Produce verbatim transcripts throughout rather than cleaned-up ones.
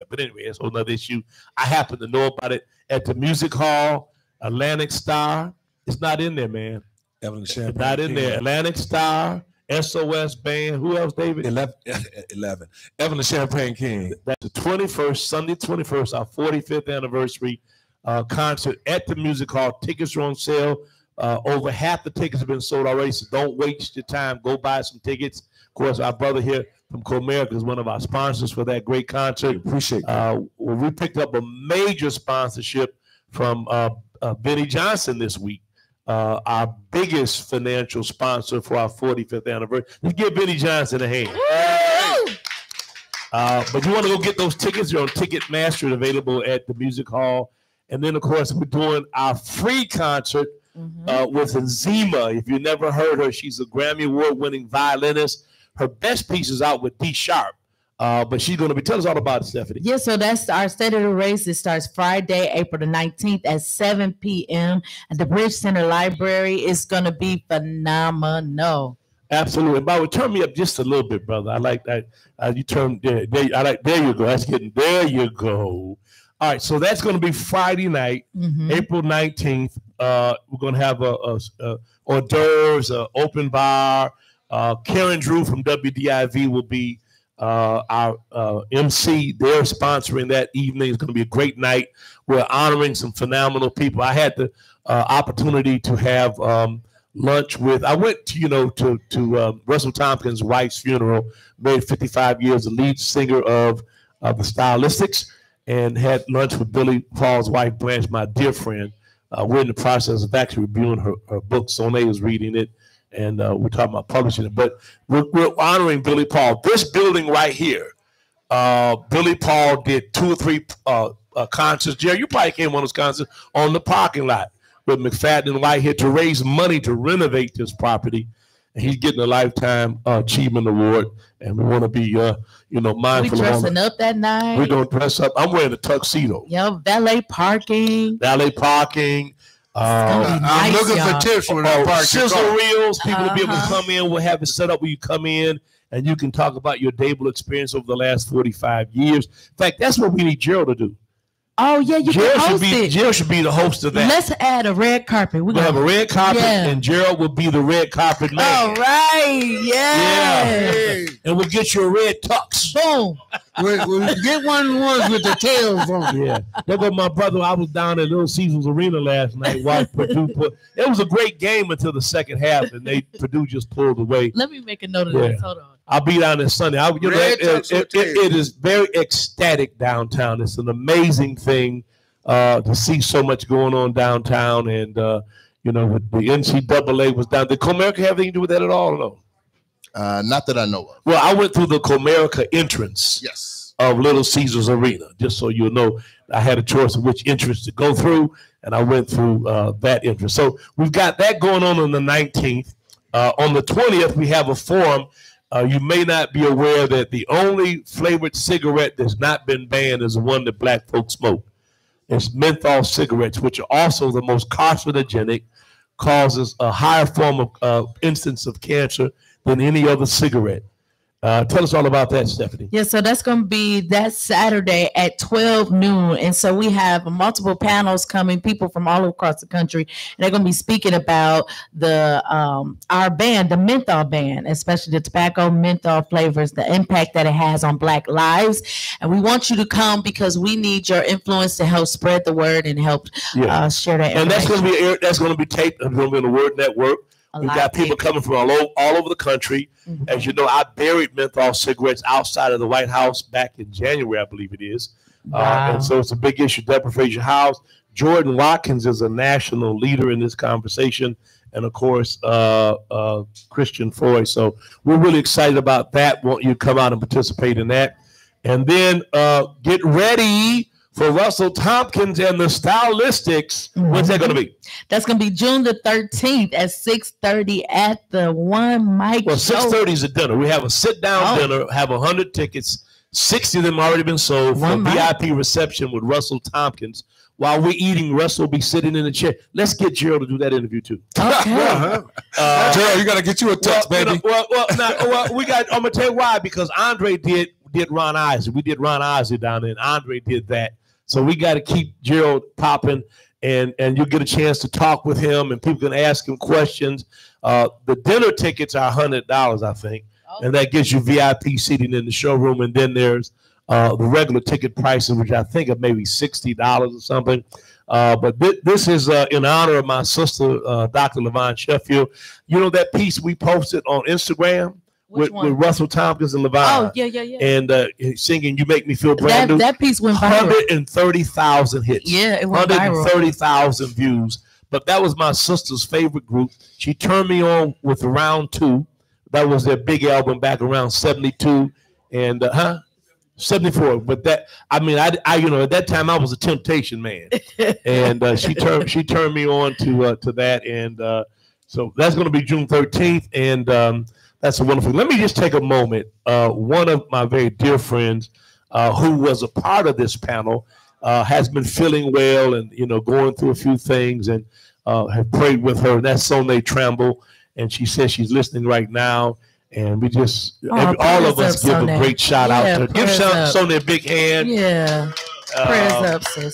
But anyway, it's another issue. I happen to know about it at the Music Hall, Atlantic Star. It's not in there, man. Evelyn Champagne it's not in King. there. Atlantic Star, S O S Band. Who else, David? eleven. eleven. Evelyn Champagne King. That's the twenty-first, Sunday twenty-first, our forty-fifth anniversary uh, concert at the Music Hall. Tickets are on sale. Uh, over half the tickets have been sold already, so don't waste your time. Go buy some tickets. Of course, our brother here from Comerica is one of our sponsors for that great concert. Appreciate that. Uh, well, we picked up a major sponsorship from uh, uh, Benny Johnson this week, uh, our biggest financial sponsor for our forty-fifth anniversary. Let's give Benny Johnson a hand. Uh, but you want to go get those tickets? You're on Ticketmaster, available at the Music Hall. And then, of course, we're doing our free concert mm-hmm. uh, with Nzima. If you never heard her, she's a Grammy Award-winning violinist. Her best piece is out with D Sharp. Uh, but she's going to be, tell us all about it, Stephanie. Yeah, so that's our State of the Race. It starts Friday, April the nineteenth at seven p.m. at the Bridge Center Library. It's going to be phenomenal. Absolutely. By the way, turn me up just a little bit, brother. I like that. Uh, you turn there, there. I like, there you go. That's getting, there you go. All right, so that's going to be Friday night, mm-hmm. April nineteenth. Uh, we're going to have a, a, a hors d'oeuvres, an open bar. Uh, Karen Drew from W D I V will be uh, our uh, M C. They're sponsoring that evening. It's going to be a great night. We're honoring some phenomenal people. I had the uh, opportunity to have um, lunch with, I went to, you know, to, to um, Russell Tompkins' wife's funeral, married fifty-five years, the lead singer of uh, the Stylistics, and had lunch with Billy Paul's wife, Blanche, my dear friend. Uh, we're in the process of actually reviewing her, her book. Sonia is reading it, and uh, we're talking about publishing it. But we're, we're honoring Billy Paul. This building right here, uh, Billy Paul did two or three uh, uh, concerts. Jerry, you probably came to one of those concerts on the parking lot with McFadden and Whitehead to raise money to renovate this property. And he's getting a Lifetime uh, Achievement Award. And we want to be, uh, you know, mindful. We dressing up that night. We're going to dress up. I'm wearing a tuxedo. Yep, valet parking. Valet parking. Uh, I'm nice, looking y'all. for tips when oh, I park your sizzle car. reels. People will be able to Uh-huh. come in. We'll have it set up where you come in and you can talk about your Dable experience over the last forty-five years. In fact, that's what we need Gerald to do. Oh, yeah, you Gerald can should host be it. Gerald should be the host of that. Let's add a red carpet. We're We'll have a red carpet, Yeah. and Gerald will be the red carpet man. All right, yeah. Hey, And we'll get you a red tux. Boom. we, we get one of the ones with the tails on it. Yeah, there go my brother. I was down at Little Caesars Arena last night. Watched Purdue put. It was a great game until the second half, and they Purdue just pulled away. Let me make a note of Yeah. this. Hold on. I'll be down there Sunday. I, you know, Red it, tux it, with it, it is very ecstatic downtown. It's an amazing thing uh, to see so much going on downtown, and uh, you know, the N C double A was down. Did Comerica have anything to do with that at all? Or no. Uh, not that I know of. Well, I went through the Comerica entrance. Yes. Of Little Caesars Arena, just so you know. I had a choice of which entrance to go through, and I went through uh, that entrance. So we've got that going on on the nineteenth. Uh, on the twentieth, we have a forum. Uh, you may not be aware that the only flavored cigarette that's not been banned is the one that black folks smoke. It's menthol cigarettes, which are also the most carcinogenic, causes a higher form of uh, instance of cancer than any other cigarette. Uh, tell us all about that, Stephanie. Yeah, so that's going to be that Saturday at twelve noon. And so we have multiple panels coming, people from all across the country. And they're going to be speaking about the um, our ban, the menthol ban, especially the tobacco menthol flavors, the impact that it has on Black lives. And we want you to come because we need your influence to help spread the word and help Yeah. uh, share that And that's going information. to be that's going to be taped. It's going to be on the Word Network. A We've lot got people taped. coming from all over, all over the country. Mhm. As you know, I buried menthol cigarettes outside of the White House back in January, I believe it is. Uh, Wow. and so it's a big issue. Deborah Fraser House. Jordan Watkins is a national leader in this conversation. And of course, uh, uh, Christian Foy. So we're really excited about that. Want you to come out and participate in that. And then uh, get ready for Russell Tompkins and the Stylistics. When's that going to be? That's going to be June the thirteenth at six thirty at the One Mike Well, Show. six thirty is a dinner. We have a sit-down Oh. dinner, have one hundred tickets. sixty of them already been sold for a One V I P reception with Russell Tompkins. While we're eating, Russell will be sitting in a chair. Let's get Gerald to do that interview, too. Okay. Uh, Gerald, you got to get you a well, tux, you know, baby. well, well, now, well, we got. I'm gonna tell you why. Because Andre did did Ron Isley. We did Ron Isley down there, and Andre did that. So we got to keep Gerald popping, and and you'll get a chance to talk with him, and people can ask him questions. Uh, the dinner tickets are one hundred dollars, I think, oh. and that gives you V I P seating in the showroom. And then there's uh, the regular ticket prices, which I think are maybe sixty dollars or something. Uh, but th this is uh, in honor of my sister, uh, Doctor LaVon Sheffield. You know that piece we posted on Instagram with, with Russell Tompkins and LaVon? Oh, yeah, yeah, yeah. And uh, singing You Make Me Feel Brand that, New. That piece went viral. one hundred thirty thousand hits. Yeah, it went one hundred thirty thousand views. But that was my sister's favorite group. She turned me on with Round Two. That was their big album back around seventy-two. And, uh, huh? seventy-four, but that I mean, I, I you know at that time I was a Temptation man, and uh, she turned she turned me on to uh, to that, and uh, so that's going to be June thirteenth, and um, that's a wonderful. Let me just take a moment. Uh, one of my very dear friends, uh, who was a part of this panel, uh, has been feeling well, and you know going through a few things, and uh, have prayed with her. And that's Sonia Tramble, and she says she's listening right now. And we just, oh, every, all of us give Sonia. a great shout yeah, out to her. Give Sonia a big hand. Yeah. Uh, prayers up, sis.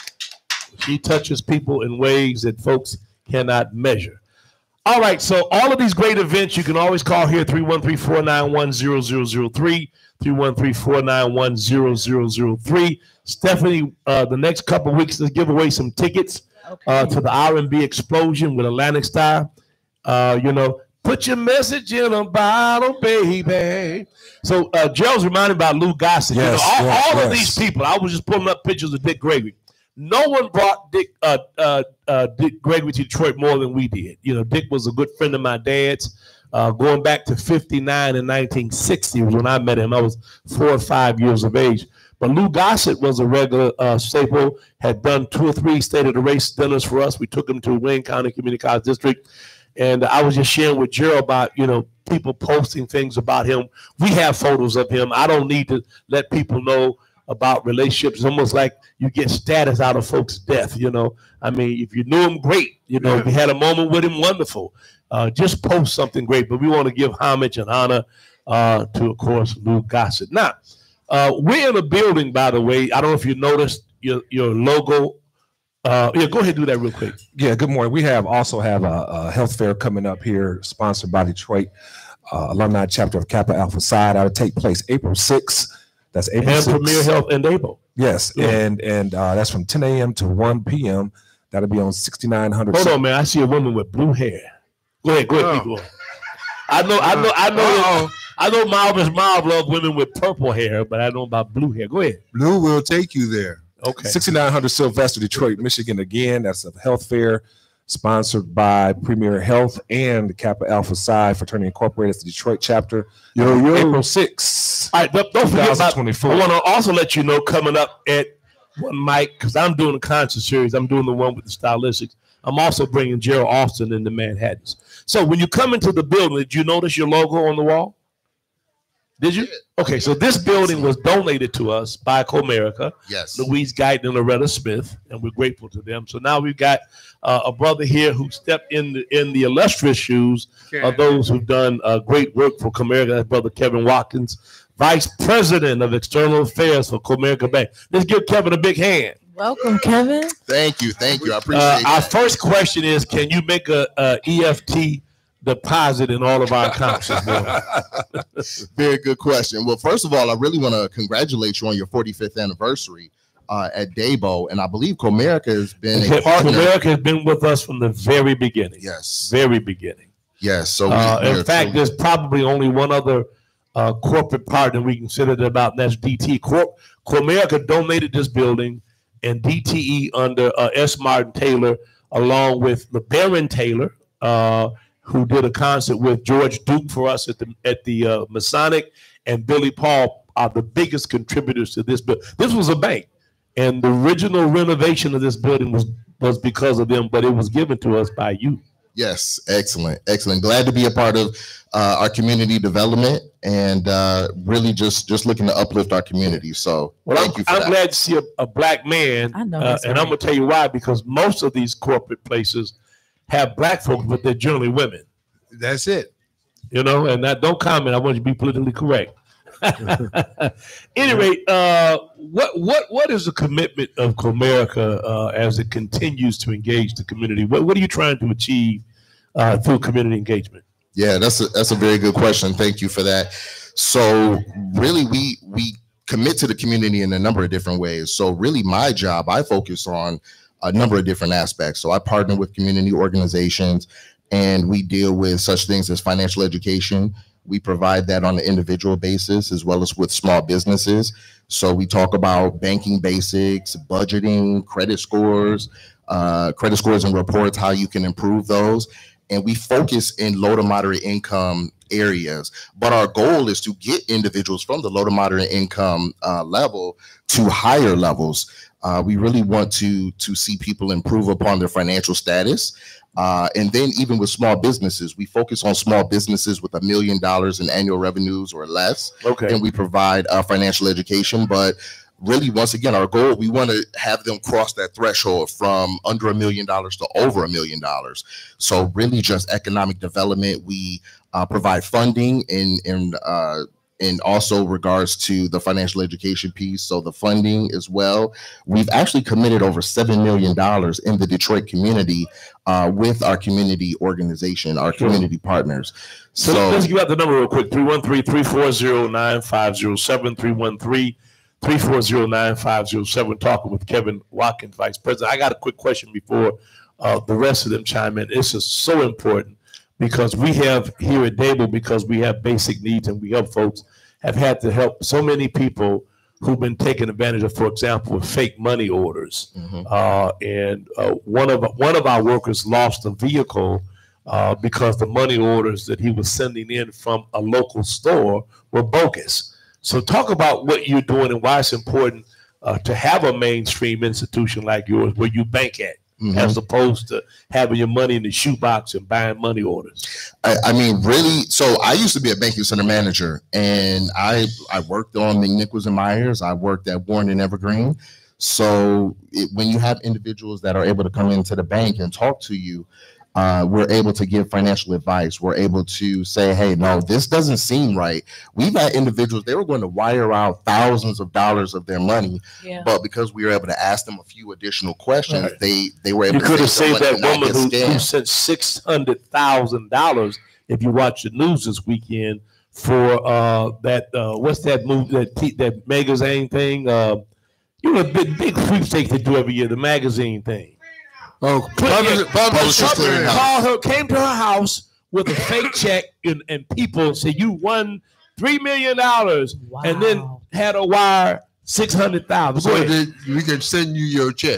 She touches people in ways that folks cannot measure. All right. So all of these great events, you can always call here, three one three, four nine one, zero zero zero three, three one three, four nine one, zero zero zero three. Stephanie, uh, the next couple of weeks, let's give away some tickets okay. uh, to the R and B Explosion with Atlantic Star. Uh, you know, put your message in a bottle, baby. So uh, Gerald's reminded about Lou Gossett. Yes, you know, all yes, all yes. of these people, I was just pulling up pictures of Dick Gregory. No one brought Dick uh, uh, uh, Dick Gregory to Detroit more than we did. You know, Dick was a good friend of my dad's. Uh, going back to fifty-nine and nineteen sixty was when I met him. I was four or five years of age. But Lou Gossett was a regular uh, staple, had done two or three State of the Race dinners for us. We took him to Wayne County Community College District. And I was just sharing with Gerald about, you know, people posting things about him. We have photos of him. I don't need to let people know about relationships. It's almost like you get status out of folks' death, you know. I mean, if you knew him, great. You know, if you had a moment with him, wonderful. Uh, just post something great. But we want to give homage and honor uh, to, of course, Lou Gossett. Now, uh, we're in a building, by the way. I don't know if you noticed your, your logo. Uh, yeah, go ahead and do that real quick. Yeah, good morning. We have also have a, a health fair coming up here, sponsored by Detroit uh, Alumni Chapter of Kappa Alpha Psi. That'll take place April sixth. That's April and sixth. Premier Health and Able. Yes, yeah. and and uh, that's from ten A M to one P M That'll be on sixty-nine hundred. Hold on, man. I see a woman with blue hair. Go ahead, go ahead, oh. people. I know, I know, I know. Uh-oh. I know Marvin's mom love women with purple hair, but I know about blue hair. Go ahead. Blue will take you there. Okay. sixty-nine hundred Sylvester, Detroit, Michigan. Again, that's a health fair sponsored by Premier Health and Kappa Alpha Psi Fraternity Incorporated. It's the Detroit chapter. Yo, yo. April sixth. All right, don't, don't forget about, I want to also let you know coming up at one mic, because I'm doing a concert series. I'm doing the one with the Stylistics. I'm also bringing Gerald Austin into Manhattans. So when you come into the building, did you notice your logo on the wall? Did you? Okay, so this building was donated to us by Comerica. Yes. Louise Guyton and Loretta Smith, and we're grateful to them. So now we've got uh, a brother here who stepped in the, in the illustrious shoes okay. of those who've done uh, great work for Comerica. That's Brother Kevin Watkins, Vice President of External Affairs for Comerica Bank. Let's give Kevin a big hand. Welcome, Kevin. Thank you. Thank you. I appreciate uh, it. Our first question is, can you make a, a E F T deposit in all of our accounts? Very good question. Well, first of all, I really want to congratulate you on your forty-fifth anniversary uh, at Dabo, and I believe Comerica has been a partner. Comerica has been with us from the very beginning. Yes, very beginning. Yes. So, we, uh, in fact, so there's probably only one other uh, corporate partner we considered about, and that's D T Corp. Comerica donated this building, and D T E under uh, S. Martin Taylor, along with LeBaron Taylor, uh, who did a concert with George Duke for us at the at the uh, Masonic, and Billy Paul are the biggest contributors to this building. This was a bank, and the original renovation of this building was was because of them, but it was given to us by you. Yes, excellent, excellent. Glad to be a part of uh, our community development, and uh, really just just looking to uplift our community. So, well, thank I'm, you for I'm that. glad to see a, a black man, I know uh, and right. I'm gonna tell you why. Because most of these corporate places have black folks, but they're generally women. That's it. You know, and that don't comment. I want you to be politically correct. Any rate, uh, what what what is the commitment of Comerica uh, as it continues to engage the community? What what are you trying to achieve uh, through community engagement? Yeah, that's a, that's a very good question. Thank you for that. So really, we we commit to the community in a number of different ways. So really, my job, I focus on a number of different aspects. So I partner with community organizations, and we deal with such things as financial education. We provide that on an individual basis as well as with small businesses. So we talk about banking basics, budgeting, credit scores, uh, credit scores and reports, how you can improve those. And we focus in low to moderate income areas. But our goal is to get individuals from the low to moderate income uh, level to higher levels. Uh, we really want to, to see people improve upon their financial status. Uh, and then even with small businesses, we focus on small businesses with a million dollars in annual revenues or less. Okay. And we provide uh, financial education. But really, once again, our goal, we want to have them cross that threshold from under a million dollars to over a million dollars. So really just economic development. We uh, provide funding in, in uh, and also regards to the financial education piece. So the funding as well. We've actually committed over seven million dollars in the Detroit community uh, with our community organization, our Sure. community partners. So, So let's give out the number real quick: three one three, three four zero, nine five zero seven, three one three, three four zero, nine five zero seven. Talking with Kevin Watkins, Vice President. I got a quick question before uh, the rest of them chime in. This is so important because we have here at Dable, because we have basic needs and we help folks, have had to help so many people who've been taken advantage of, for example, with fake money orders. Mhm. Uh, and uh, one of one of our workers lost a vehicle uh, because the money orders that he was sending in from a local store were bogus. So talk about what you're doing and why it's important uh, to have a mainstream institution like yours where you bank at, Mhm. as opposed to having your money in the shoebox and buying money orders. I, I mean, really, so I used to be a banking center manager, and I I worked on McNichols and Myers. I worked at Warren and Evergreen. So it, when you have individuals that are able to come into the bank and talk to you, uh, we're able to give financial advice. We're able to say, hey, no, this doesn't seem right. We've had individuals, they were going to wire out thousands of dollars of their money, Yeah. but because we were able to ask them a few additional questions, Right. they, they were able You to could have save saved their that money and woman not who, get who scammed. sent six hundred thousand dollars. If you watch the news this weekend for uh, that, uh, what's that movie, that t- that magazine thing? Uh, you know, the big big sweepstakes they do every year, the magazine thing. Oh, Put- public, public Publishers public- Clearinghouse. Called her, came to her house with a fake check, and, and people said you won three million dollars, and then Wow. had a wire six hundred thousand. so that we can send you your check.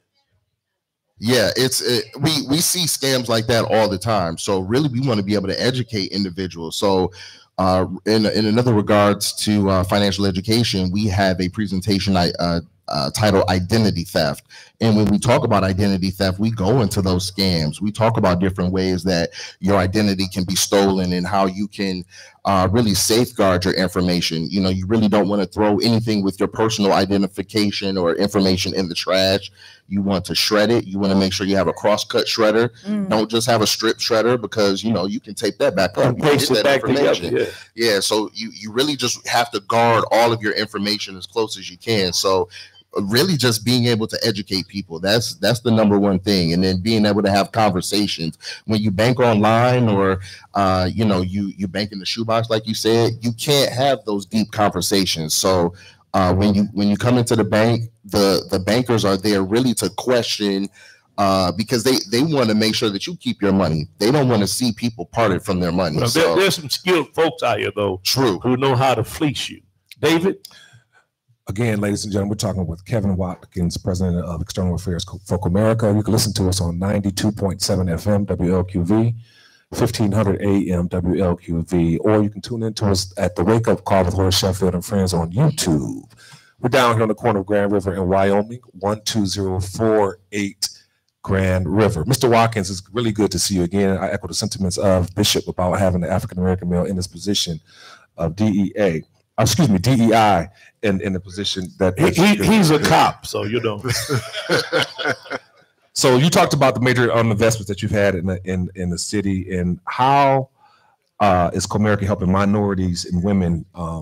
Yeah, it's it, we we see scams like that all the time. So really, we want to be able to educate individuals. So, uh, in in another regards to uh, financial education, we have a presentation I uh, uh, titled "Identity Theft." And when we talk about identity theft, we go into those scams. We talk about different ways that your identity can be stolen and how you can uh, really safeguard your information. You know, you really don't want to throw anything with your personal identification or information in the trash. You want to shred it. You want to make sure you have a cross-cut shredder. Mm. Don't just have a strip shredder, because, you know, you can tape that back up. And You can paste get it that back together. information. Yeah. Yeah, so you you really just have to guard all of your information as close as you can. So uh, really just being able to educate people, that's that's the number one thing. And then being able to have conversations. When you bank online, or uh, you know, you you bank in the shoebox, like you said, you can't have those deep conversations. So uh, when you when you come into the bank, the the bankers are there really to question, uh, because they they want to make sure that you keep your money. They don't want to see people parted from their money. Well, So there, there's some skilled folks out here though true. who know how to fleece you. David, Again, ladies and gentlemen, we're talking with Kevin Watkins, President of External Affairs for Comerica. You can listen to us on ninety-two point seven F M W L Q V, fifteen hundred A M W L Q V, or you can tune in to us at the Wake Up Call with Horace Sheffield and Friends on YouTube. We're down here on the corner of Grand River in Wyoming, one two zero four eight Grand River. Mister Watkins, it's really good to see you again. I echo the sentiments of Bishop about having the African-American male in this position of D E A. Uh, excuse me, D E I in, in the position that he, he, he's a cop, so you know. So you talked about the major um, investments that you've had in the in, in the city, and how uh, is Comerica helping minorities and women um,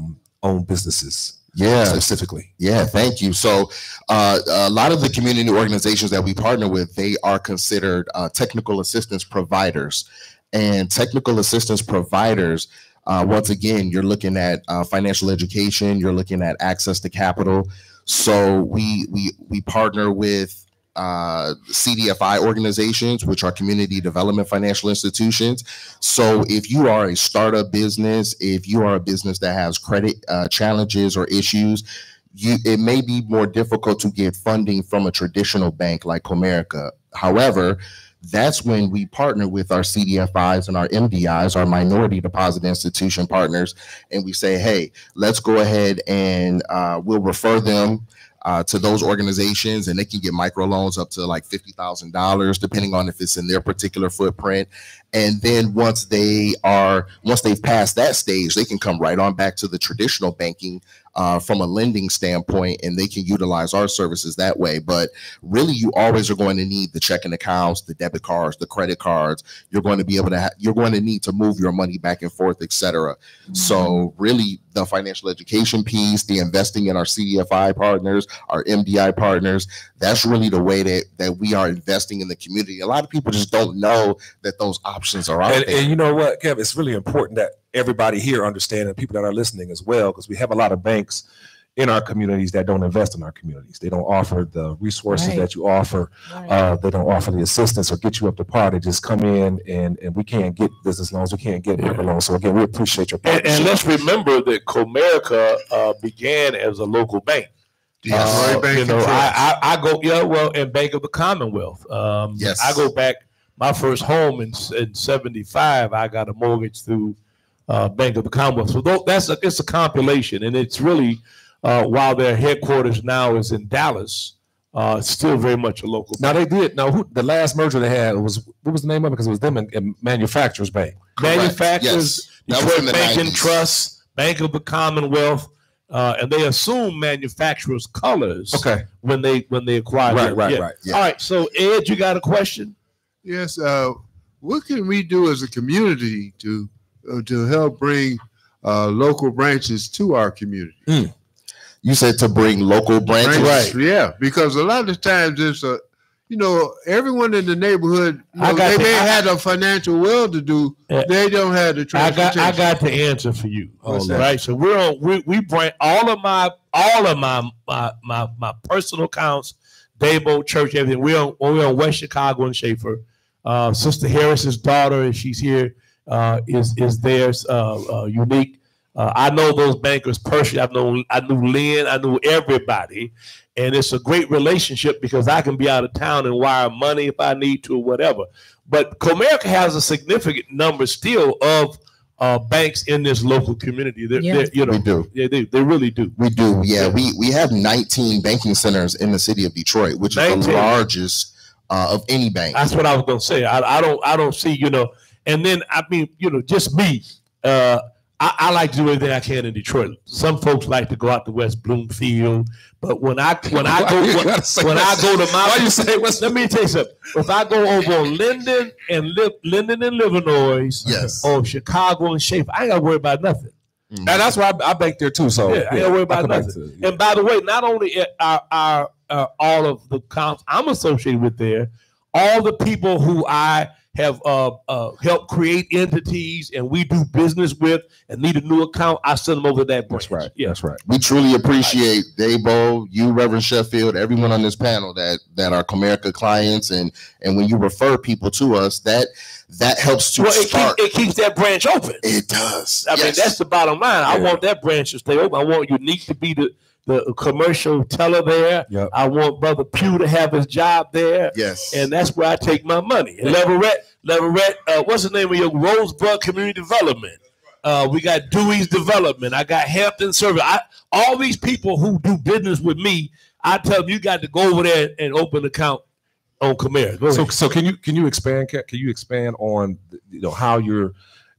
owned businesses. Yeah, specifically. Yeah, thank you. So uh, a lot of the community organizations that we partner with, they are considered uh, technical assistance providers. And technical assistance providers, uh, once again, you're looking at uh, financial education, you're looking at access to capital. So we we we partner with uh, C D F I organizations, which are community development financial institutions. So if you are a startup business, if you are a business that has credit uh, challenges or issues, you it may be more difficult to get funding from a traditional bank like Comerica. However, that's when we partner with our C D F Is and our M D Is, our minority deposit institution partners, and we say, hey, let's go ahead and uh, we'll refer them Uh, to those organizations, and they can get microloans up to like fifty thousand dollars, depending on if it's in their particular footprint. And then once they are, once they've passed that stage, they can come right on back to the traditional banking uh, from a lending standpoint, and they can utilize our services that way. But really, you always are going to need the checking accounts, the debit cards, the credit cards. You're going to be able to, ha- you're going to need to move your money back and forth, et cetera. Mm-hmm. So really, the financial education piece, the investing in our C D F I partners, our M D I partners, that's really the way that, that we are investing in the community. A lot of people just don't know that those options are out and, there. and you know what, Kev, it's really important that everybody here understand, and people that are listening as well, because we have a lot of banks in our communities that don't invest in our communities. They don't offer the resources Right. that you offer. Right. Uh, they don't offer the assistance or get you up to par. They just come in and, and we can't get business loans. We can't get micro loans. So again, we appreciate your And, partnership. and let's remember that Comerica uh, began as a local bank. Yes. Uh, Right, Bank you and know, Trust. I, I I go yeah well, and Bank of the Commonwealth. Um, Yes. I go back. My first home in in seventy-five, I got a mortgage through uh, Bank of the Commonwealth. So tho- that's a, it's a compilation, and it's really uh, while their headquarters now is in Dallas, uh, it's still very much a local. Now they did. Now who, the last merger they had was, what was the name of it? Because it was them and, and Manufacturers Bank. Correct. Manufacturers, Yes. That was in Detroit the Bank and nineties. Trust, Bank of the Commonwealth, uh, and they assume manufacturers' colors Okay. when they when they acquired Right, them. right, Yeah. right. Yeah. All right, so Ed, you got a question? Yes. Uh, what can we do as a community to uh, to help bring uh, local branches to our community? You said to bring local branches. Branches, yeah, because a lot of times it's a, you know, everyone in the neighborhood, you I know, got they the- may I- have a financial well to do, Yeah. they don't have the I got transportation. I got the answer for you. What's All that? right, so we're on we we bring all of my all of my my my, my personal accounts, Daybo Church, everything. We're on we're on West Chicago and Schaefer. Uh, Sister Harris's daughter, if she's here, uh, is is theirs. Uh, uh, unique. Uh, I know those bankers personally. I've known I knew Lynn. I knew everybody, and it's a great relationship because I can be out of town and wire money if I need to or whatever. But Comerica has a significant number still of uh, banks in this local community. They're, Yeah. they're, you know, We do. Yeah, they, they really do. We do. Yeah, we we have nineteen banking centers in the city of Detroit, which is the nineteen. largest uh, of any bank. That's what I was gonna say. I, I don't I don't see, you know, and then I mean, you know, just me. Uh, I, I like to do everything I can in Detroit. Some folks like to go out to West Bloomfield, but when I when I Why go you when, gotta say when I West- go to my why you say West- let me tell you something. If I go over on Linden and Li- Linden and Illinois, Yes. or Chicago and Schaefer, I ain't gotta worry about nothing. And that's why I, I bank there too. So Yeah, I ain't gotta worry I'll about come back nothing. to it. And by the way, not only are, are uh, all of the accounts I'm associated with there, all the people who I have uh, uh, helped create entities and we do business with and need a new account, I send them over to that branch. That's right. Yeah. That's right. We truly appreciate Daybo, you, Reverend Sheffield, everyone on this panel that that are Comerica clients, and and when you refer people to us, that that helps to Well, it, start. keep, it keeps that branch open. It does. I mean, Yes. that's the bottom line. I Yeah. want that branch to stay open. I want Unique to be the, the commercial teller there. Yep. I want Brother Pugh to have his job there. Yes. And that's where I take my money. And Leverett, Leverett, uh, what's the name of your Rosebud Community Development? Uh, we got Dewey's Development. I got Hampton Service. I, all these people who do business with me, I tell them you got to go over there and open an account on Comerica. Go So, ahead. so can you can you expand? Can can you expand on you know how you're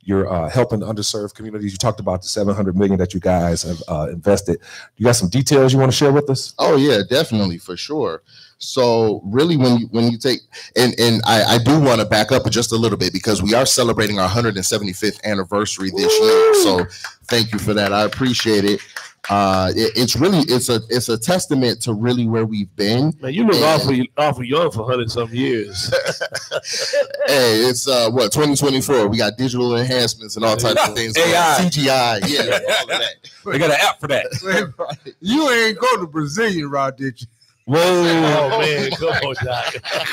you're uh, helping underserved communities. You talked about the seven hundred million dollars that you guys have uh, invested. You got some details you want to share with us? Oh yeah, definitely, for sure. So really, when you when you take and and I, I do want to back up just a little bit, because we are celebrating our one hundred seventy-fifth anniversary this year. So thank you for that. I appreciate it. Uh, it, it's really it's a it's a testament to really where we've been. Man, you look and, awful awful young for hundred some years. Hey, it's uh what twenty twenty-four. We got digital enhancements and all types of things. A I, C G I, yeah, all of that. They got an app for that. You ain't go to Brazilian route, did you? Whoa, oh, man, come on, Doc.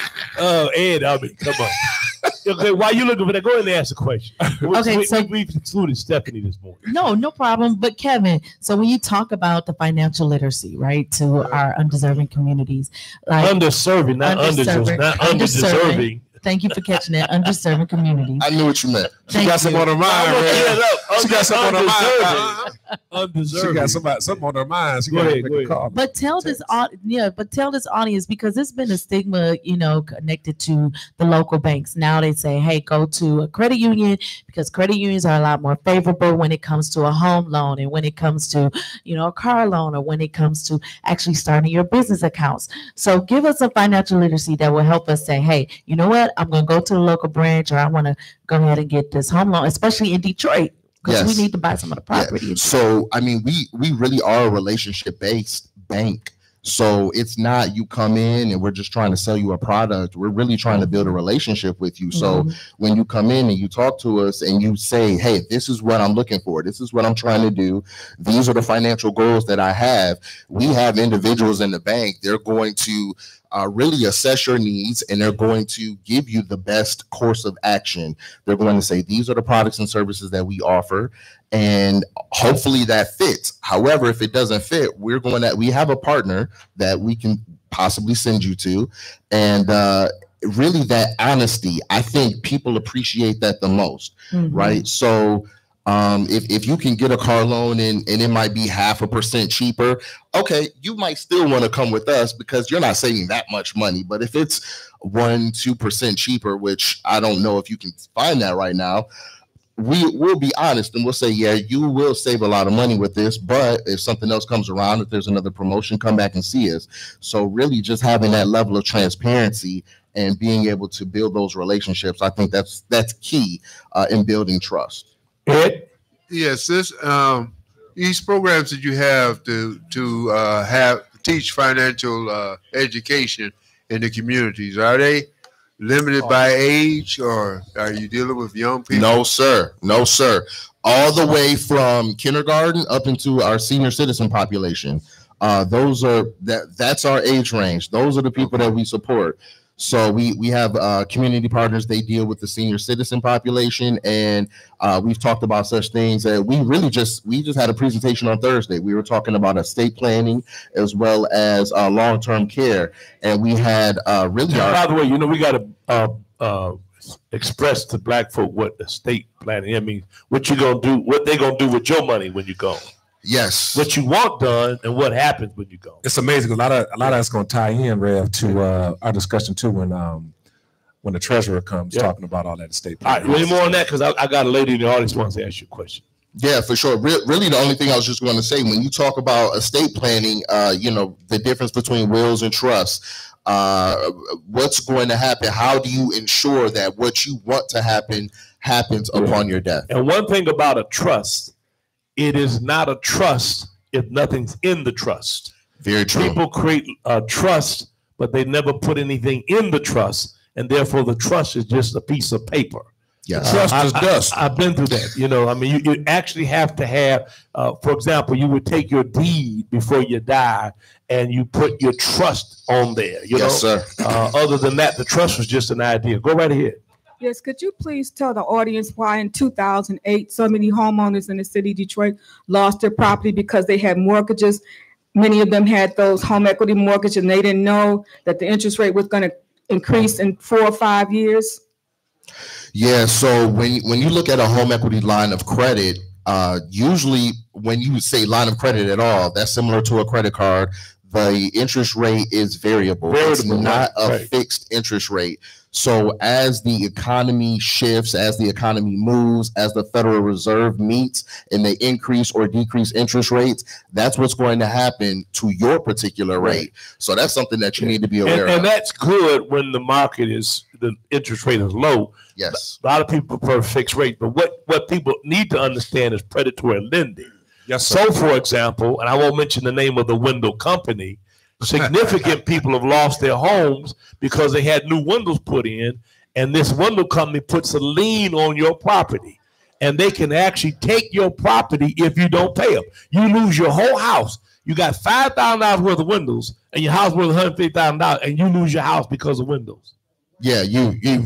Oh, Ed, I mean, come on. Okay, why you looking for that? Go ahead and ask a question. Okay, we, so we, we've included Stephanie this morning. No, no problem. But Kevin, so when you talk about the financial literacy, right, to our undeserving communities, like Underserving, not undeserving, not undeserving. Thank you for catching that. Underserving communities. I knew what you meant. She Thank got something you. on her mind, man. She got something on her mind. Undeserving. She got somebody, something on her mind. She Go got ahead, to make go a ahead. call. But tell this, au- yeah, but tell this audience, because there's been a stigma, you know, connected to the local banks. Now they say, hey, go to a credit union, because credit unions are a lot more favorable when it comes to a home loan, and when it comes to, you know, a car loan, or when it comes to actually starting your business accounts. So give us a financial literacy that will help us say, hey, you know what, I'm going to go to the local branch, or I want to go ahead and get this home loan, especially in Detroit, because Yes. we need to buy some of the property. Yeah. So I mean, we we really are a relationship based bank. So it's not you come in and we're just trying to sell you a product. We're really trying to build a relationship with you. So Mhm. when you come in and you talk to us and you say, hey, this is what I'm looking for, this is what I'm trying to do, these are the financial goals that I have. We have individuals in the bank. They're going to uh, really assess your needs, and they're going to give you the best course of action. They're going to say, these are the products and services that we offer, and hopefully that fits. However, if it doesn't fit, we're going to, we have a partner that we can possibly send you to. And uh, really that honesty, I think people appreciate that the most, Mhm. right? So um, if, if you can get a car loan and, and it might be half a percent cheaper, okay, you might still want to come with us because you're not saving that much money. But if it's one, two percent cheaper, which I don't know if you can find that right now, we will be honest and we'll say, yeah, you will save a lot of money with this, but if something else comes around, if there's another promotion, come back and see us. So really just having that level of transparency and being able to build those relationships, I think that's that's key uh, in building trust. Ed? Yes, this um, these programs that you have to to uh, have teach financial uh, education in the communities, are they limited by age, or are you dealing with young people? No, sir. No, sir. All the way from kindergarten up into our senior citizen population. Uh, those are that. That's our age range. Those are the people that we support. So we we have uh, community partners. They deal with the senior citizen population, and uh, we've talked about such things that we really just we just had a presentation on Thursday. We were talking about estate planning as well as uh, long term care, and we had uh, really our By the way, you know, we got to uh, uh, express to black folk what estate planning, I mean, what you going to do, what they going to do with your money when you go. yes, What you want done and what happens when you go. It's amazing. A lot of a lot of that's going to tie in, Rev, to uh, our discussion too when um when the treasurer comes Yeah. talking about all that estate All right, planning. any more on that? Because I, I got a lady in the audience who wants to ask you a question. Yeah, for sure. Re- really, the only thing I was just going to say, when you talk about estate planning, uh, you know, the difference between wills and trusts, uh, what's going to happen? How do you ensure that what you want to happen happens Yeah. upon your death? And one thing about a trust, it is not a trust if nothing's in the trust. Very true. People create a trust, but they never put anything in the trust, and therefore the trust is just a piece of paper. Yes. Trust I- is I- dust. I've been through that. You know, I mean, you, you actually have to have, uh, for example, you would take your deed before you die, and you put your trust on there. You Yes, know, sir. uh, other than that, the trust was just an idea. Go right ahead. Yes, could you please tell the audience why in two thousand eight so many homeowners in the city of Detroit lost their property because they had mortgages? Many of them had those home equity mortgages and they didn't know that the interest rate was going to increase in four or five years. Yeah. So when when you look at a home equity line of credit, uh, usually when you say line of credit at all, that's similar to a credit card. the interest rate is variable. Variable, It's not right, a right. fixed interest rate. So as the economy shifts, as the economy moves, as the Federal Reserve meets and they increase or decrease interest rates, that's what's going to happen to your particular rate. So that's something that you need to be aware and, and of. that's good when the market is, the interest rate is low. Yes. A lot of people prefer fixed rate, but what, what people need to understand is predatory lending. Yes, sir. So, for example, and I won't mention the name of the window company, significant people have lost their homes because they had new windows put in, and this window company puts a lien on your property, and they can actually take your property if you don't pay them. You lose your whole house. You got five thousand dollars worth of windows, and your house worth one hundred fifty thousand dollars, and you lose your house because of windows. Yeah, you you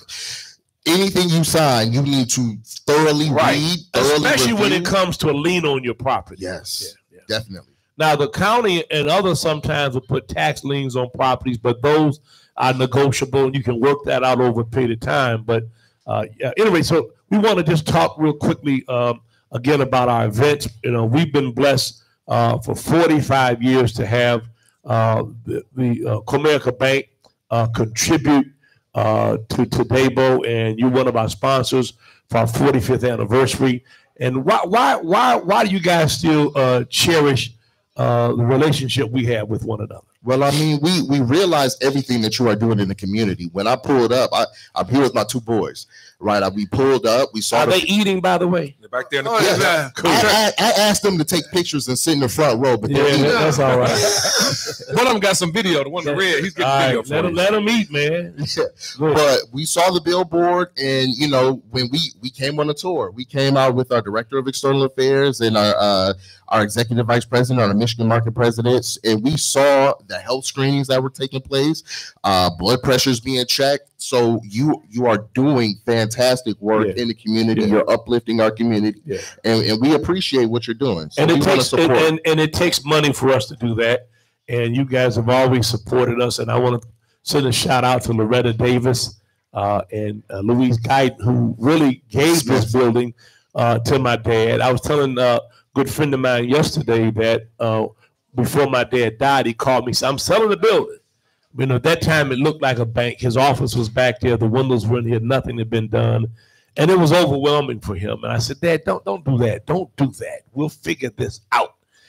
anything you sign, you need to thoroughly Right. read, thoroughly Especially when review. it comes to a lien on your property. Yes, Yeah, yeah. definitely. Now, the county and others sometimes will put tax liens on properties, but those are negotiable, and you can work that out over a period of time. But uh, yeah, anyway, so we want to just talk real quickly um, again about our events. You know, we've been blessed uh, for forty-five years to have uh, the, the uh, Comerica Bank uh, contribute uh, to, to Dabo, and you're one of our sponsors for our forty-fifth anniversary. And why, why, why, why do you guys still uh, cherish Uh, the relationship we have with one another? Well, I mean, we we realize everything that you are doing in the community. When I pulled up, I, I'm here with my two boys, right? I, we pulled up, we saw Are the, they eating, by the way? They're back there in the Oh, corner. yeah. I, I, I asked them to take pictures and sit in the front row, but they're Yeah, eating. that's all right. One of them got some video. The one in the red, he's getting All video right, for let you. them, let them eat, man. Good. But we saw the billboard, and you know, when we we came on a tour, we came out with our director of external affairs and our uh, our executive vice president, our Michigan market presidents, and we saw the health screenings that were taking place, uh, blood pressures being checked. So you you are doing fantastic work Yeah. in the community. Yeah. You're uplifting our community, Yeah. and, and we appreciate what you're doing. So And we it want to takes and, support. and, and it takes money for us to do that. And you guys have always supported us. And I want to send a shout out to Loretta Davis uh, and uh, Louise Guyton, who really gave this building uh, to my dad. I was telling a good friend of mine yesterday that uh, before my dad died, he called me. Said, "I'm selling the building." You know, at that time it looked like a bank. His office was back there. The windows were in here. Nothing had been done. And it was overwhelming for him. And I said, "Dad, don't don't do that. Don't do that. We'll figure this out."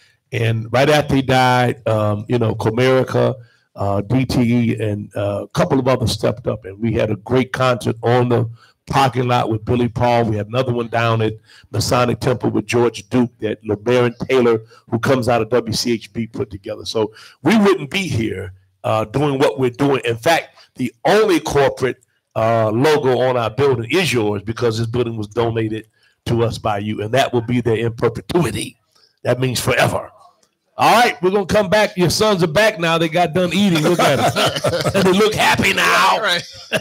And right after he died, um, you know, Comerica, uh, D T E, and uh, a couple of others stepped up. And we had a great concert on the parking lot with Billy Paul. We had another one down at Masonic Temple with George Duke that LeBaron Taylor, who comes out of W C H B, put together. So we wouldn't be here uh, doing what we're doing. In fact, the only corporate uh, logo on our building is yours, because this building was donated to us by you, and that will be there in perpetuity. That means forever. All right, we're going to come back. Your sons are back now. They got done eating. Look at them. And they look happy now. All right.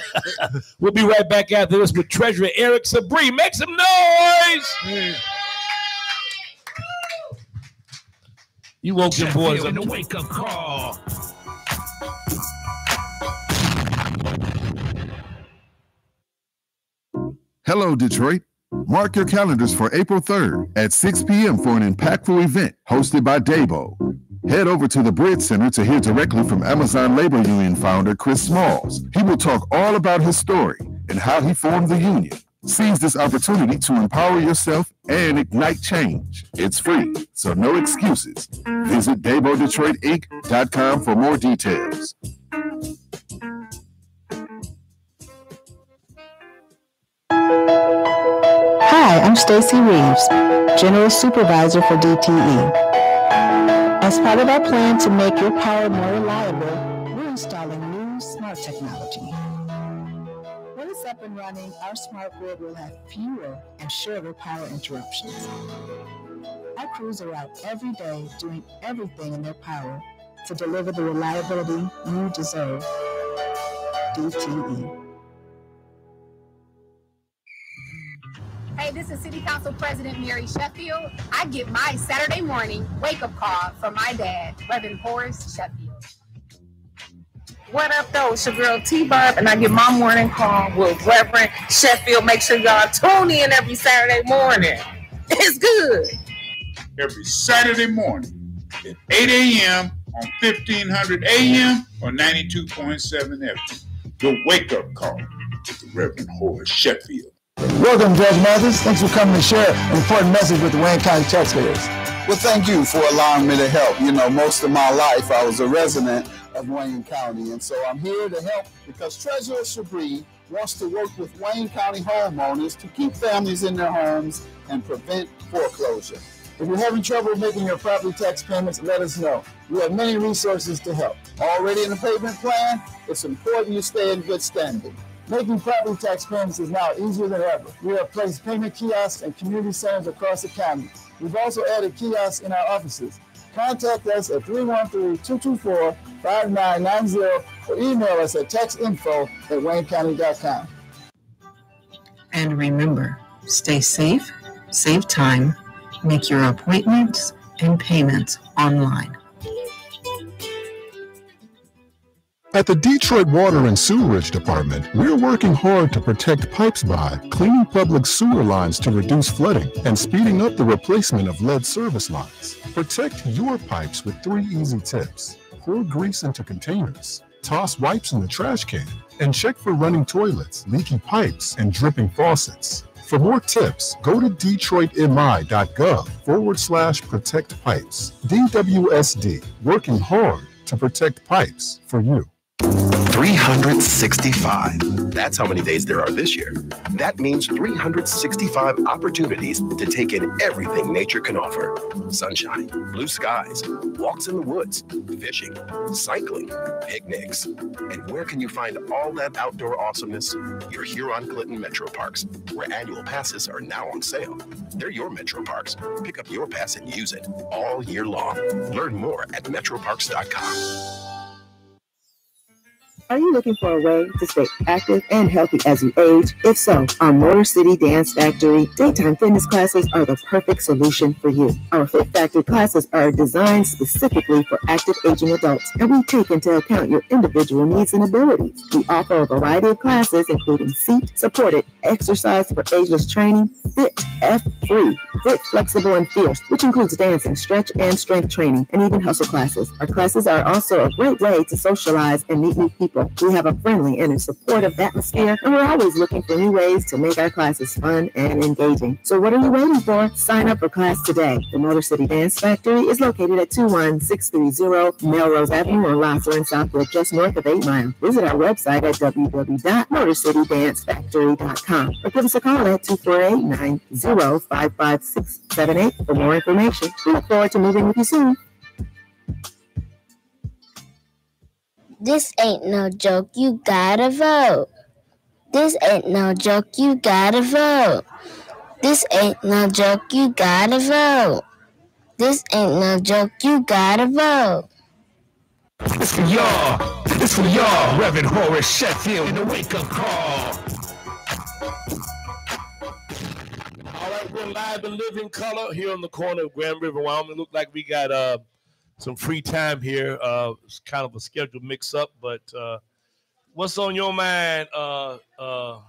We'll be right back after this with Treasurer Eric Sabree. Make some noise. You woke your boys up. The wake-up call. Hello, Detroit. Mark your calendars for April third at six p.m. for an impactful event hosted by Dabo. Head over to the Bridge Center to hear directly from Amazon Labor Union founder Chris Smalls. He will talk all about his story and how he formed the union. Seize this opportunity to empower yourself and ignite change. It's free, so no excuses. Visit Dabo Detroit Inc dot com for more details. Hi, I'm Stacy Reeves, General Supervisor for D T E. As part of our plan to make your power more reliable, we're installing new smart technology. When it's up and running, our smart grid will have fewer and shorter power interruptions. Our crews are out every day doing everything in their power to deliver the reliability you deserve. D T E. Hey, this is City Council President Mary Sheffield. I get my Saturday morning wake-up call from my dad, Reverend Horace Sheffield. What up, though? It's your girl T-Barb, and I get my morning call with Reverend Sheffield. Make sure y'all tune in every Saturday morning. It's good. Every Saturday morning at eight a.m. on fifteen hundred A M or ninety-two point seven F M. The wake-up call with the Reverend Horace Sheffield. Welcome, Judge Mathis. Thanks for coming to share an important message with the Wayne County taxpayers. Well, thank you for allowing me to help. You know, most of my life I was a resident of Wayne County, and so I'm here to help because Treasurer Shabri wants to work with Wayne County homeowners to keep families in their homes and prevent foreclosure. If you're having trouble making your property tax payments, let us know. We have many resources to help. Already in the payment plan, it's important you stay in good standing. Making property tax payments is now easier than ever. We have placed payment kiosks in community centers across the county. We've also added kiosks in our offices. Contact us at three one three, two two four, five nine nine zero or email us at taxinfo at wayne county dot com. And remember, stay safe, save time, make your appointments and payments online. At the Detroit Water and Sewerage Department, we're working hard to protect pipes by cleaning public sewer lines to reduce flooding and speeding up the replacement of lead service lines. Protect your pipes with three easy tips. Pour grease into containers, toss wipes in the trash can, and check for running toilets, leaky pipes, and dripping faucets. For more tips, go to detroitmi.gov forward slash protect pipes. D W S D, working hard to protect pipes for you. three hundred sixty-five. That's how many days there are this year. That means three hundred sixty-five opportunities to take in everything nature can offer. Sunshine, blue skies, walks in the woods, fishing, cycling, picnics. And where can you find all that outdoor awesomeness? Your Huron Clinton Metro Parks, where annual passes are now on sale. They're your Metro Parks. Pick up your pass and use it all year long. Learn more at metro parks dot com. Are you looking for a way to stay active and healthy as you age? If so, our Motor City Dance Factory daytime fitness classes are the perfect solution for you. Our Fit Factory classes are designed specifically for active aging adults, and we take into account your individual needs and abilities. We offer a variety of classes, including seat-supported exercise for ageless training, Fit F-Free, Fit Flexible and Fierce, which includes dancing, stretch, and strength training, and even hustle classes. Our classes are also a great way to socialize and meet new people. We have a friendly and a supportive atmosphere, and we're always looking for new ways to make our classes fun and engaging. So what are you waiting for? Sign up for class today. The Motor City Dance Factory is located at two one six three zero Melrose Avenue on Laughlin, Southwood, just north of eight Mile. Visit our website at w w w dot motor city dance factory dot com or give us a call at two four eight, nine zero, five five six seven eight for more information. We look forward to moving with you soon. This ain't no joke, you gotta vote. This ain't no joke, you gotta vote. This ain't no joke, you gotta vote. This ain't no joke, you gotta vote. It's for y'all. It's for y'all, Reverend Horace Sheffield in the wake-up call. All right, we're live and live in color here on the corner of Grand River, Wyoming. Look like we got uh some free time here. Uh, it's kind of a scheduled mix-up, but uh, what's on your mind? Uh, uh, uh,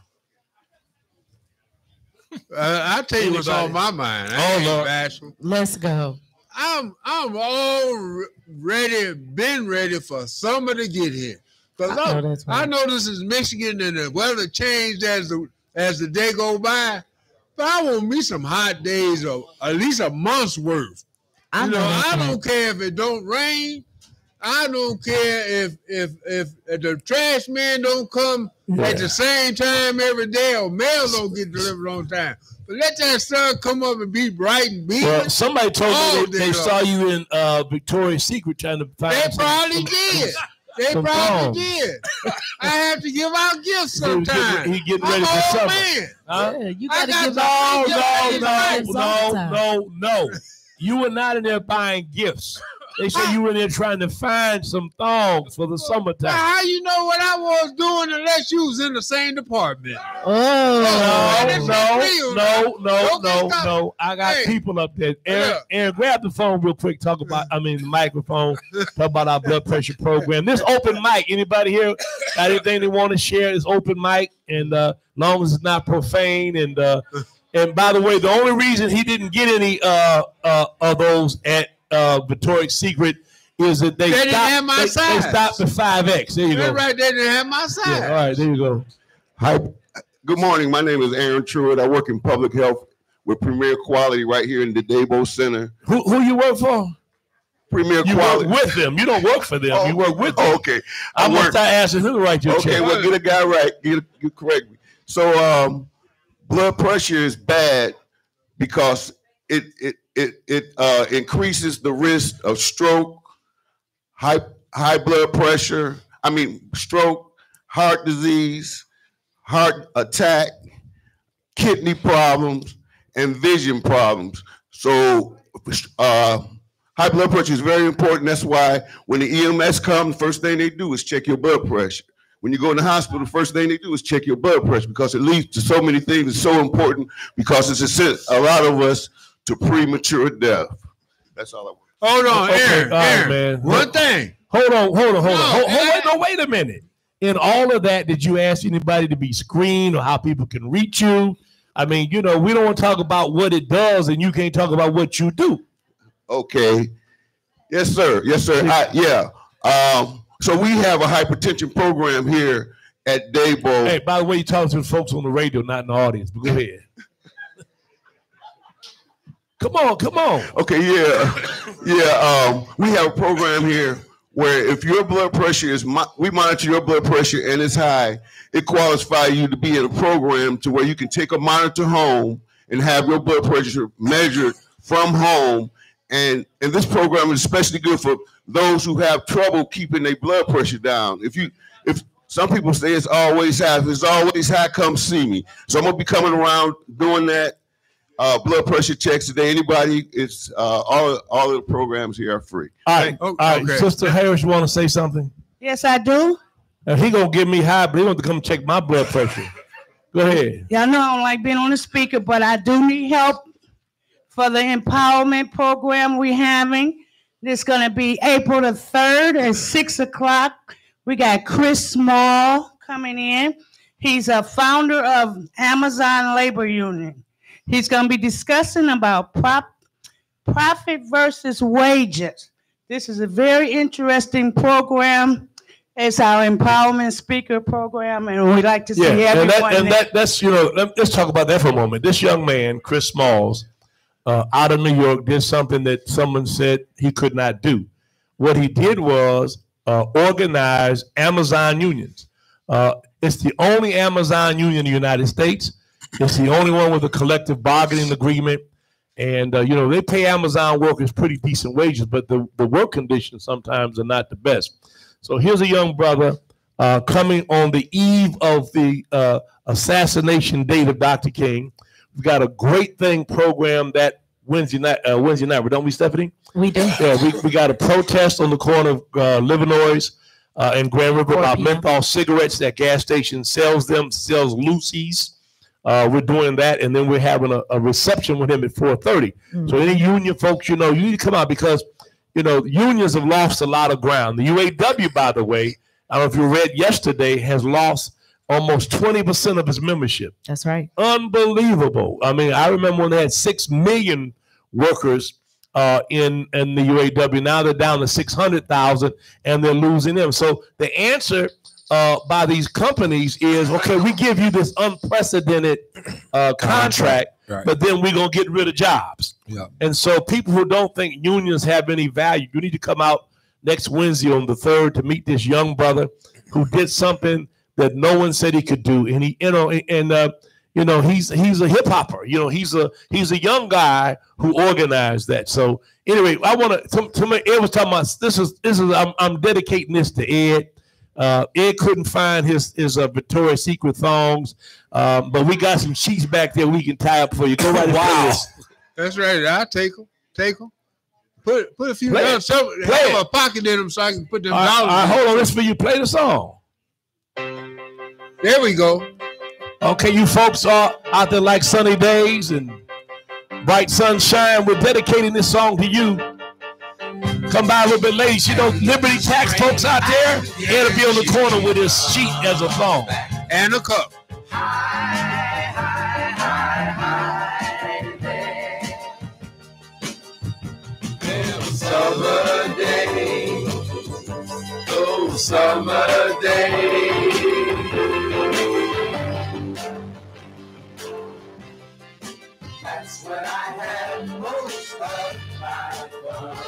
I'll tell you what's on my mind. I Oh, ain't Lord. bashful. Let's go. I'm I'm all re- ready, been ready for summer to get here. Cause I I, know that's right. I know this is Michigan and the weather changed as the as the day go by. But I want me some hot days of at least a month's worth. I You know know, that's I right. don't care if it don't rain. I don't care if if if, if the trash man don't come Yeah. at the same time every day or mail don't get delivered on time. But let that sun come up and be bright and beaming. Well, somebody told all me they, day they saw long. you in uh, Victoria's Secret trying to find. They some- probably some- did. some- They some probably thongs. did. I have to give out gifts He was getting- sometimes. he getting I'm ready for an old summer. man. Huh? Yeah, you I gotta got give to- out No, gifts no, at no, the no, summertime. no, no. You were not in there buying gifts. They said you were in there trying to find some thongs for the Now, summertime. how you know what I was doing unless you was in the same department? Oh, No, that's no, real. no, no, Don't get no, stuck. no. I got Hey. people up there. Aaron, Yeah. Aaron, grab the phone real quick. Talk about, I mean, the microphone. Talk about our blood pressure program. This open mic. Anybody here got anything they want to share? It's open mic, and uh, long as it's not profane. And uh, and by the way, the only reason he didn't get any uh, uh, of those at uh, Victoria's Secret is that they, They didn't stopped, have my they, they size. stopped at five X. There you That's go. right. They didn't have my size. Yeah, all right, there you go. Hi. Good morning. My name is Aaron Truitt. I work in public health with Premier Quality right here in the Dabo Center. Who who you work for? Premier You Quality. work with them. You don't work for them. Oh, you work with them. oh, okay. I, I want work- to ask who to write your Okay, check. well, get a guy right. Get, you correct me. So, um, blood pressure is bad because it it it it uh, increases the risk of stroke, high high blood pressure. I mean, stroke, heart disease, heart attack, kidney problems, and vision problems. So, uh, high blood pressure is very important. That's why when the E M S comes, the first thing they do is check your blood pressure. When you go in the hospital, the first thing they do is check your blood pressure because it leads to so many things. It's so important because it's a, sen- a lot of us to premature death. That's all I want. Hold on, Okay, Aaron. all right, Aaron. man. One thing. Hold on, hold on, hold No, on. Hold, hold, Aaron. wait, no, wait a minute. In all of that, did you ask anybody to be screened or how people can reach you? I mean, you know, we don't want to talk about what it does, and you can't talk about what you do. Okay. Yes, sir. Yes, sir. I, yeah. Um, so we have a hypertension program here at Dabo. Hey, by the way, you're talking to the folks on the radio, not in the audience, but go ahead. Come on, come on. Okay, yeah. Yeah. Um, we have a program here where if your blood pressure is, mo- we monitor your blood pressure and it's high, it qualifies you to be in a program to where you can take a monitor home and have your blood pressure measured from home. And, and this program is especially good for those who have trouble keeping their blood pressure down. If you, if some people say it's always high, if it's always high, come see me. So I'm gonna be coming around doing that. Uh, blood pressure checks today. Anybody, it's uh, all all of the programs here are free. All right, all right. okay. Sister Harris, you want to say something? Yes, I do. And he gonna give me high, but he want to come check my blood pressure. Go ahead. Y'all know I don't like being on the speaker, but I do need help for the empowerment program we're having. This is going to be April the third at six o'clock. We got Chris Small coming in. He's a founder of Amazon Labor Union. He's going to be discussing about prop, profit versus wages. This is a very interesting program. It's our empowerment speaker program, and we'd like to see Yeah, and, everyone that, and there. that, that's, you know, let, let's talk about that for a moment. This young man, Chris Smalls, uh, out of New York, did something that someone said he could not do. What he did was uh, organize Amazon unions. Uh, it's the only Amazon union in the United States. It's the only one with a collective bargaining agreement. And, uh, you know, they pay Amazon workers pretty decent wages, but the, the work conditions sometimes are not the best. So here's a young brother uh, coming on the eve of the uh, assassination date of Doctor King. We've got a great thing programmed that Wednesday night, uh, Wednesday night, don't we, Stephanie? We do. Yeah, we, we got a protest on the corner of uh, Livernois uh, and Grand River about menthol cigarettes. That gas station sells them, sells Lucy's. Uh, we're doing that, and then we're having a, a reception with him at four thirty. Mm-hmm. So any union folks, you know, you need to come out because, you know, unions have lost a lot of ground. The U A W, by the way, I don't know if you read yesterday, has lost almost twenty percent of its membership. That's right. Unbelievable. I mean, I remember when they had six million workers uh, in, in the U A W. Now they're down to six hundred thousand, and they're losing them. So the answer uh, by these companies is, okay, we give you this unprecedented uh, contract, right. but then we're going to get rid of jobs. Yeah. And so people who don't think unions have any value, you need to come out next Wednesday on the third to meet this young brother who did something that no one said he could do. And he, you know, and uh, you know, he's he's a hip hopper. You know, he's a he's a young guy who organized that. So anyway, I want to. To me, Ed was talking about this is this is I'm, I'm dedicating this to Ed. Uh, Ed couldn't find his his uh, Victoria's Secret thongs, um, but we got some sheets back there we can tie up for you. Go right wow. That's right. I'll take them. Take them. Put put a few Play dollars. Some, Play have it. a pocket in them so I can put them All right, dollars. all right, in. hold on, this for you. Play the song. There we go. Okay, you folks are out there like sunny days and bright sunshine. We're dedicating this song to you. Come by a little bit late. You know, Liberty Tax folks out there, it'll be on the corner with his sheet as a phone. And a cup. Summer day. summer day. That's when I had most of my fun.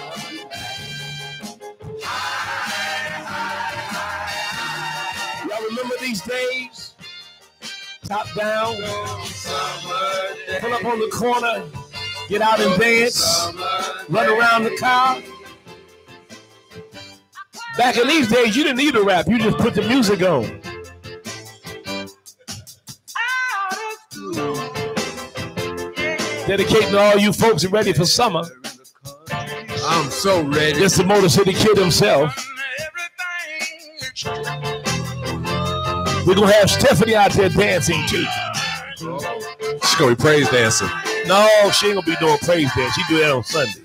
Y'all remember these days? Top down, pull up on the corner, get out and dance, run around the car. Back in these days, you didn't need a rap. You just put the music on. Dedicating to all you folks who ready for summer. I'm so ready. It's the Motor City Kid himself. We're going to have Stephanie out there dancing too. She's going to be praise dancing. No, she ain't going to be doing praise dance. She do that on Sunday.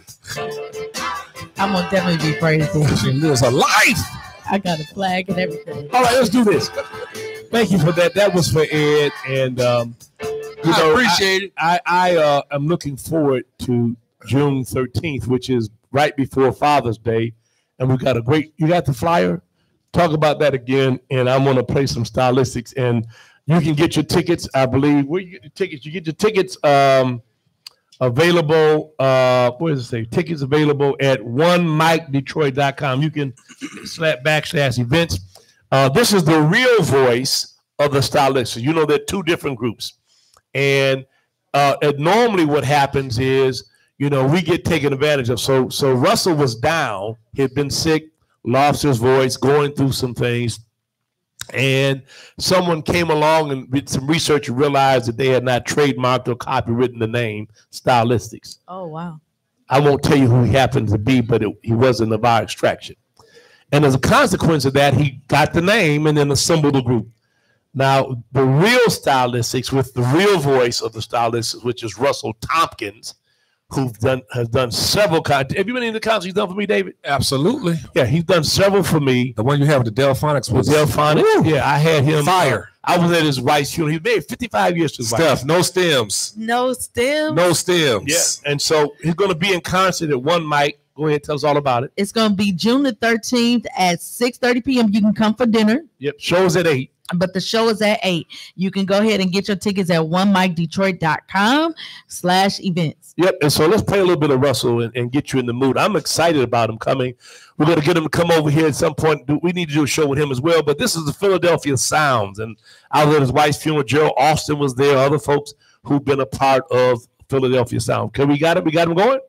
I'm going to definitely be praise dancing. She lives her life. I got a flag and everything. All right, let's do this. Thank you for that. That was for Ed. And, um, you know, I appreciate it. I, I uh, am looking forward to June thirteenth, which is right before Father's Day. And we got a great, you got the flyer? Talk about that again. And I'm going to play some stylistics. And you can get your tickets, I believe. Where you get the tickets? You get your tickets um, available. Uh, what does it say? Tickets available at one mic detroit dot com. You can slap backslash events. Uh, this is the real voice of the stylists. You know, there are two different groups. And, uh, and normally what happens is, you know, we get taken advantage of. So, so Russell was down. He had been sick, lost his voice, going through some things. And someone came along and did some research and realized that they had not trademarked or copywritten the name Stylistics. Oh, wow. I won't tell you who he happened to be, but it, he wasn't of our extraction. And as a consequence of that, he got the name and then assembled a group. Now, the real Stylistics with the real voice of the Stylistics, which is Russell Tompkins, who done has done several concerts. Have you been in the concerts he's done for me, David? Absolutely. Yeah, he's done several for me. The one you have with the Delphonics was Delphonics. Woo! Yeah, I had him. Fire. Uh, I was at his wife's funeral. He made fifty-five years to his wife. Stuff, no stems. No stems. No stems. Yeah, and so he's going to be in concert at One Mic. Go ahead, tell us all about it. It's going to be June the thirteenth at six thirty p.m. You can come for dinner. Yep, show's at eight. But the show is at eight. You can go ahead and get your tickets at one mic detroit dot com slash events. Yep, and so let's play a little bit of Russell and, and get you in the mood. I'm excited about him coming. We're going to get him to come over here at some point. We need to do a show with him as well. But this is the Philadelphia Sounds. And I was at his wife's funeral. Gerald Austin was there. Other folks who've been a part of Philadelphia Sound. Okay, we got it? We got him going?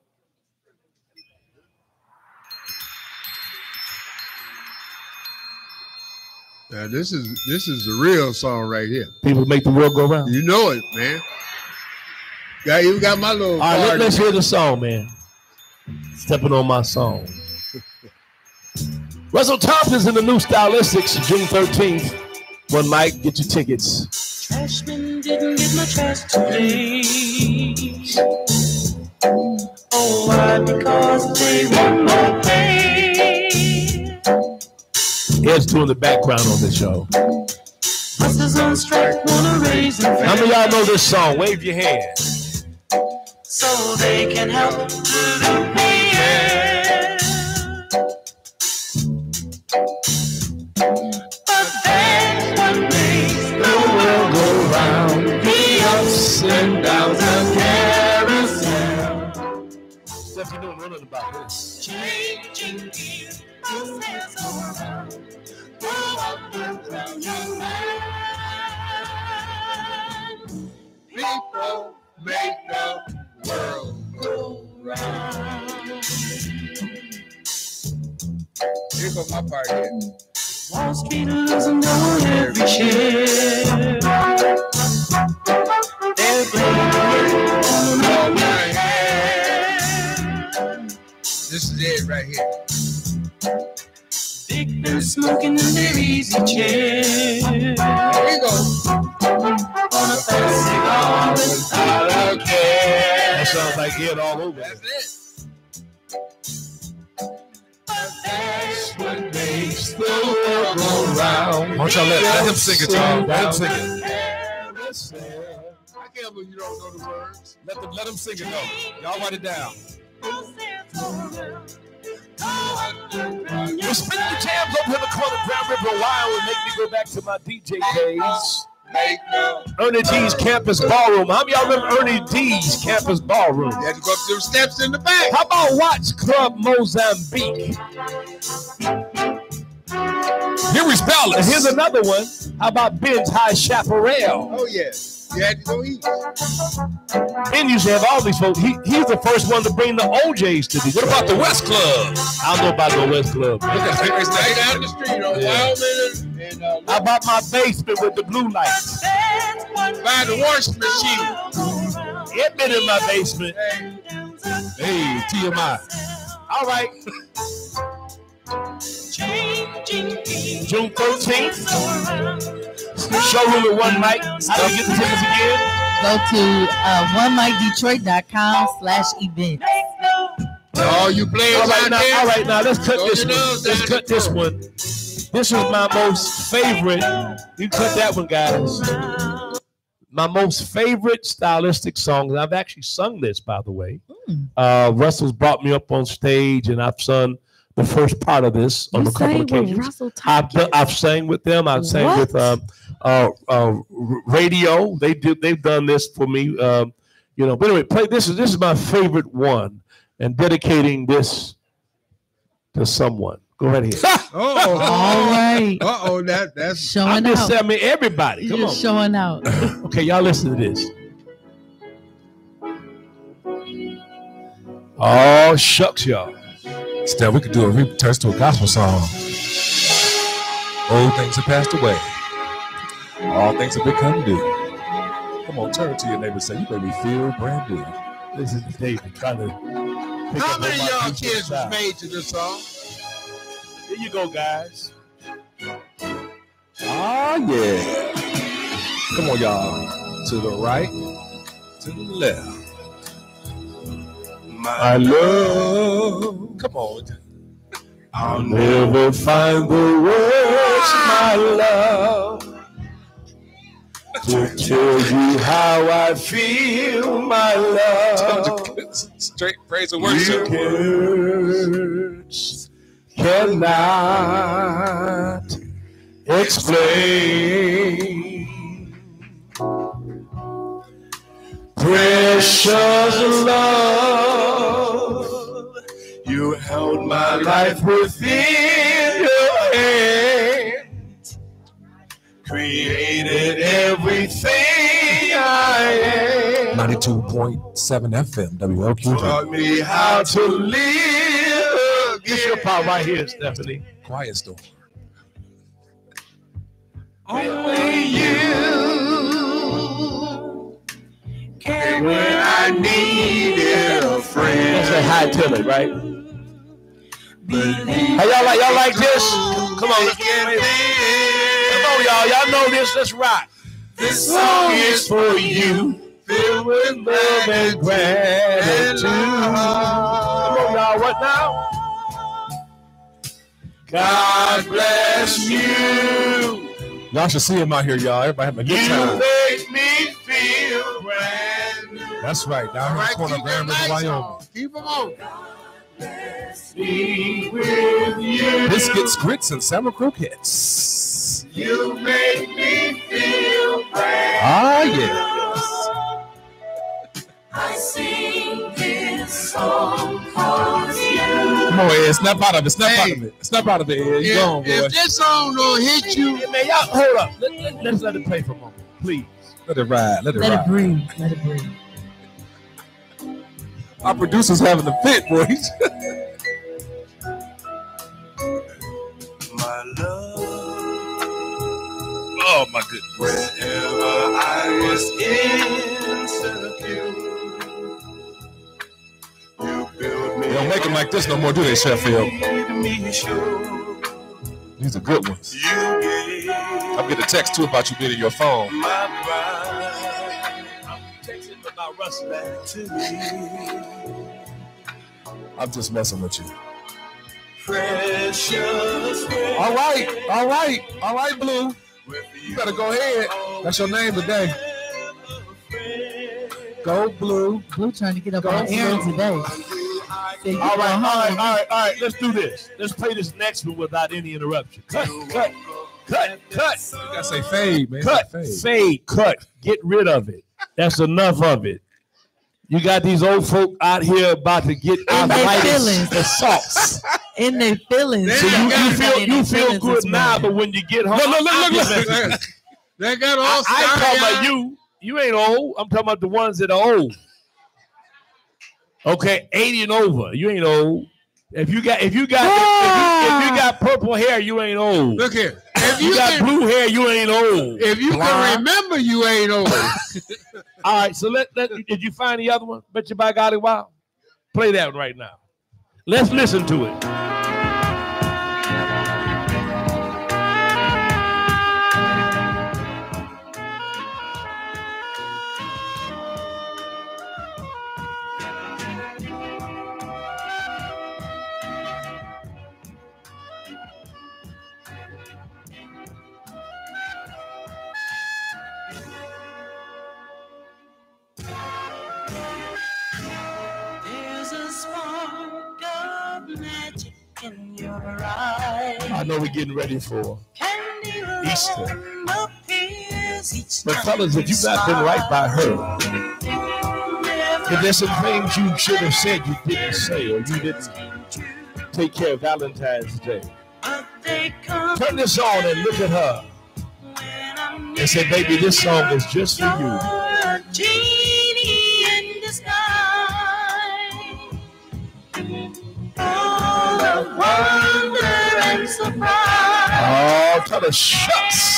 Now this is this is the real song right here. People make the world go round. You know it, man. Got you got my little. All right, let, let's hear the song, man. Stepping on my song. Russell Tompkins in the new Stylistics, June thirteenth. One mic, get your tickets. Trashman didn't get my trash today. Oh, why? Because they want more pay. Ed's doing the background on this show. Busters on strike, wanna raise their How many of y'all know this song? Wave your hand. so they can help pollute the air. But that's what makes the world go round. The ups and downs of carousel. Steph, you know nothing about this. Changing gears, process all around. Go up and down your mind. People make the world go round. Here goes my part here. Wall Street losing on every share. They're blaming it on the man. This is it right here. Big been smoking in their easy chair. Here we go. On a fast cigar without a care. That sounds like Ed all over. That's it. That's what makes the world go round. Why don't y'all let, let him sing it, y'all? Let him sing it. I can't believe you don't know the words. Let them let him sing it though. Y'all write it down. We're spinning the jams over in the corner, Brown River, Ohio, and make me go back to my D J days. Ernie D's Campus Ballroom. How many y'all remember Ernie D's Campus Ballroom? You had to go up them steps in the back. How about Watts Club Mozambique? Henry's Palace. And here's another one. How about Ben's High Chaparral? Oh, yeah. You had to go eat. Ben used to have all these folks. He, he's the first one to bring the O Js to Detroit. What about the West Club? I don't know about the West Club. Look at right down the street on Yeah. Wildman and uh, How about my basement with the blue lights? by the washing machine. It been in my basement. Hey, T M I. All right. June thirteenth. Showroom at One Mic. How do we get the tickets again? Go to uh, one mic detroit dot com slash events. All you players All right out now, there, all right now, let's cut throw this your one. nose Let's down cut the this throat. one. This is my most favorite. You cut that one, guys. My most favorite stylistic song. And I've actually sung this, by the way. Uh, Russell's brought me up on stage, and I've sung the first part of this on You a couple sang of with occasions. Russell I've, done- I've sang with them. I've sang What? with um, uh, uh, r- radio. They do. They've done this for me. Um, you know. But anyway, play this. Is this is my favorite one, and dedicating this to someone. Go right ahead. Oh, All right. Uh oh, that that's Showing I'm just out. saying, I mean, everybody. Come You're on. showing out. Okay, y'all listen to this. Oh, shucks, y'all. Steph, we could do a return to a gospel song. Old things have passed away. All things have become new. Come on, turn to your neighbor and say, you made me feel brand new. This is David trying to. pick How up many on my of y'all musical kids style. was made to this song? Here you go, guys. Ah, yeah. Come on, y'all. To the right, to the left. My love. Come on. I'll never find the words, my love, to tell you how I feel, my love. Straight praise and worship. Words cannot explain. Precious love, you held my life within your hand, created everything I am, ninety-two point seven F M, W L Q V. taught me how to live. This your part right here, Stephanie. Quiet storm. Only you came when I needed a friend. That's a high tilly, right? Hey, y'all like y'all like this? Come on, let's get it. Come on, y'all. Y'all know this. Let's rock. This song is for you, filled with love and gratitude. Come on, y'all. What now? God bless you. Y'all should see him out here, y'all. Everybody having a good You time. make me feel brand new. That's right. Down here in the corner of Grand River, Wyoming. Keep them on. Be with you. Biscuits, grits, and salmon croquettes. You make me feel brand Ah, yeah. I sing this song cause you. Come on, Ed. Snap out of it. Snap out of it. Snap out of it, Ed. You If, gone, boy. if this song don't hit you, Hey, man, y'all hold up. Let, let, let's let it play for a moment, please. Let it ride. Let it Let ride. it breathe. Let it breathe. Our producer's having a fit, boy. My love, Oh, my goodness. wherever I was insecure, you built me. They don't make them like this no more, do they, Sheffield? made me sure These are good ones. you gave I'm getting a text, too, about you being in your phone. my pride I'm texting about Russell. back to me. I'm just messing with you. Precious friend. All right. All right. All right, Blue. You better go ahead. That's your name today. Go, Blue. Blue trying to get up Go on Aaron Blue. today. said, all right, all right, all right, all right. Let's do this. Let's play this next one without any interruption. Cut, cut, cut, cut. You gotta say fade, man. Cut, Fade. fade, cut. Get rid of it. That's enough of it. You got these old folk out here about to get arthritis and salts. In their feelings. So you, you feel you feel good now, but when you get home, Look, look, I'll look, get look. back. They got all I, I ain't talking starry-eyed. about you. You ain't old. I'm talking about the ones that are old. Okay, eighty and over. You ain't old. If you got if you got if, you, if you got purple hair, you ain't old. Look here. If you, you got can, blue hair, you ain't old. If you Blind. can remember, you ain't old. All right, so let, let did you find the other one? Bet you by golly wow. Play that one right now. Let's listen to it. There's a spark of magic in your eyes. I know we're getting ready for Easter. Each But fellas, if you've not been right by her, if there's some things you should have said you didn't say, or you didn't take care of Valentine's Day, turn this on and look at her and say, baby, this song is just for you. a genie in the sky, full of wonder and surprise. Oh, tell her, shucks.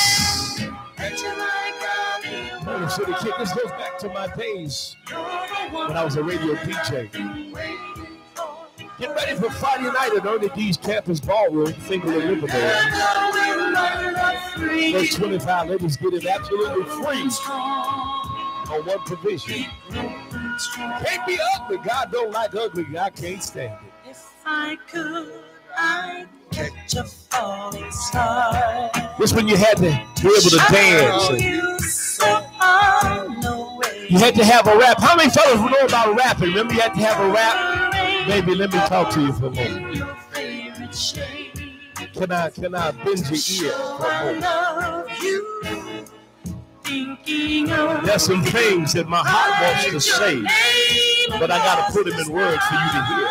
Motor City Kid, this goes back to my days when I was a radio D J. Get ready for Friday night at Ernie D's Campus Ballroom, Fingal and Riverdale. Those twenty-five ladies get it absolutely free on one provision. Can't be ugly. God don't like ugly. I can't stand it. If I could, I'd catch a falling star. This when you had to be able to dance. and You so far away. You had to have a rap. How many fellas know about rapping? Remember you had to have a rap? Baby, let me talk to you for a moment. Can I can I bend your ear for a moment? There's some things that my heart wants to say, but I gotta put them in words for you to hear.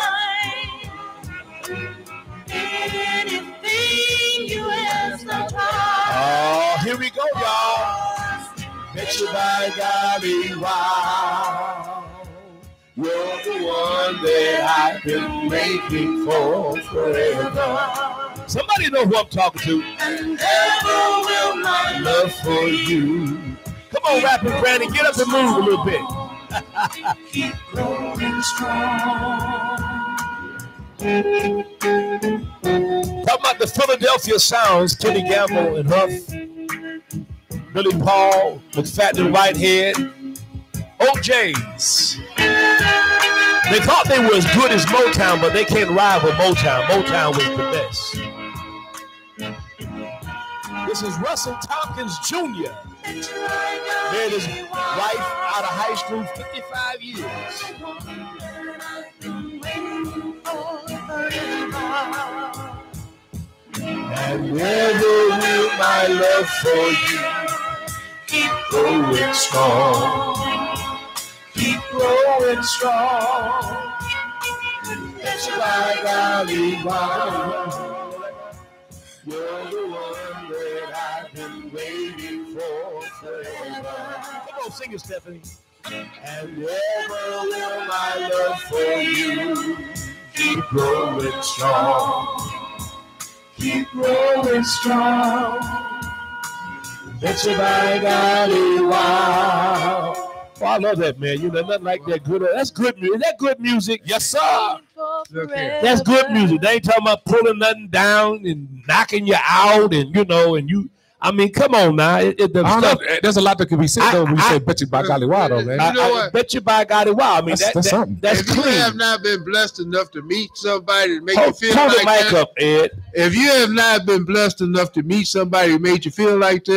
Oh, here we go, y'all. Bet you by golly, wow. You're the one that I've been waiting for forever. Somebody know who I'm talking to. And ever will my Love for you. Come on, rapping Granny, get up and move a little bit. keep growing strong. Talking about the Philadelphia Sounds, Kenny Gamble and Huff, Billy Paul, McFadden Whitehead, O J's. They thought they were as good as Motown, but they can't rival Motown. Motown was the best. This is Russell Tompkins Junior Married his wife out of high school, fifty-five years. And never will my love for you keep growing strong. Keep growing strong. It's by golly, wow. You're the one that I've been waiting for forever. Come on, sing it, Stephanie. And ever will my love for you keep growing strong. Keep growing strong. It's by golly, wow. Oh, I love that, man. You know, nothing like that good. That's good music. Is that good music? Yes, sir. That's good music. They ain't talking about pulling nothing down and knocking you out, and you know, and you. I mean, come on now. It, it, the I don't stuff, know. There's a lot that can be said though when you I- say bet you by golly wow though, man. I, I bet you by golly wow. I mean, That's- that, that's that- something. that's if you clean. have not been blessed enough to meet somebody that make Pull- you feel pull the like mic that, up, Ed. if you have not been blessed enough to meet somebody who made you feel like this,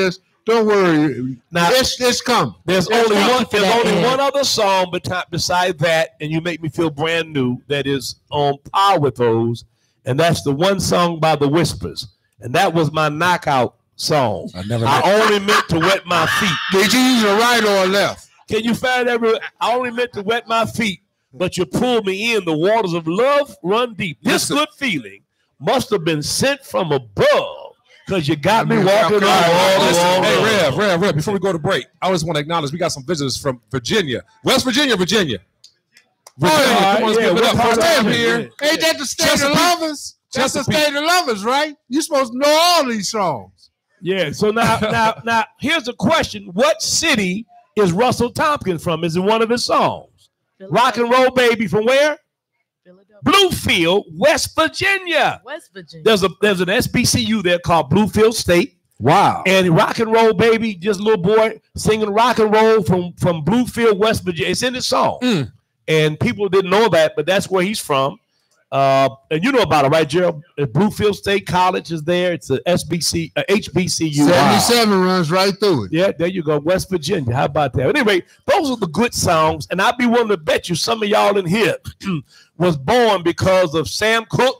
Don't worry. Now it's it's come. There's It's only come. one. There's only one other song beside that, and you make me feel brand new. That is on par with those, and that's the one song by the Whispers, and that was my knockout song. I never. I only meant to wet my feet. Did you use a right or a left? Can you find every? I only meant to wet my feet, but you pulled me in. The waters of love run deep. This good feeling must have been sent from above, because you got me walking on all Listen, along. hey, Rev, Rev, Rev, before we go to break, I always want to acknowledge we got some visitors from Virginia. West Virginia, Virginia. Virginia, Oh, come on, let's yeah, give it what up. part First of time it? here. Ain't that the state Chesapeake. of lovers? That's the Chesapeake. state of lovers, right? You're supposed to know all these songs. Yeah. So now, now, now, here's the question: what city is Russell Tompkins from? Is it one of his songs? Rock and Roll Baby from where? Bluefield, West Virginia. West Virginia. There's a there's an S B C U there called Bluefield State. Wow. And Rock and Roll Baby, just a little boy singing rock and roll from, from Bluefield, West Virginia. It's in the song. Mm. And people didn't know that, but that's where he's from. Uh, and you know about it, right, Gerald? Bluefield State College is there. It's a S B C, a H B C U. seventy-seven runs right through it. Yeah, there you go. West Virginia. How about that? Anyway, those are the good songs. And I'd be willing to bet you some of y'all in here was born because of Sam Cooke.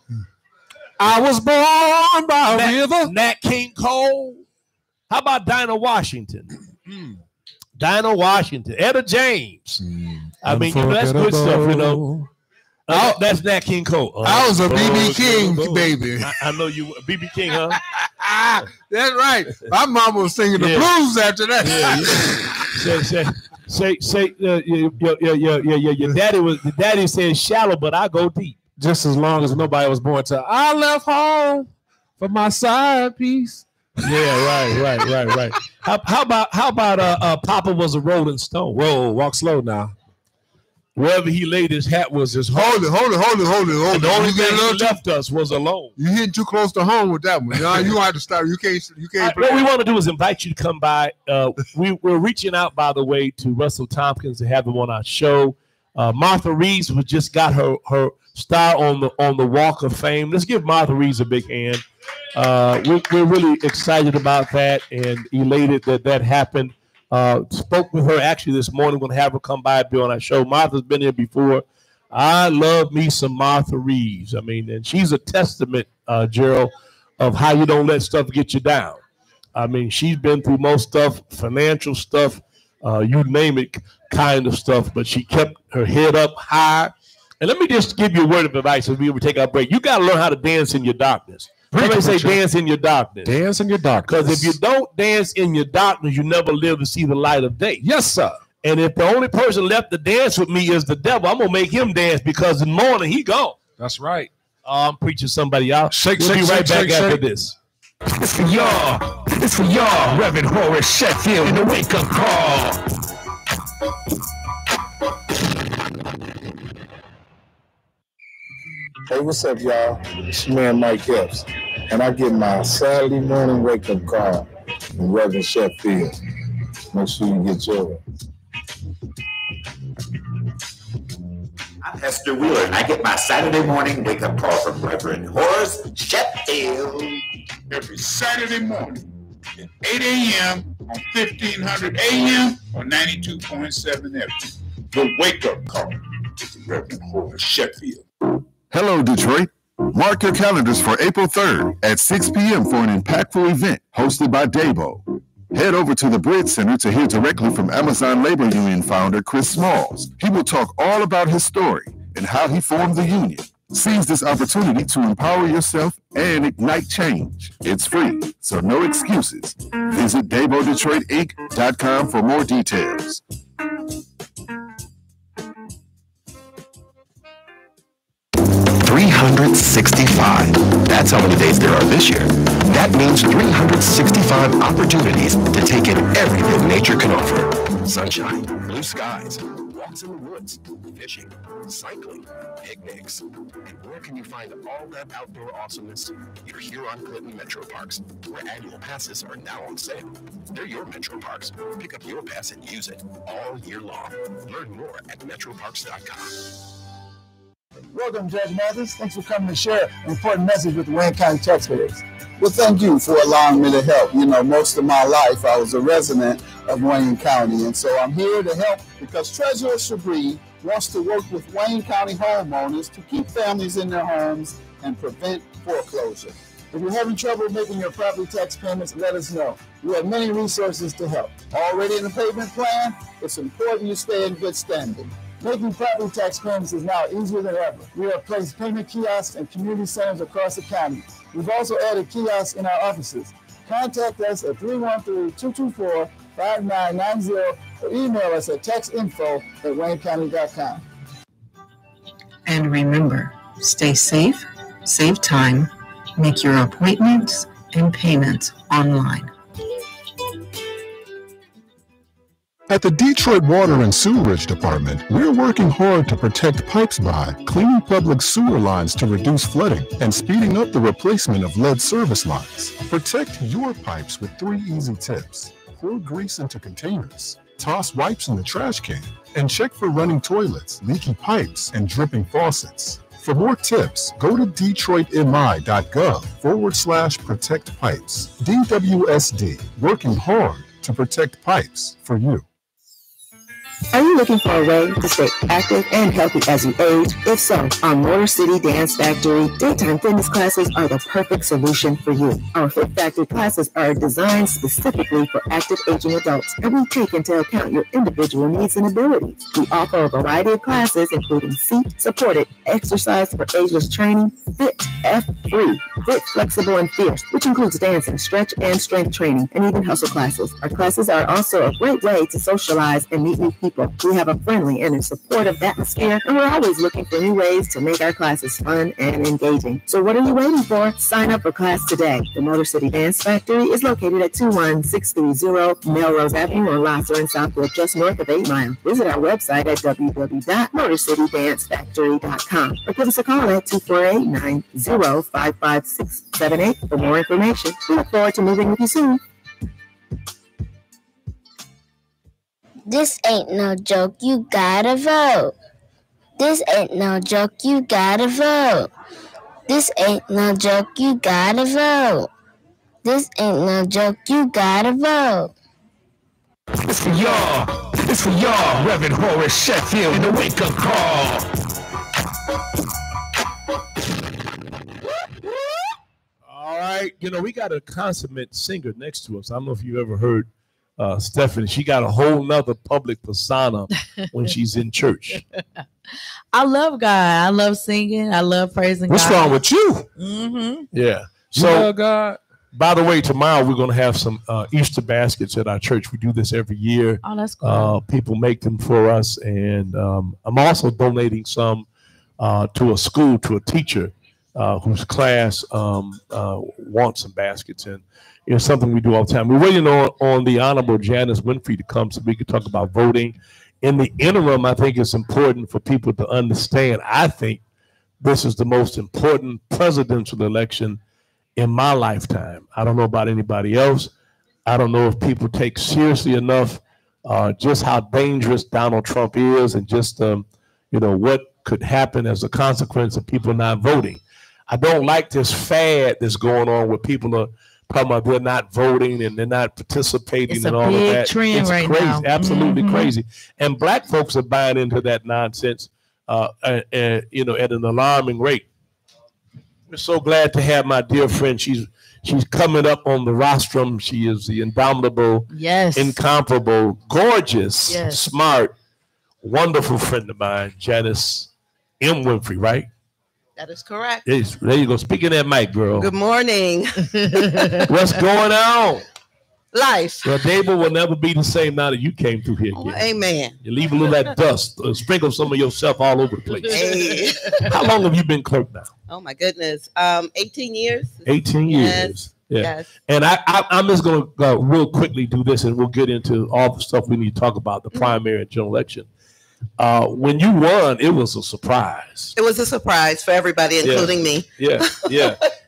I was born by a Nat, river. Nat King Cole. How about Dinah Washington? Dinah Washington. Etta James. I mean, you know, that's good stuff, you know. Uh, that's Nat King Cole. Uh, I was a B B King baby. I, I know you, B B King, huh? That's right. My mama was singing the Yeah. blues after that. Yeah, yeah. say, say, say, say, uh, your, your, your, your, your, your daddy was, the daddy said shallow, but I go deep. Just as long as nobody was born to, I left home for my side piece. Yeah, right, right, right, right. How, how about how about uh, uh, Papa was a Rolling Stone? Whoa, walk slow now. Wherever he laid his hat was his home. Hold it, hold it, hold it, hold it, hold it. The only You get thing a he little too- left us was alone. You hitting too close to home with that one. Nah, you gonna have to stop. You can't. You can't. All right, what we want to do is invite you to come by. Uh, we, we're reaching out, by the way, to Russell Tompkins to have him on our show. Uh, Martha Reeves was just got her her star on the on the Walk of Fame. Let's give Martha Reeves a big hand. Uh, we're, we're really excited about that and elated that that happened. Uh, spoke with her actually this morning. We're going to have her come by and be on our show. Martha's been here before. I love me some Martha Reeves. I mean, and she's a testament, uh, Gerald, of how you don't let stuff get you down. I mean, she's been through most stuff, financial stuff, uh, you name it, kind of stuff, but she kept her head up high. And let me just give you a word of advice as we take our break. You got to learn how to dance in your darkness. Somebody say dance in your darkness. Dance in your darkness. Because if you don't dance in your darkness, you never live to see the light of day. Yes, sir. And if the only person left to dance with me is the devil, I'm going to make him dance because in the morning he gone. That's right. Oh, I'm preaching somebody out. Shake, we'll shake, be right shake, back shake, after shake. this. It's for y'all. It's for y'all, Reverend Horace Sheffield, and the wake up call. Hey, what's up, y'all? It's your man Mike Epps, and I get my Saturday morning wake-up call from Reverend Sheffield. Make sure you get yours. I'm Hester Wheeler, and I get my Saturday morning wake-up call from Reverend Horace Sheffield. Every Saturday morning at eight a.m. on fifteen hundred A M or ninety-two point seven F M. The wake-up call with Reverend Horace Sheffield. Hello, Detroit. Mark your calendars for April third at six p.m. for an impactful event hosted by Dabo. Head over to the Bridge Center to hear directly from Amazon Labor Union founder Chris Smalls. He will talk all about his story and how he formed the union. Seize this opportunity to empower yourself and ignite change. It's free, so no excuses. Visit Dabo Detroit Inc dot com for more details. three hundred sixty-five. That's how many days there are this year. That means three hundred sixty-five opportunities to take in everything nature can offer. Sunshine, blue skies, walks in the woods, fishing, cycling, picnics. And where can you find all that outdoor awesomeness? Your Huron Clinton Metro Parks, where annual passes are now on sale. They're your Metro Parks. Pick up your pass and use it all year long. Learn more at metro parks dot com. Welcome, Judge Mathis. Thanks for coming to share an important message with the Wayne County taxpayers. Well, thank you for allowing me to help. You know, most of my life I was a resident of Wayne County, and so I'm here to help because Treasurer Shabri wants to work with Wayne County homeowners to keep families in their homes and prevent foreclosure. If you're having trouble making your property tax payments, let us know. We have many resources to help. Already in the payment plan, it's important you stay in good standing. Making property tax payments is now easier than ever. We have placed payment kiosks in community centers across the county. We've also added kiosks in our offices. Contact us at three one three, two two four, five nine nine zero or email us at tax info at wayne county dot com. And remember, stay safe, save time, make your appointments and payments online. At the Detroit Water and Sewerage Department, we're working hard to protect pipes by cleaning public sewer lines to reduce flooding and speeding up the replacement of lead service lines. Protect your pipes with three easy tips. Pour grease into containers, toss wipes in the trash can, and check for running toilets, leaky pipes, and dripping faucets. For more tips, go to detroitmi.gov forward slash protect pipes. D W S D, working hard to protect pipes for you. Are you looking for a way to stay active and healthy as you age? If so, our Motor City Dance Factory daytime fitness classes are the perfect solution for you. Our Fit Factory classes are designed specifically for active aging adults, and we take into account your individual needs and abilities. We offer a variety of classes, including seat-supported exercise for ageless training, Fit F-Free, Fit Flexible and Fierce, which includes dancing, stretch, and strength training, and even hustle classes. Our classes are also a great way to socialize and meet new people. We have a friendly and a supportive atmosphere, and we're always looking for new ways to make our classes fun and engaging. So what are you waiting for? Sign up for class today. The Motor City Dance Factory is located at two one six three zero Melrose Avenue on Lasser in Southwood, just north of eight Mile. Visit our website at w w w dot motor city dance factory dot com or give us a call at two four eight, nine zero, five five six seven eight for more information. We look forward to moving with you soon. This ain't no joke, you gotta vote. This ain't no joke, you gotta vote. This ain't no joke, you gotta vote. This ain't no joke, you gotta vote. It's for y'all. It's for y'all, Reverend Horace Sheffield, in the wake-up call. All right. You know, we got a consummate singer next to us. I don't know if you've ever heard uh, Stephanie. She got a whole nother public persona when she's in church. I love God. I love singing. I love praising What's God. wrong with you? Mm-hmm. Yeah. You So, love God. by the way, tomorrow we're going to have some uh, Easter baskets at our church. We do this every year. Oh, that's cool. Uh, people make them for us. And um, I'm also donating some uh, to a school, to a teacher uh, whose class um, uh, wants some baskets. And it's something we do all the time. We're waiting on, on the Honorable Janice Winfrey to come so we can talk about voting. In the interim, I think it's important for people to understand, I think this is the most important presidential election in my lifetime. I don't know about anybody else. I don't know if people take seriously enough uh, just how dangerous Donald Trump is and just, um, you know, what could happen as a consequence of people not voting. I don't like this fad that's going on where people are talking about they're not voting and they're not participating It's and a all of big that. trend It's right crazy, now. absolutely Mhm. crazy. And black folks are buying into that nonsense, uh, uh, uh, you know, at an alarming rate. We're so glad to have my dear friend. She's she's coming up on the rostrum. She is the indomitable, Yes. incomparable, gorgeous, Yes. smart, wonderful friend of mine, Janice M. Winfrey, right? That is correct. Yes, there you go. Speaking that mic, girl. Good morning. What's going on? Life. Well, Dable will never be the same now that you came through here. Oh, again. amen. You leave a little of that dust, uh, sprinkle some of yourself all over the place. Hey. How long have you been clerk now? Oh my goodness. Um, eighteen years. eighteen Yes. years. Yeah. Yes. And I, I, I'm just going to uh, real quickly do this and we'll get into all the stuff we need to talk about, the primary and general election. Uh, when you won, it was a surprise. It was a surprise for everybody, including me. Yeah, yeah.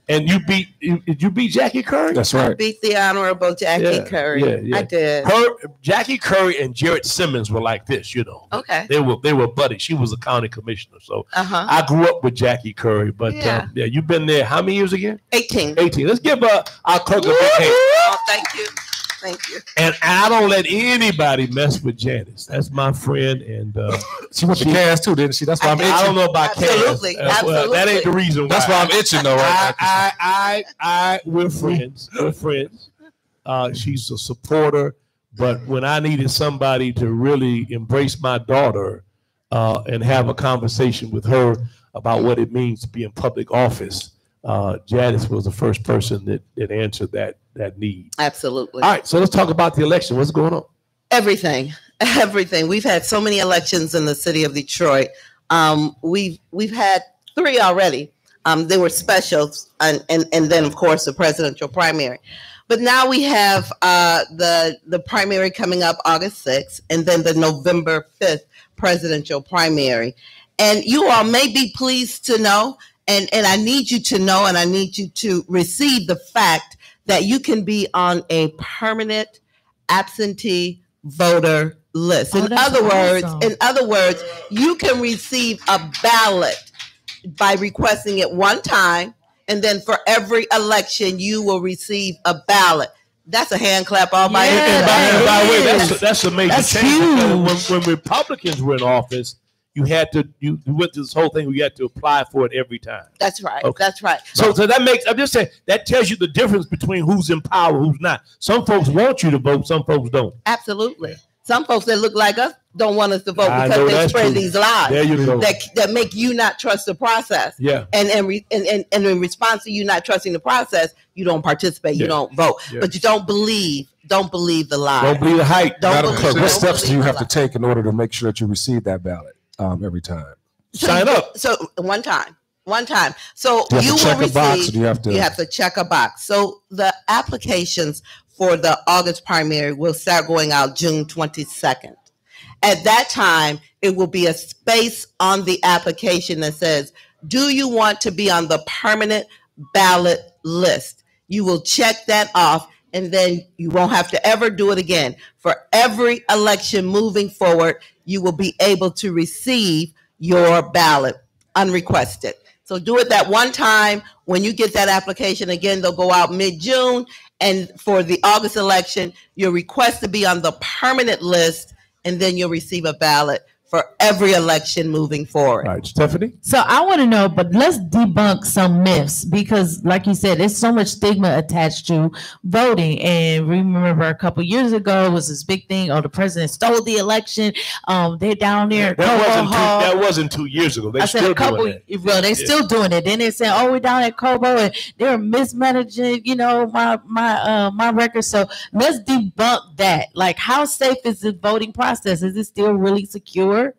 And you beat you, did you beat Jackie Curry? That's I right. beat the Honorable Jackie Yeah, Curry. yeah, yeah. I did. Her, Jackie Curry and Jared Simmons were like this, you know. Okay. They were they were buddies. She was a county commissioner, so Uh-huh. I grew up with Jackie Curry. But yeah, Yeah. um, yeah you've been there how many years again? eighteen. eighteen. Let's give uh, our clerk a big hand. Oh, thank you. Thank you. And I don't let anybody mess with Janice. That's my friend, and uh, She went to Cass too, didn't she? That's why I'm itching. I don't know about Absolutely, Cass. Uh, well, that ain't the reason why. That's why I'm itching though, right? I, I, I, I, we're friends. We're friends. Uh, she's a supporter, but when I needed somebody to really embrace my daughter uh, and have a conversation with her about what it means to be in public office, uh, Janice was the first person that, that answered that that need. Absolutely. All right, so let's talk about the election. What's going on? Everything, everything. We've had so many elections in the city of Detroit. Um, we've we've had three already. Um, they were specials, and, and and then of course the presidential primary. But now we have uh, the the primary coming up August sixth, and then the November fifth presidential primary. And you all may be pleased to know, and and I need you to know, and I need you to receive the fact that you can be on a permanent absentee voter list. Oh, In that's other words, awesome. in other words, you can receive a ballot by requesting it one time, and then for every election, you will receive a ballot. That's a hand clap all by Yeah, And by, itself. and by the way, Yes. that's a, that's a major That's change. because huge. When, when Republicans were in office, you had to you, you went through this whole thing where you had to apply for it every time. That's right. Okay. That's right. So, so that makes I'm just saying that tells you the difference between who's in power, who's not. Some folks want you to vote, some folks don't. Absolutely. Some folks that look like us don't want us to vote I know because they that's spread true. these lies There you go. that that make you not trust the process. Yeah. And and, re, and and and in response to you not trusting the process, you don't participate. You Yeah. don't vote. Yeah. But you don't believe. Don't believe the lie. Don't believe the hype. Don't Madam believe- Clerk, don't what steps do believe you the have lie. to take in order to make sure that you receive that ballot um, every time? So Sign you- up. So one time, one time. So Do you have you to will check a receive. box, or do you have to- You have to check a box. So the applications for the August primary will start going out June twenty-second. At that time, it will be a space on the application that says, "Do you want to be on the permanent ballot list?" You will check that off, and then you won't have to ever do it again. For every election moving forward, you will be able to receive your ballot unrequested. So do it that one time. When you get that application again, they'll go out mid-June. And for the August election, you'll request to be on the permanent list, and then you'll receive a ballot for every election moving forward. All right, Stephanie. So I want to know, but let's debunk some myths because, like you said, there's so much stigma attached to voting. And remember, a couple years ago it was this big thing. Oh, the president stole the election. Um, they're down there. at That Cobo wasn't two, Hall. that wasn't two years ago. They I said still a couple. doing that. Well, they're Yeah. still doing it. Then they said, "Oh, we're down at Cobo and they're mismanaging, you know, my my uh my record." So let's debunk that. Like, how safe is the voting process? Is it still really secure?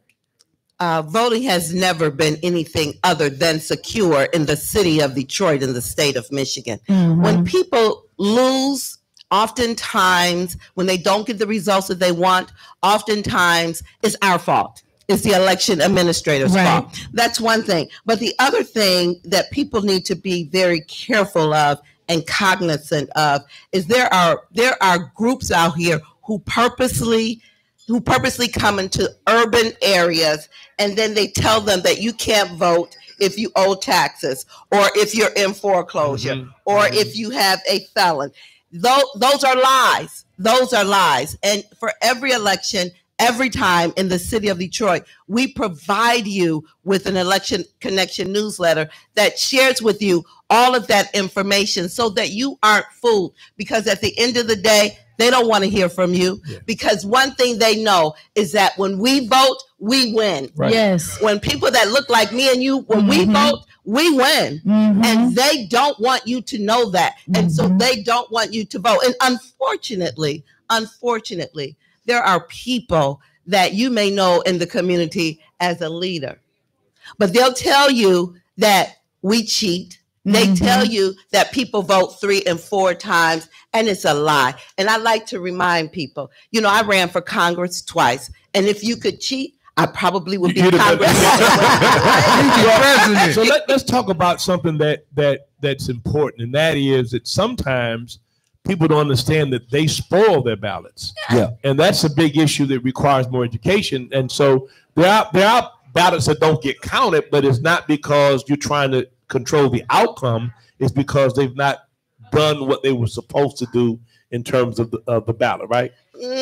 Uh, voting has never been anything other than secure in the city of Detroit in the state of Michigan. Mhm. When people lose, oftentimes when they don't get the results that they want, oftentimes it's our fault. It's the election administrator's Right. fault. That's one thing. But the other thing that people need to be very careful of and cognizant of is there are there are groups out here who purposely who purposely come into urban areas, and then they tell them that you can't vote if you owe taxes or if you're in foreclosure Mhm. or if you have a felon. Those, those are lies. Those are lies. And for every election, every time in the city of Detroit, we provide you with an election connection newsletter that shares with you all of that information so that you aren't fooled. Because at the end of the day, they don't want to hear from you, because one thing they know is that when we vote, we win. Right. Yes. When people that look like me and you, when we Mhm. vote, we win. Mhm. And they don't want you to know that. And so they don't want you to vote. And unfortunately, unfortunately, there are people that you may know in the community as a leader, but they'll tell you that we cheat. They Mhm. tell you that people vote three and four times, and it's a lie. And I like to remind people, you know, I ran for Congress twice, and if you could cheat, I probably would be You'd have Congress. been- so let, let's talk about something that that that's important, and that is that sometimes people don't understand that they spoil their ballots. Yeah. And that's a big issue that requires more education. And so there are there are ballots that don't get counted, but it's not because you're trying to control the outcome. It's because they've not done what they were supposed to do in terms of the, of the ballot, right?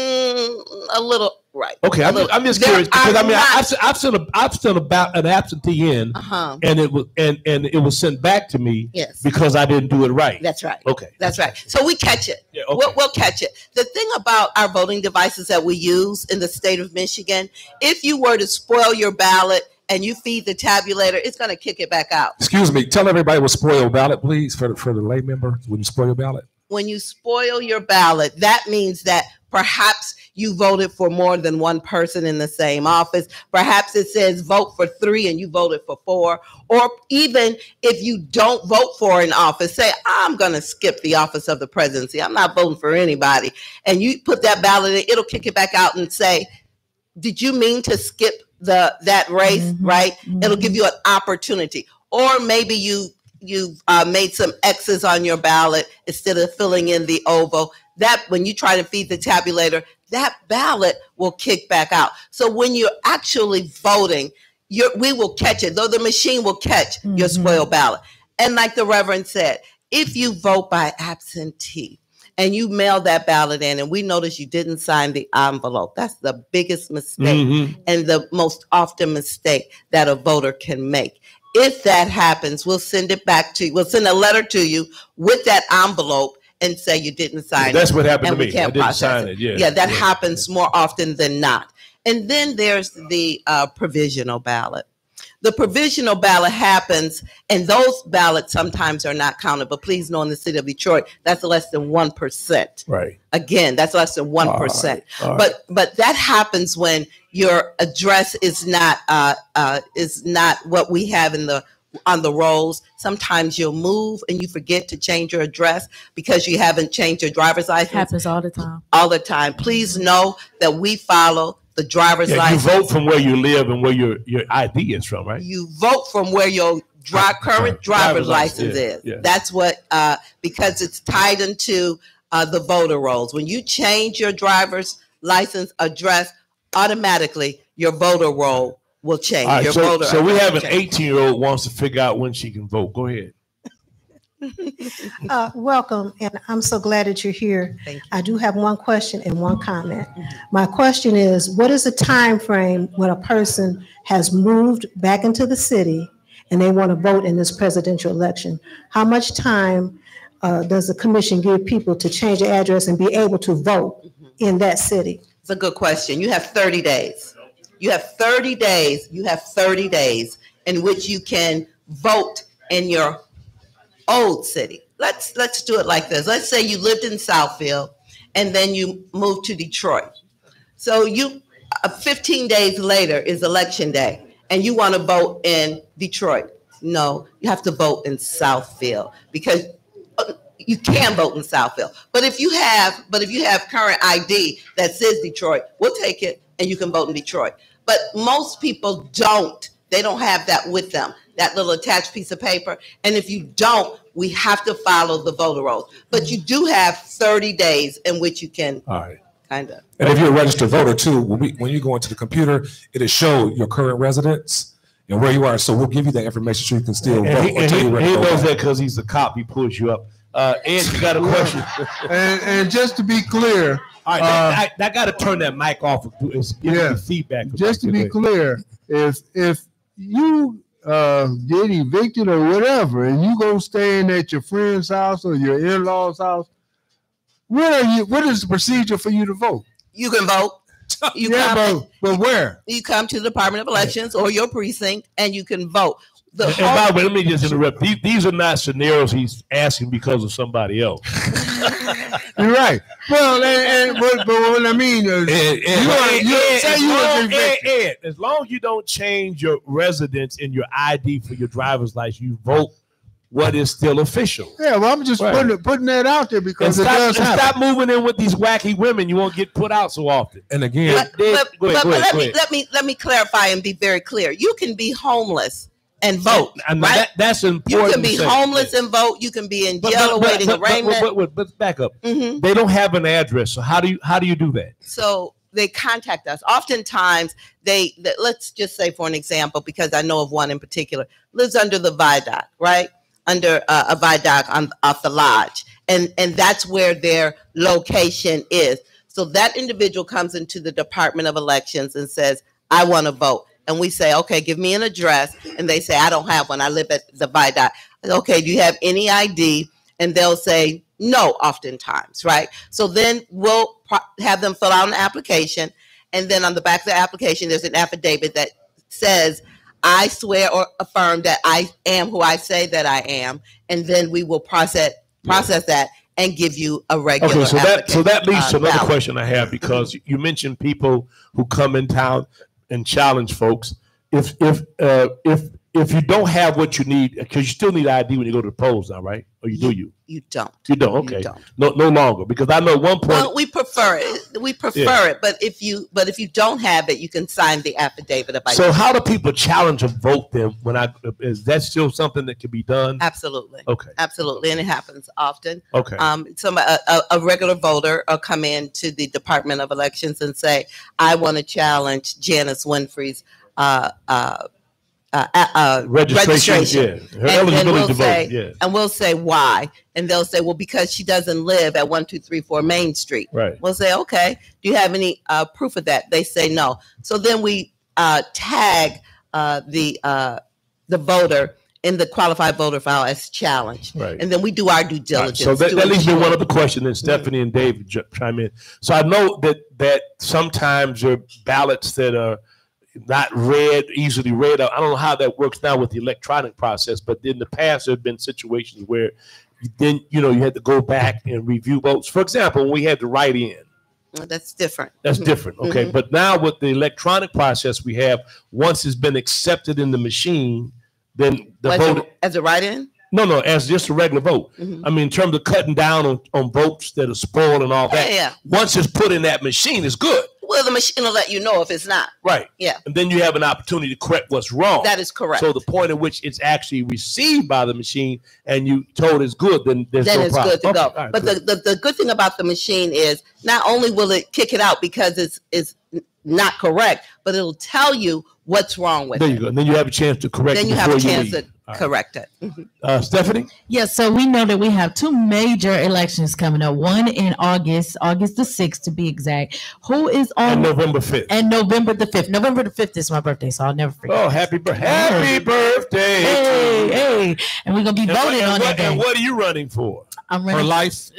Mm, a little, right. Okay, I'm, little. I'm just There curious because are I mean not- I've seen- I've sent a I've sent about an absentee in, Uh-huh. and it was and and it was sent back to me Yes. because I didn't do it right. That's right. Okay. That's right. So we catch it. Yeah, okay. we'll, we'll catch it. The thing about our voting devices that we use in the state of Michigan, if you were to spoil your ballot and you feed the tabulator, it's going to kick it back out. Excuse me. Tell everybody what spoil ballot, please, for the, for the lay member. When you spoil your ballot. When you spoil your ballot, that means that perhaps you voted for more than one person in the same office. Perhaps it says vote for three and you voted for four. Or even if you don't vote for an office, say, I'm going to skip the office of the presidency. I'm not voting for anybody. And you put that ballot in, it'll kick it back out and say, did you mean to skip the that race, Mm-hmm. right? It'll give you an opportunity. Or maybe you you uh, made some X's on your ballot instead of filling in the oval. That when you try to feed the tabulator, that ballot will kick back out. So when you're actually voting, you're, we will catch it, though the machine will catch your spoiled ballot. And like the Reverend said, if you vote by absentee and you mail that ballot in and we notice you didn't sign the envelope, that's the biggest mistake Mhm. and the most often mistake that a voter can make. If that happens, we'll send it back to you. We'll send a letter to you with that envelope and say you didn't sign it. That's what happened and to we me. can't I didn't process sign it. Yeah. Yeah, that Yeah. happens more often than not. And then there's the uh, provisional ballot. The provisional ballot happens, and those ballots sometimes are not counted. But please know, in the city of Detroit, that's less than one percent. Right. Again, that's less than one percent. all right. But but that happens when your address is not uh, uh, is not what we have in the on the rolls. Sometimes you'll move and you forget to change your address because you haven't changed your driver's license. Happens all the time. All the time. Please know that we follow the driver's Yeah, you license. vote from where you live and where your, your I D is from, right? You vote from where your dri- current driver's Driver's license license, yeah, is. yeah. That's what, uh, because it's tied into uh, the voter rolls. When you change your driver's license address, automatically your voter roll will change. All right, your so, voter so we address have will an change. eighteen-year-old wants to figure out when she can vote. Go ahead. Uh, welcome, and I'm so glad that you're here. I do have one question and one comment. My question is, what is the time frame when a person has moved back into the city and they want to vote in this presidential election? How much time uh, does the commission give people to change their address and be able to vote in that city? It's a good question. You have thirty days. You have thirty days. You have thirty days in which you can vote in your old city. Let's let's do it like this. Let's say you lived in Southfield and then you moved to Detroit. So you uh, fifteen days later is election day and you want to vote in Detroit. No, you have to vote in Southfield because uh, you can vote in Southfield. But if you have but if you have current I D that says Detroit, we'll take it and you can vote in Detroit. But most people don't. They don't have that with them, that little attached piece of paper. And if you don't, we have to follow the voter rolls. But you do have thirty days in which you can All right. kind of. And if you're a registered voter too, when we when you go into the computer, it'll show your current residence and where you are. So we'll give you that information so you can still vote. And he, and until he, you're ready he to vote knows back. that because he's a cop. He pulls you up. Uh, Ed, you got a question? and, and just to be clear, All right, uh, I, I, I got to turn that mic off. It's giving Yeah. me feedback. just to about be it. clear, if if you uh, get evicted or whatever, and you go staying at your friend's house or your in-laws' house, what are you? What is the procedure for you to vote? You can vote. You yeah, come, but, but where? you come to the Department of Elections or your precinct and you can vote. The And, and whole- by the way, let me just interrupt. These, these are not scenarios he's asking because of somebody else. You're right. Well, and, and but, but what I mean is, And- and- you are, and- you and- say as you was long- evicted. Ed, Ed, as long as you don't change your residence in your I D for your driver's license, you vote what is still official. Yeah, well, I'm just Right. putting it, putting that out there And because it stop, does and happen. stop moving in with these wacky women. You won't get put out so often. And again, But, Ed, but- go ahead, but go ahead, let go me ahead. let me let me clarify and be very clear. You can be homeless and vote. And right? that, that's important. You can be to say. homeless and vote. You can be in But- jail but- but- awaiting but- but- arraignment. But, but, but back up. Mhm. They don't have an address. So how do you how do you do that? So they contact us. Oftentimes, they, they let's just say for an example, because I know of one in particular, lives under the viaduct, right? Under uh, a viaduct on off the lodge, and and that's where their location is. So that individual comes into the Department of Elections and says, "I want to vote." And we say, "Okay, give me an address." And they say, "I don't have one. I live at the viaduct." Okay, do you have any I D? And they'll say no, oftentimes, right? So then we'll pro- have them fill out an application. And then on the back of the application, there's an affidavit that says, "I swear or affirm that I am who I say that I am." And then we will process process that and give you a regular Okay, so that so that leads uh, to another ballot. question I have, because you mentioned people who come in town and challenge folks. If if uh, if if you don't have what you need, because you still need I D when you go to the polls now, right? Or you do you? You don't. You don't. Okay. You don't. No, no longer, because I know at one point. Well, we prefer it. We prefer Yeah. it, but if you but if you don't have it, you can sign the affidavit of So identity. how do people challenge a vote then? When I is that still something that can be done? Absolutely. Okay. Absolutely, and it happens often. Okay. Um, some a, a, a regular voter will come in to the Department of Elections and say, "I want to challenge Janice Winfrey's uh, uh, uh, uh, Registration, registration." yeah. Her And, and eligibility we'll to vote, say, yeah. and we'll say why, and they'll say, "Well, because she doesn't live at one two three four Main Street." Right. We'll say, "Okay, do you have any uh, proof of that?" They say no. So then we uh, tag uh, the uh, the voter in the qualified voter file as challenged, Right. and then we do our due All right, diligence. so that, to that leaves me ensure- one other question, and Stephanie and Dave j- chime in. So I know that that sometimes there are ballots that are not read, easily read. I don't know how that works now with the electronic process, but in the past there have been situations where you then you know you had to go back and review votes. For example, when we had to write in. That's different. That's Mhm. different. Okay. Mhm. But now with the electronic process we have, once it's been accepted in the machine, then the as, vote. a, as a write-in. No, no, as just a regular vote. Mhm. I mean, in terms of cutting down on, on votes that are spoiled and all that. Yeah, yeah. Once it's put in that machine, it's good. Well, the machine will let you know if it's not. Right. Yeah. And then you have an opportunity to correct what's wrong. That is correct. So the point at which it's actually received by the machine and you told it's good, then there's Then no it's problem. good to Okay, go. all right, But good. the, the, the good thing about the machine is not only will it kick it out because it's it's not correct, but it'll tell you what's wrong with there it. you go. And then you have a chance to correct Then it you have a before chance leave. to All right. correct it. Mhm. Uh, Stephanie? Yes, so we know that we have two major elections coming up. One in August, August the sixth to be exact. Who is on And November fifth. And November the fifth. November the fifth is my birthday, so I'll never forget. Oh, happy birthday. Happy birthday. Hey, hey. And we're gonna be And what- voting and on what, that and day. what are you running for? I'm For running life?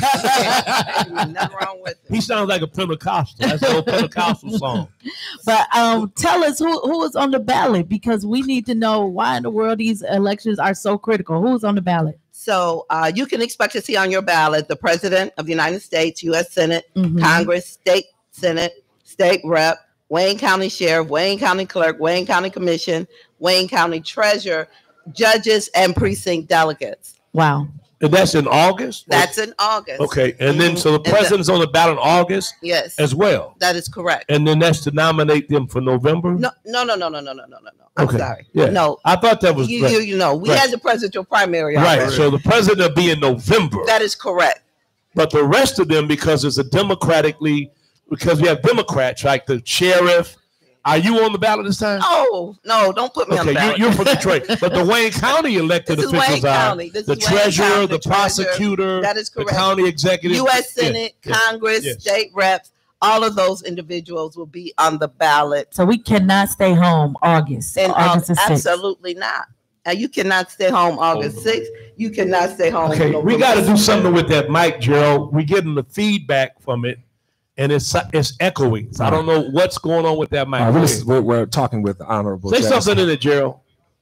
Nothing wrong with it. He sounds like a Pentecostal. That's an old Pentecostal song. But um, tell us who, who is on the ballot, because we need to know why in the world these elections are so critical. Who's on the ballot? So uh, you can expect to see on your ballot the President of the United States, U S Senate, Mhm. Congress, State Senate, State Rep, Wayne County Sheriff, Wayne County Clerk, Wayne County Commission, Wayne County Treasurer, judges, and precinct delegates. Wow. And that's in August? That's in August. Okay. And then, so the And the- president's on the ballot in August Yes. as well. That is correct. And then that's to nominate them for November? No, no, no, no, no, no, no, no, no. I'm Okay. sorry. Yeah. No. I thought that was You, right. you, you know, we Right. had the presidential primary Right. already. So the president will be in November. That is correct. But the rest of them, because it's a democratically, because we have Democrats, like the sheriff. Are you on the ballot this time? No, no, don't put me on the Okay, ballot. you, you're from Detroit. But the Wayne County elected This is officials Wayne are County. This the is Wayne treasurer, County, the the treasurer. prosecutor, That is the correct. county executive. U S Yeah, Senate, yeah, Congress, yes. state reps, all of those individuals will be on the ballot. So we cannot stay home August. And um, August the sixth. absolutely not. Now, you cannot stay home August sixth. You cannot stay home. Okay, we November got to do sixth. something with that mic, Gerald. We're getting the feedback from it, and it's it's echoing. So I don't know what's going on with that mic. Uh, Go we're, ahead. just- we're, we're talking with the Honorable Say Janice. something in it, Gerald.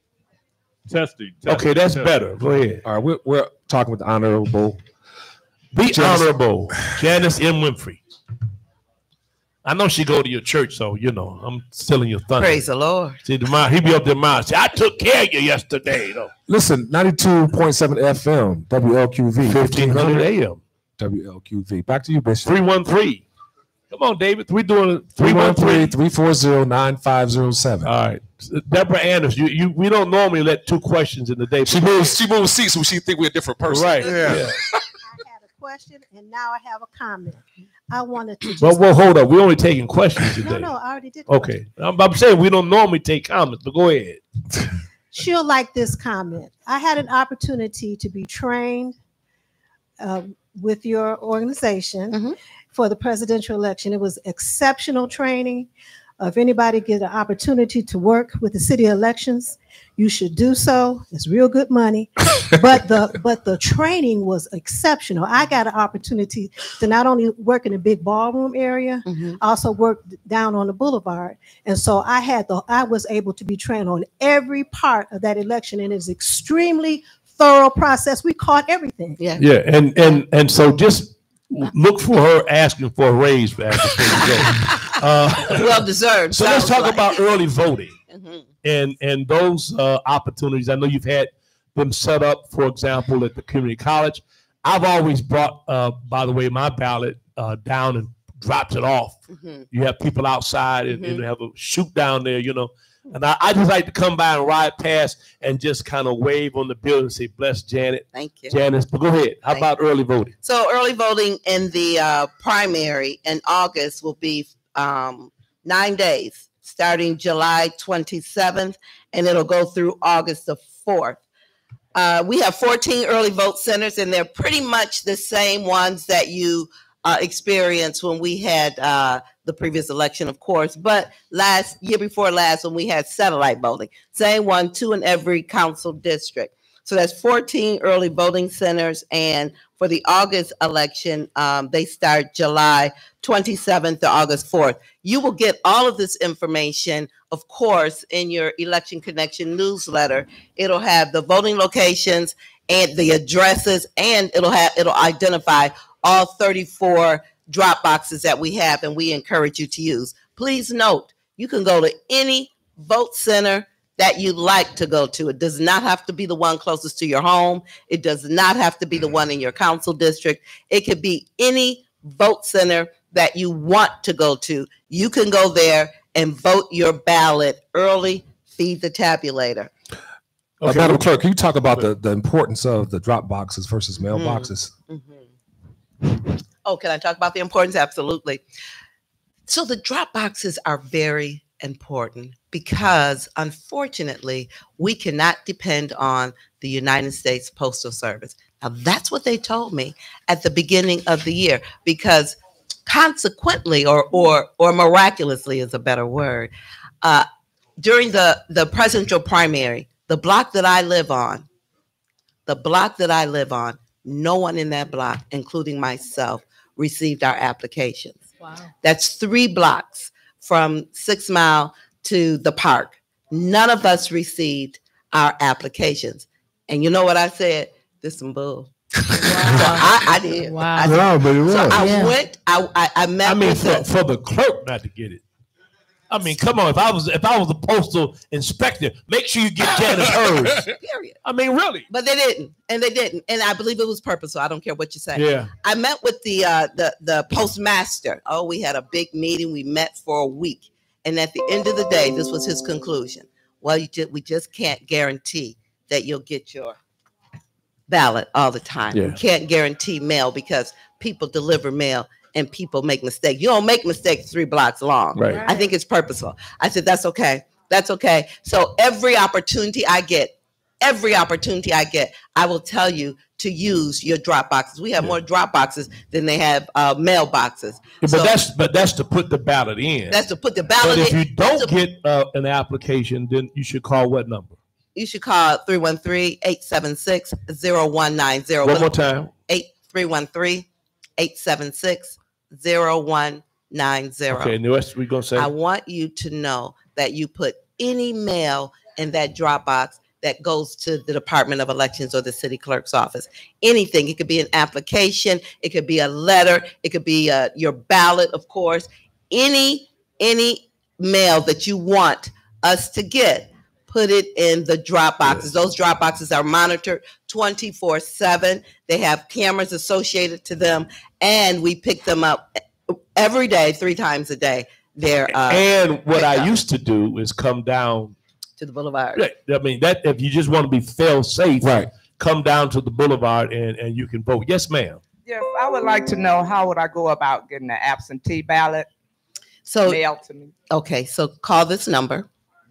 Testing. Okay, that's better. Go ahead. All right, we're, we're talking with the Honorable. Be Janice- honorable, Janice M. Winfrey. I know she go to your church, so you know I'm stealing your thunder. Praise the Lord. See, tomorrow he be up there tomorrow. Say, I took care of you yesterday, though. Listen, ninety-two point seven F M, W L Q V, fifteen hundred A M. W L Q V. Back to you, Bishop. three one three, Come on, David. We doing three one three, three four zero, nine five zero seven. All right. Deborah Anders, you, you we don't normally let two questions in the day. She moves, she moves seats so she think we're a different person. Right. Yeah. yeah. I had a question and now I have a comment. I wanted to just Well, well, hold up. We're only taking questions today. No, no, I already did. Okay. I'm, I'm saying we don't normally take comments, but go ahead. She'll like this comment. I had an opportunity to be trained uh, with your organization Mm-hmm. for the presidential election. It was exceptional training. Uh, if anybody get an opportunity to work with the city elections, you should do so. It's real good money, but the but the training was exceptional. I got an opportunity to not only work in a big ballroom area, Mm-hmm. I also worked down on the boulevard, and so I had the I was able to be trained on every part of that election, and it's extremely thorough process. We caught everything. Yeah, Yeah, and and and so just look for her asking for a raise back before you go. Uh, well deserved. So let's sounds talk like. about early voting Mhm. and and those uh, opportunities. I know you've had them set up, for example, at the community college. I've always brought, uh, by the way, my ballot uh, down and dropped it off. Mhm. You have people outside and, and Mhm. have a shoot down there, you know. And I, I just like to come by and ride past and just kind of wave on the building and say, bless Janet. Thank you. Janice, but go ahead. How Thank about early voting? So early voting in the uh, primary in August will be um, nine days, starting July twenty-seventh, and it'll go through August the fourth. Uh, we have fourteen early vote centers, and they're pretty much the same ones that you uh, experienced when we had uh, the previous election, of course, but last year before last, when we had satellite voting, same one, two in every council district. So that's fourteen early voting centers. And for the August election, um, they start July twenty-seventh to August fourth. You will get all of this information, of course, in your Election Connection newsletter. It'll have the voting locations and the addresses, and it'll have it'll identify all thirty-four drop boxes that we have, and we encourage you to use. Please note, you can go to any vote center that you'd like to go to. It does not have to be the one closest to your home. It does not have to be the one in your council district. It could be any vote center that you want to go to. You can go there and vote your ballot early, feed the tabulator. Uh, Madam Clerk, can you talk about the, the importance of the drop boxes versus mailboxes? Mm-hmm. Oh, can I talk about the importance? Absolutely. So the drop boxes are very important because, unfortunately, we cannot depend on the United States Postal Service. Now, that's what they told me at the beginning of the year, because consequently, or or or miraculously is a better word, uh, during the, the presidential primary, the block that I live on, the block that I live on, no one in that block, including myself, received our applications. Wow. That's three blocks from Six Mile to the park. None of us received our applications. And you know what I said? This some bull. Wow. So I, I did. Wow. I did. No, but it was. So I Yeah. went, I, I, I met I mean, with for, the, for the clerk not to get it. I mean, come on. If I was if I was a postal inspector, make sure you get Janice hers. period. I mean, really. But they didn't, and they didn't, and I believe it was purposeful. I don't care what you say. Yeah. I met with the uh, the the postmaster. Oh, we had a big meeting. We met for a week, and at the end of the day, this was his conclusion. Well, you just, we just can't guarantee that you'll get your ballot all the time. Yeah. We can't guarantee mail because people deliver mail and people make mistakes. You don't make mistakes three blocks long. Right. I think it's purposeful. I said, that's okay. That's okay. So every opportunity I get, every opportunity I get, I will tell you to use your drop boxes. We have more drop boxes than they have uh, mailboxes. Yeah, but So that's but that's to put the ballot in. that's to put the ballot But if in. you don't get uh, an application, then you should call what number? You should call three one three, eight seven six, zero one nine zero. One more time. three one three, eight seven six, zero one nine zero. Okay, and the rest we gonna say. I want you to know that you put any mail in that drop box that goes to the Department of Elections or the city clerk's office. Anything. It could be an application. It could be a letter. It could be uh, your ballot, of course. Any any mail that you want us to get, put it in the drop boxes. Those drop boxes are monitored twenty-four seven. They have cameras associated to them, and we pick them up every day, three times a day. They're uh, and what I up. used to do is come down to the boulevard. Right. I mean, that if you just want to be fail safe, right, come down to the boulevard and, and you can vote. Yes, ma'am. Yes, I would like to know how would I go about getting the absentee ballot so mailed to me? Okay, so call this number,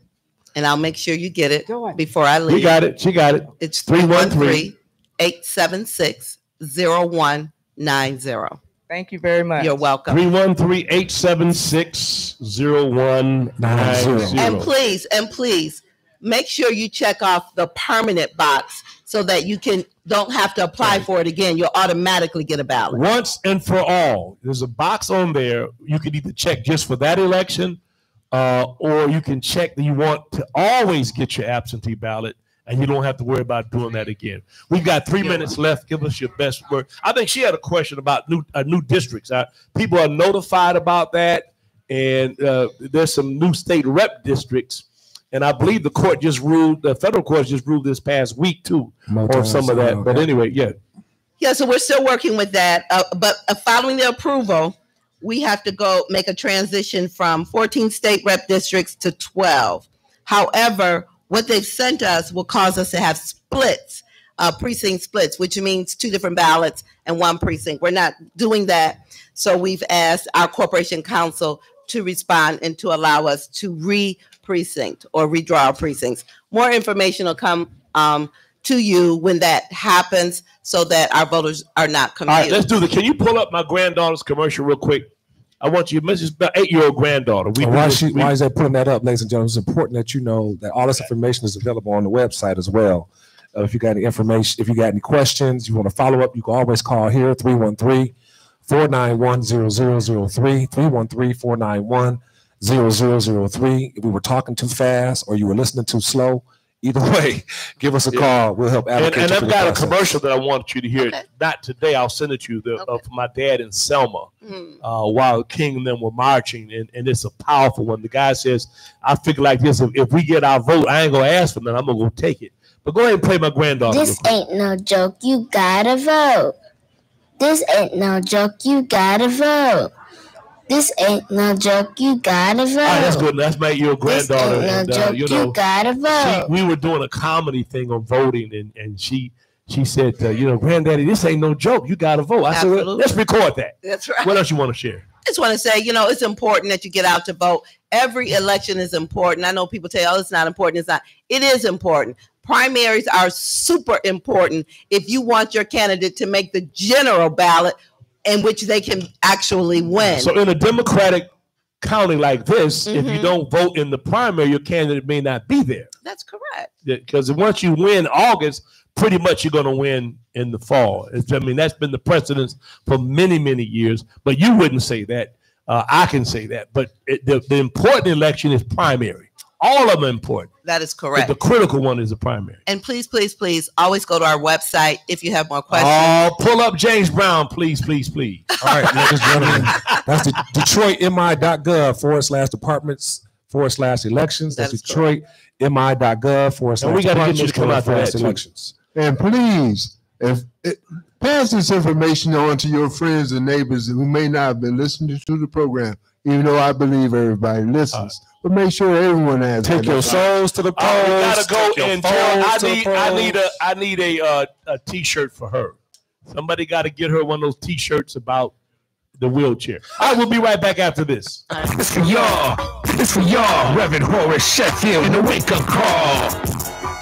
and I'll make sure you get it before I leave. We got it. She got it. It's three one three, eight seven six, zero one nine zero. Thank you very much. You're welcome. three one three, eight seven six, zero one nine zero. And please, and please, make sure you check off the permanent box so that you can don't have to apply for it again. You'll automatically get a ballot. Once and for all, there's a box on there. You can either check just for that election, uh, or you can check that you want to always get your absentee ballot, and you don't have to worry about doing that again. We've got three minutes left. Give us your best word. I think she had a question about new uh, new districts. Uh, people are notified about that, and uh, there's some new state rep districts. And I believe the court just ruled, the federal court just ruled this past week too, on some of that. But anyway, yeah. Yeah, so we're still working with that. Uh, but uh, following the approval, we have to go make a transition from fourteen state rep districts to twelve. However, what they've sent us will cause us to have splits, uh, precinct splits, which means two different ballots and one precinct. We're not doing that. So we've asked our corporation counsel to respond and to allow us to re-precinct or redraw precincts. More information will come um, to you when that happens so that our voters are not confused. All right, let's do this. Can you pull up my granddaughter's commercial real quick? I want you, Missus eight-year-old granddaughter. We why, this, she, we, why is that putting that up, ladies and gentlemen? It's important that you know that all this information is available on the website as well. Uh, if you got any information, if you got any questions, you want to follow up, you can always call here, three one three, four nine one, zero zero zero three, three one three, four nine one, zero zero zero three. If we were talking too fast or you were listening too slow, either way, give us a Yeah. call. We'll help and, advocate and you I've for the got a process. commercial that I want you to hear. Not today. I'll send it to you. The, Of my dad in Selma, uh, while King and them were marching, and, and it's a powerful one. The guy says, "I figure like this: if, if we get our vote, I ain't gonna ask for nothing. I'm gonna go take it." But go ahead and play my granddaughter. This ain't no joke, you gotta vote. This ain't no joke, you gotta vote. This ain't no joke, you gotta vote. All right, that's good. That's my your granddaughter, This ain't no and uh, joke, you know, you gotta vote. she, we were doing a comedy thing on voting, and and she she said, uh, you know, Granddaddy, this ain't no joke. You got to vote. I said, well, let's record that. That's right. What else you want to share? I just want to say, you know, it's important that you get out to vote. Every election is important. I know people tell you, oh, it's not important. It's not. It is important. Primaries are super important if you want your candidate to make the general ballot in which they can actually win. So in a Democratic county like this, if you Mhm. don't vote in the primary, your candidate may not be there. That's correct. Because once you win August, pretty much you're going to win in the fall. It's, I mean, that's been the precedence for many, many years. But you wouldn't say that. Uh, I can say that. But it, the, the important election is primary. All of them are important. That is But correct. the critical one is the primary. And please, please, please always go to our website if you have more questions. Oh, pull up James Brown, please, please, please. All right, ladies and gentlemen, that's the Detroit M I dot gov forward slash departments forward slash elections. That's Detroit M I dot gov forward slash And we gotta get you to come out to forward that, slash too. elections. And please, if it, pass this information on to your friends and neighbors who may not have been listening to the program, even though I believe everybody listens. But make sure everyone has. Take your souls to the polls. Oh, we gotta go take your and tell. I phones to the need, I need a, polls. I need a, uh, a T-shirt for her. Somebody got to get her one of those T-shirts about the wheelchair. I will be right back after this. It's for y'all. It's for y'all. Reverend Horace Sheffield in the wake up call.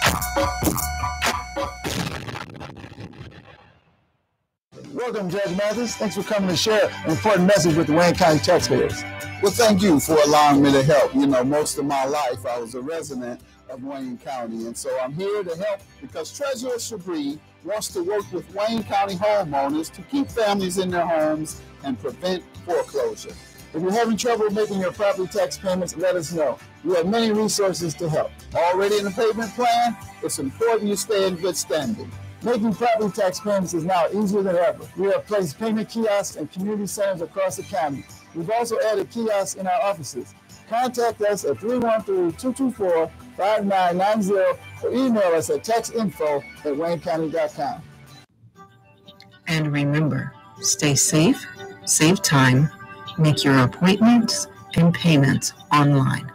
Welcome, Judge Mathis. Thanks for coming to share an important message with the Wayne County taxpayers. Well, thank you for allowing me to help. You know, most of my life I was a resident of Wayne County, and so I'm here to help because Treasurer Shabri wants to work with Wayne County homeowners to keep families in their homes and prevent foreclosure. If you're having trouble making your property tax payments, let us know. We have many resources to help. Already in the payment plan, it's important you stay in good standing. Making property tax payments is now easier than ever. We have placed payment kiosks in community centers across the county. We've also added kiosks in our offices. Contact us at three one three, two two four, five nine nine zero or email us at tax info at wayne county dot com. And remember, stay safe, save time, Make your appointments and payments online.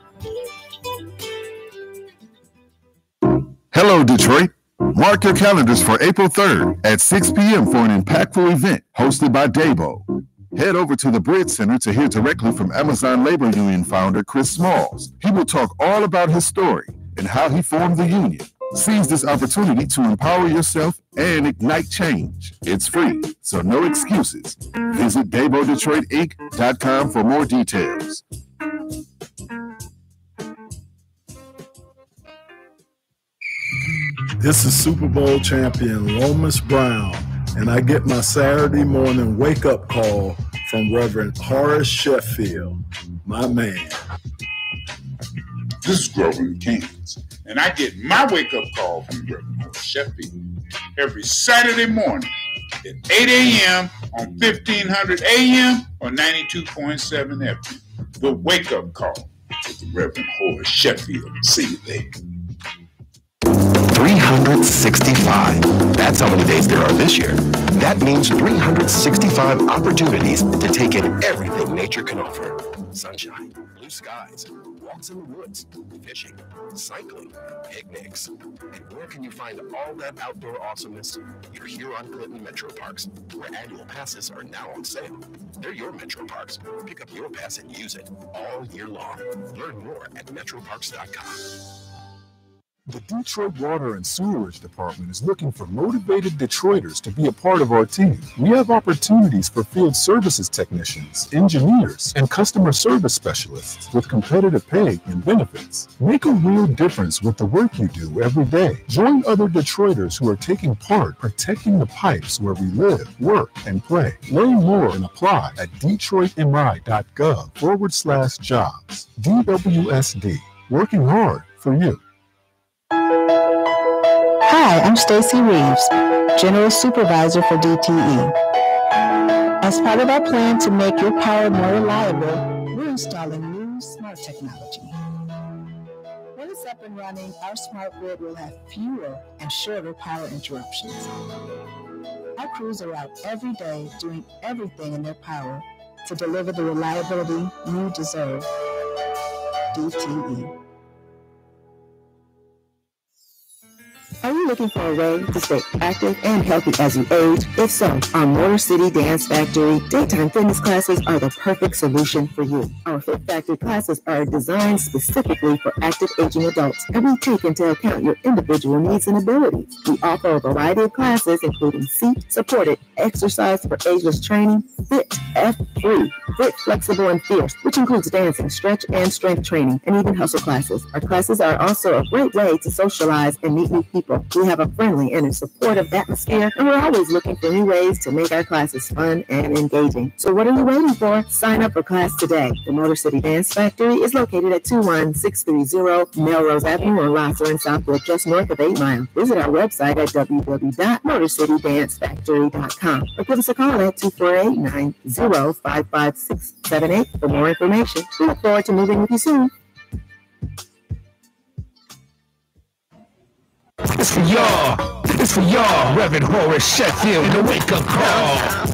Hello, Detroit. Mark your calendars for April third at six p.m. for an impactful event hosted by Dabo. Head over to the Bridge Center to hear directly from Amazon Labor Union founder Chris Smalls. He will talk all about his story and how he formed the union. Seize this opportunity to empower yourself and ignite change. It's free, so no excuses. Visit Dabo Detroit Inc dot com for more details. This is Super Bowl champion Lomas Brown, and I get my Saturday morning wake-up call from Reverend Horace Sheffield, my man. This is Grover in Kansas, and I get my wake-up call from Reverend Horace Sheffield every Saturday morning at eight a.m. on fifteen hundred A M or ninety-two point seven F M. The wake-up call with the Reverend Horace Sheffield. See you there. three hundred sixty-five. That's how many days there are this year. That means three hundred sixty-five opportunities to take in everything nature can offer. Sunshine, blue skies, walks in the woods, fishing, cycling, picnics. And where can you find all that outdoor awesomeness? You're here on Clinton Metro Parks, where annual passes are now on sale. They're your Metro Parks. Pick up your pass and use it all year long. Learn more at metro parks dot com. The Detroit Water and Sewerage Department is looking for motivated Detroiters to be a part of our team. We have opportunities for field services technicians, engineers, and customer service specialists with competitive pay and benefits. Make a real difference with the work you do every day. Join other Detroiters who are taking part protecting the pipes where we live, work, and play. Learn more and apply at detroitmi.gov forward slash jobs. D W S D, working hard for you. Hi, I'm Stacy Reeves, General Supervisor for D T E. As part of our plan to make your power more reliable, we're installing new smart technology. When it's up and running, our smart grid will have fewer and shorter power interruptions. Our crews are out every day doing everything in their power to deliver the reliability you deserve. D T E. Are you looking for a way to stay active and healthy as you age? If so, our Motor City Dance Factory daytime fitness classes are the perfect solution for you. Our Fit Factory classes are designed specifically for active aging adults, and we take into account your individual needs and abilities. We offer a variety of classes, including seat-supported exercise for ageless training, Fit F-Free, Fit Flexible and Fierce, which includes dancing, stretch, and strength training, and even hustle classes. Our classes are also a great way to socialize and meet new people. We have a friendly and a supportive atmosphere, and we're always looking for new ways to make our classes fun and engaging. So what are you waiting for? Sign up for class today. The Motor City Dance Factory is located at two one six three zero Melrose Avenue on Laughlin, Southwood, just north of eight Mile. Visit our website at w w w dot motor city dance factory dot com or give us a call at two four eight, nine zero five five six seven eight for more information. We look forward to moving with you soon. It's for y'all. It's for y'all, Reverend Horace Sheffield, and the wake-up call.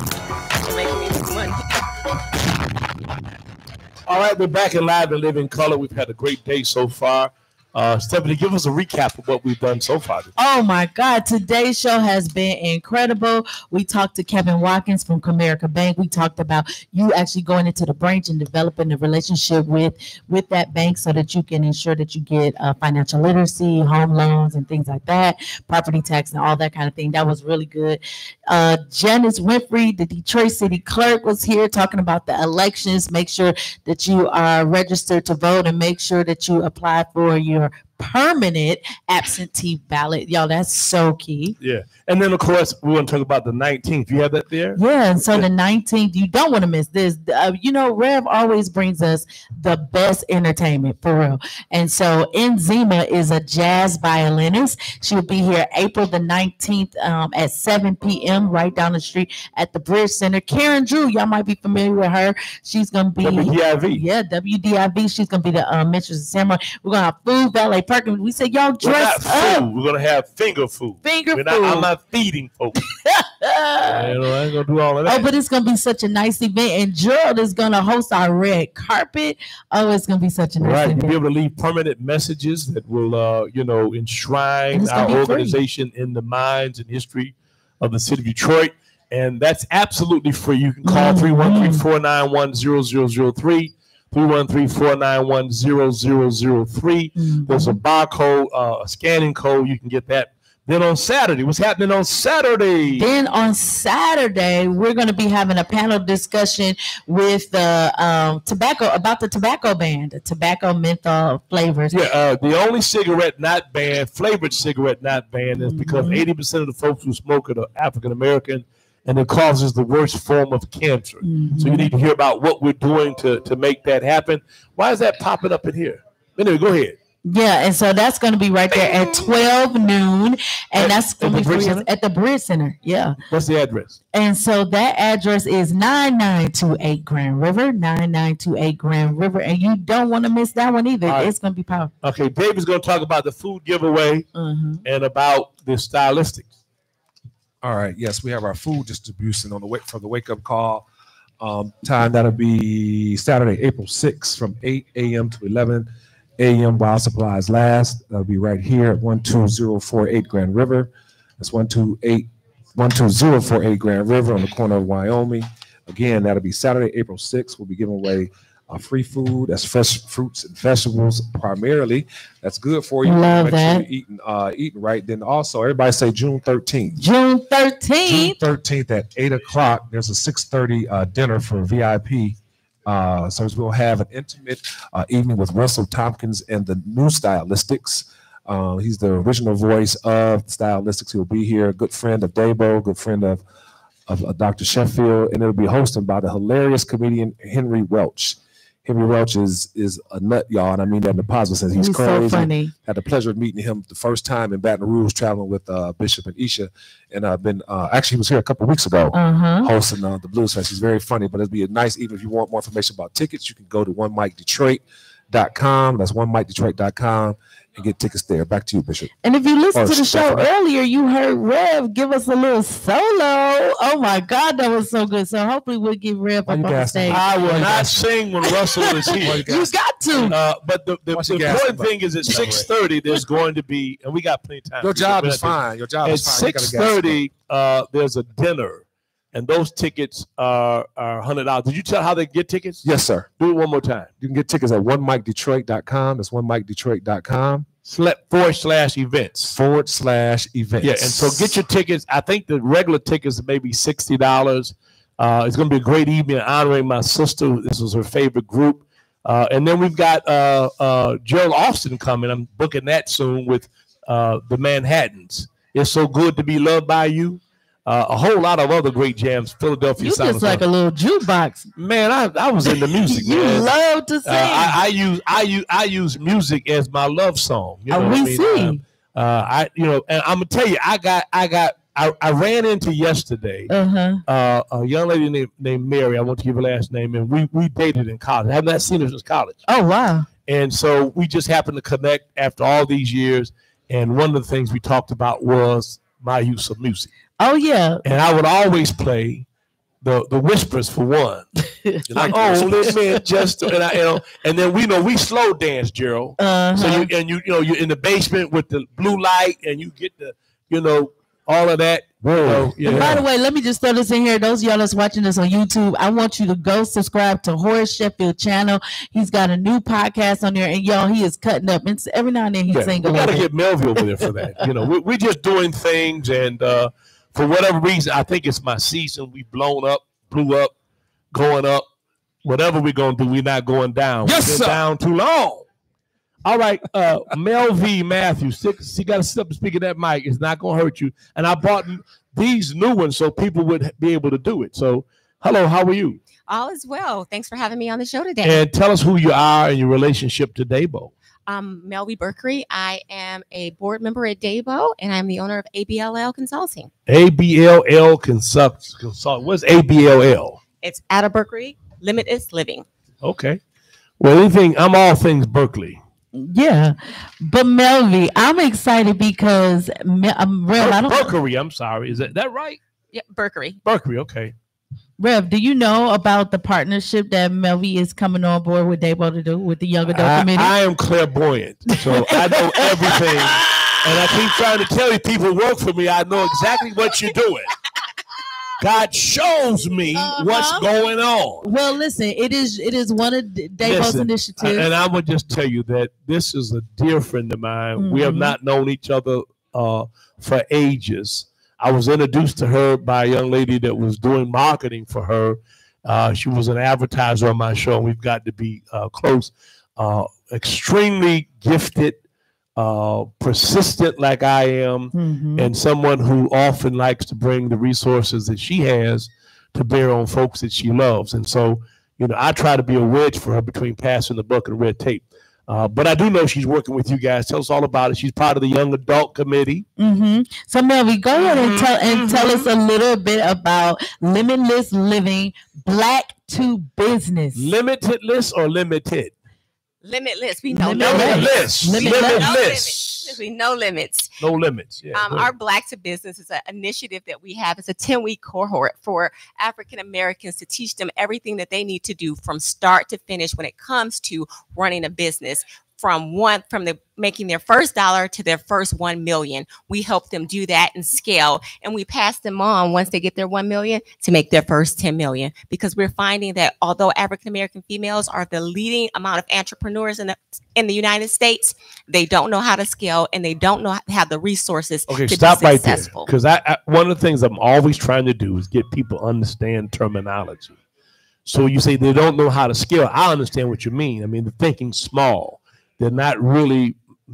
All right, we're back in live and live in color. We've had a great day so far. Uh, Stephanie, give us a recap of what we've done so far. Oh my God, today's show has been incredible. We talked to Kevin Watkins from Comerica Bank. We talked about you actually going into the branch and developing a relationship with, with that bank so that you can ensure that you get uh, financial literacy, home loans, and things like that, property tax and all that kind of thing. That was really good. Uh, Janice Winfrey, the Detroit City Clerk, was here talking about the elections. Make sure that you are registered to vote and make sure that you apply for your permanent absentee ballot. Y'all, that's so key. Yeah. And then, of course, we want to talk about the nineteenth. You have that there? Yeah. And so the nineteenth, you don't want to miss this. Uh, you know, Rev always brings us the best entertainment, for real. And so Enzima is a jazz violinist. She'll be here April the nineteenth um, at seven p.m. right down the street at the Bridge Center. Karen Drew, y'all might be familiar with her. She's going to be W D I V. Yeah, W D I V. She's going to be the uh, mistress of ceremony. We're going to have food, valet Perkins. We said, y'all We're not dress up. food. We're gonna have finger food. Finger We're food. Not, I'm not feeding folks. Yeah, you know, I ain't gonna do all of that. Oh, but it's gonna be such a nice event, and Gerald is gonna host our red carpet. Oh, it's gonna be such a nice Right, event. you'll be able to leave permanent messages that will, uh, you know, enshrine And it's gonna our be free. organization in the minds and history of the city of Detroit, and that's absolutely free. You can call three one three, four nine one, zero zero zero three, three one three, four nine one, zero zero zero three. There's a barcode, uh, a scanning code. You can get that. Then on Saturday, what's happening on Saturday? Then on Saturday, we're going to be having a panel discussion with the um, tobacco about the tobacco ban, the tobacco menthol flavors. Yeah, uh, the only cigarette not banned, flavored cigarette not banned, is because eighty percent of the folks who smoke it are African American, and it causes the worst form of cancer. So you need to hear about what we're doing to, to make that happen. Why is that popping up in here? Anyway, go ahead. Yeah, and so that's going to be right there at twelve noon, and that's going to be the Bridge free Center? at the Bridge Center. Yeah. What's the address? And so that address is nine nine two eight Grand River, nine nine two eight Grand River, and you don't want to miss that one either. All right. It's going to be powerful. Okay, David's going to talk about the food giveaway Mhm. and about the stylistics. All right. Yes, we have our food distribution on the wake for the wake up call. Um, time that'll be Saturday, April sixth, from eight a.m. to eleven a.m. while supplies last. That'll be right here at one two zero four eight Grand River. That's one two eight one two zero four eight Grand River on the corner of Wyoming. Again, that'll be Saturday, April sixth. We'll be giving away uh, free food. That's fresh fruits and vegetables primarily. That's good for you. Love Make sure that. you're eating, uh, eating right. Then also, everybody say June thirteenth. June June thirteenth. thirteenth at eight o'clock. There's a six thirty uh, dinner for V I P. Uh, so we'll have an intimate uh, evening with Russell Tompkins and the new Stylistics. Uh, he's the original voice of Stylistics. He'll be here. A good friend of Dabo, good friend of, of uh, Doctor Sheffield, and it'll be hosted by the hilarious comedian Henry Welch. Henry Welch is is a nut, y'all, and I mean that in the positive sense. He's, He's so crazy. funny. Had the pleasure of meeting him the first time in Baton Rouge, traveling with uh, Bishop and Isha, and I've uh, been uh, actually he was here a couple of weeks ago, Uh-huh. hosting uh, the Blues Fest. He's very funny, but it'll be a nice evening. If you want more information about tickets, you can go to one mic detroit dot com. That's one mic detroit dot com and get tickets there. Back to you, Bishop. And if you listened Or to the show Stephanie. earlier, you heard Rev give us a little solo. Oh my God, that was so good. So hopefully we'll get Rev up on the stage. I will not sing when Russell is here. You got to. Uh, but the, the, Why the you gassing, important bro? thing is at Yeah, six thirty, there's going to be, and we got plenty of time. Your job We're is not- fine. Your job At is fine. You gotta six gas thirty, uh, there's a dinner, and those tickets are are one hundred dollars. Did you tell how they get tickets? Yes, sir. Do it one more time. You can get tickets at one mic detroit dot com. That's one mic detroit dot com. Select forward slash events. Forward slash events. Yeah, and so get your tickets. I think the regular tickets are maybe sixty dollars. Uh, it's going to be a great evening honoring my sister. This was her favorite group. Uh, and then we've got uh, uh, Gerald Austin coming. I'm booking that soon with uh, the Manhattans. It's so good to be loved by you. Uh, a whole lot of other great jams. Philadelphia. You Sound just like a little jukebox. Man, I, I was into music. You man. love to sing. Uh, I, I use I use I use music as my love song. You know Oh, what we I mean? see. Uh, uh, I you know, and I'm gonna tell you, I got I got I, I ran into yesterday Uh-huh. uh, a young lady named, named Mary. I won't give her last name, and we we dated in college. I have not seen her since college. Oh wow. And so we just happened to connect after all these years. And one of the things we talked about was my use of music. Oh yeah. And I would always play the the whispers for one. Like, oh, let me just and I, you know, and then we know we slow dance, Gerald. Uh-huh. So you and you you know you're in the basement with the blue light, and you get the you know all of that. You know, yeah. And by the way, let me just throw this in here. Those of y'all that's watching this on YouTube, I want you to go subscribe to Horace Sheffield channel. He's got a new podcast on there, and y'all, he is cutting up. And every now and then he's Yeah, singing. we got to get Melville over there for that. You know, we, we're just doing things, and uh, for whatever reason, I think it's my season. We blown up, blew up, going up. Whatever we're gonna do, we're not going down. Yes, We've been sir. down too long. All right, uh, Mel V. Matthews, she got to sit up and speak at that mic. It's not gonna hurt you. And I bought these new ones so people would be able to do it. So, hello, how are you? All is well. Thanks for having me on the show today. And tell us who you are and your relationship to Dabo. I'm Melvie Berkery. I am a board member at Dabo, and I'm the owner of A B L L Consulting. A B L L Consult. Consult. What's A B L L? It's Ada Berkery, Limitless Living. Okay. Well, anything, I'm all things Berkeley. Yeah, but Melvie, I'm excited because um, Rev, I don't. Berkery, I'm sorry. Is that that right? Yeah, Berkery. Berkery, okay. Rev, do you know about the partnership that Melvie is coming on board with Dabo to do with the Young Adult I, Committee? I am clairvoyant, so I know everything. And I keep trying to tell you, people who work for me, I know exactly what you're doing. God shows me uh-huh. what's going on. Well, listen, it is it is one of Dabo's initiatives. And I would just tell you that this is a dear friend of mine. Mm-hmm. We have not known each other uh, for ages. I was introduced to her by a young lady that was doing marketing for her. Uh, she was an advertiser on my show, and we've got to be uh, close. Uh, extremely gifted, uh, persistent like I am, mm-hmm. and someone who often likes to bring the resources that she has to bear on folks that she loves. And so, you know, I try to be a wedge for her between passing the buck and red tape. Uh, but I do know she's working with you guys. Tell us all about it. She's part of the Young Adult Committee. Mm-hmm. So, Melvie, go ahead and tell and tell us a little bit about Limitless Living, Black to Business. Limitless or limited? Limitless. We know limitless. No Limitless. limits. Limitless. We know limits. No limits. Yeah, um, our Black to Business is an initiative that we have. It's a ten-week cohort for African Americans to teach them everything that they need to do from start to finish when it comes to running a business. From one, from the making their first dollar to their first one million. We help them do that and scale, and we pass them on once they get their one million to make their first ten million. Because we're finding that although African American females are the leading amount of entrepreneurs in the in the United States, they don't know how to scale and they don't know how to have the resources. Okay, to stop be right there. successful. Because I, I one of the things I'm always trying to do is get people to understand terminology. So you say they don't know how to scale. I understand what you mean. I mean, they're thinking small. They're not really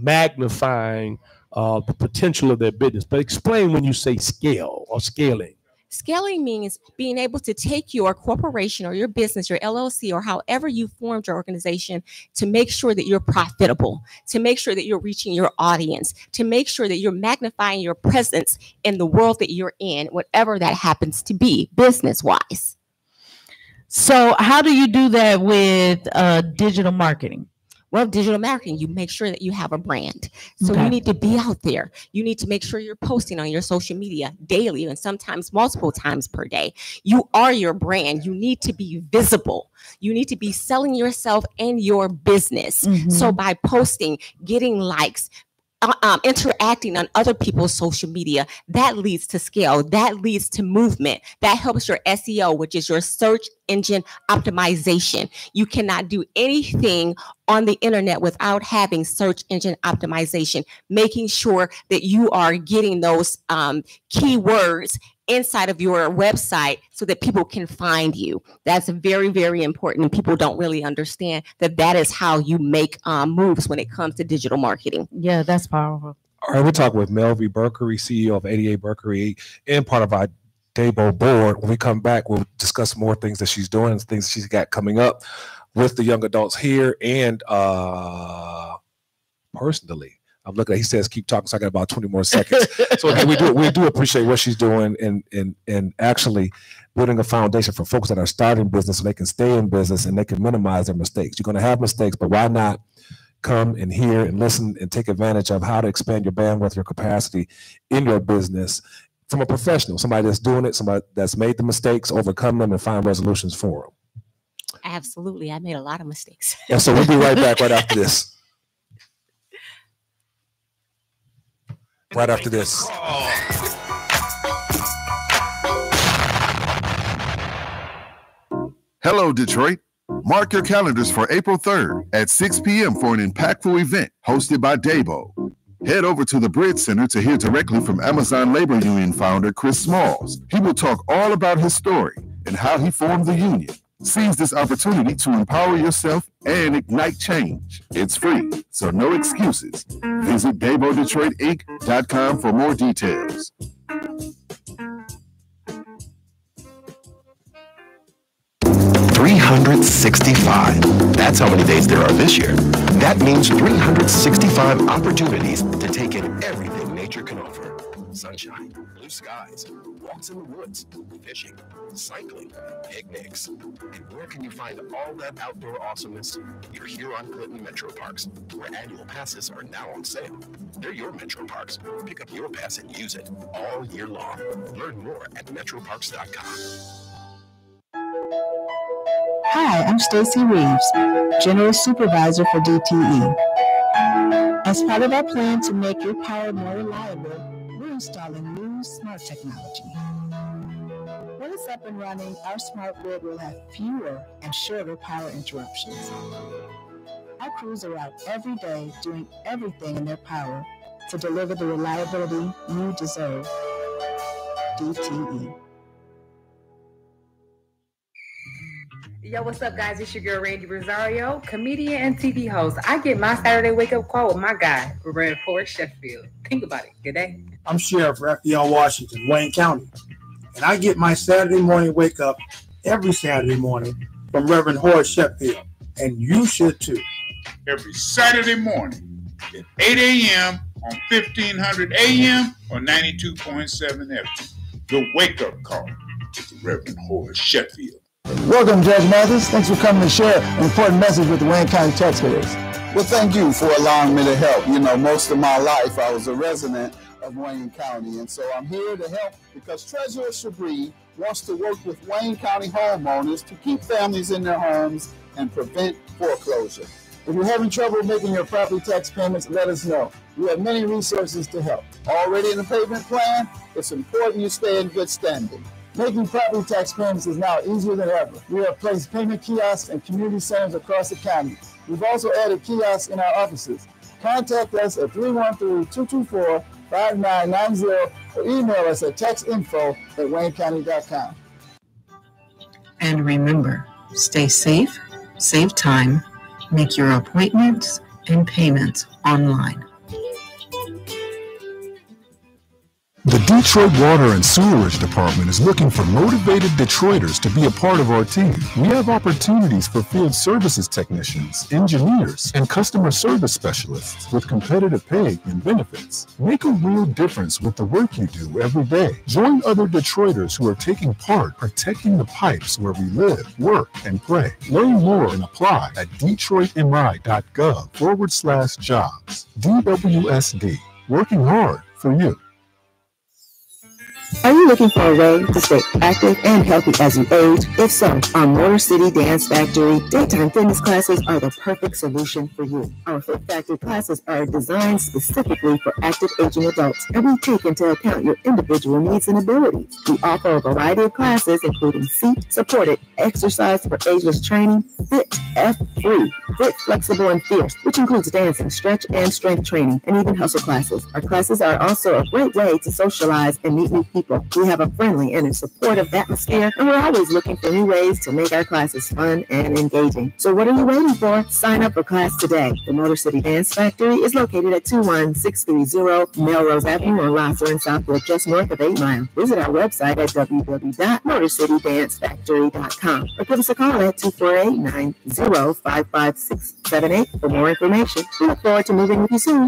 magnifying uh, the potential of their business. But explain when you say scale or scaling. Scaling means being able to take your corporation or your business, your L L C, or however you formed your organization to make sure that you're profitable, to make sure that you're reaching your audience, to make sure that you're magnifying your presence in the world that you're in, whatever that happens to be, business-wise. So how do you do that with uh, digital marketing? Well, digital marketing, you make sure that you have a brand. So Okay. you need to be out there. You need to make sure you're posting on your social media daily and sometimes multiple times per day. You are your brand. You need to be visible. You need to be selling yourself and your business. Mhm. So by posting, getting likes, uh, um, interacting on other people's social media, that leads to scale. That leads to movement. That helps your S E O, which is your search engine optimization. You cannot do anything on the internet without having search engine optimization, making sure that you are getting those um, keywords inside of your website so that people can find you. That's very, very important. And people don't really understand that that is how you make um, moves when it comes to digital marketing. Yeah, that's powerful. All right, we're talking with Melvie Berkery, C E O of eighty-eight Berkery, and part of our Dabo board. When we come back, we'll discuss more things that she's doing, things she's got coming up with the young adults here, and uh, personally. I'm looking at, he says, keep talking, so I got about twenty more seconds. So again, we do we do appreciate what she's doing and and and actually building a foundation for folks that are starting business so they can stay in business and they can minimize their mistakes. You're going to have mistakes, but why not come and hear and listen and take advantage of how to expand your bandwidth, your capacity in your business from a professional, somebody that's doing it, somebody that's made the mistakes, overcome them, and find resolutions for them. Absolutely. I made a lot of mistakes. And so we'll be right back right after this. Right after this. Hello, Detroit. Mark your calendars for April third at six p.m. for an impactful event hosted by Dabo. Head over to the Bridge Center to hear directly from Amazon Labor Union founder Chris Smalls. He will talk all about his story and how he formed the union. Seize this opportunity to empower yourself and ignite change. It's free, so no excuses. Visit Dabo Detroit Inc dot com for more details. three hundred sixty-five. That's how many days there are this year. That means three hundred sixty-five opportunities to take in everything nature can offer. Sunshine, blue blue skies, walks in the woods, fishing, cycling, picnics. And where can you find all that outdoor awesomeness? You're here on Clinton Metro Parks, where annual passes are now on sale. They're your Metro Parks. Pick up your pass and use it all year long. Learn more at metro parks dot com. Hi, I'm Stacy Reeves, General Supervisor for D T E. As part of our plan to make your power more reliable, we're installing new smart technology. When it's up and running, our smart grid will have fewer and shorter power interruptions. Our crews are out every day doing everything in their power to deliver the reliability you deserve. D T E. Yo, what's up, guys? It's your girl, Randy Rosario, comedian and T V host. I get my Saturday wake-up call with my guy, Reverend Forrest Sheffield. Think about it. Good day. I'm Sheriff Raphael Washington, Wayne County, and I get my Saturday morning wake-up every Saturday morning from Reverend Horace Sheffield, and you should too. Every Saturday morning at eight a.m. on fifteen hundred A M or ninety-two point seven F M. The wake-up call with the Reverend Horace Sheffield. Welcome, Judge Mathis. Thanks for coming to share an important message with the Wayne County taxpayers. Well, thank you for allowing me to help. You know, most of my life I was a resident of Wayne County, and so I'm here to help because Treasurer Shabri wants to work with Wayne County homeowners to keep families in their homes and prevent foreclosure. If you're having trouble making your property tax payments, let us know. We have many resources to help. Already in the payment plan, it's important you stay in good standing. Making property tax payments is now easier than ever. We have placed payment kiosks in community centers across the county. We've also added kiosks in our offices. Contact us at three one three, two two four, five nine nine zero or email us at tax info at wayne county dot com. And remember, stay safe, save time, make your appointments and payments online. The Detroit Water and Sewerage Department is looking for motivated Detroiters to be a part of our team. We have opportunities for field services technicians, engineers, and customer service specialists with competitive pay and benefits. Make a real difference with the work you do every day. Join other Detroiters who are taking part protecting the pipes where we live, work, and play. Learn more and apply at detroitmi.gov forward slash jobs. D W S D, working hard for you. Are you looking for a way to stay active and healthy as you age? If so, our Motor City Dance Factory daytime fitness classes are the perfect solution for you. Our Fit Factory classes are designed specifically for active aging adults, and we take into account your individual needs and abilities. We offer a variety of classes, including seat-supported exercise for ageless training, Fit F-Free, Fit Flexible and Fierce, which includes dancing, stretch, and strength training, and even hustle classes. Our classes are also a great way to socialize and meet new people. We have a friendly and a supportive atmosphere, and we're always looking for new ways to make our classes fun and engaging. So what are you waiting for? Sign up for class today. The Motor City Dance Factory is located at two one six three zero Melrose Avenue on Lasser in Southwood, just north of eight Mile. Visit our website at w w w dot motor city dance factory dot com or give us a call at two four eight, nine zero, five five six seven eight for more information. We look forward to moving with you soon.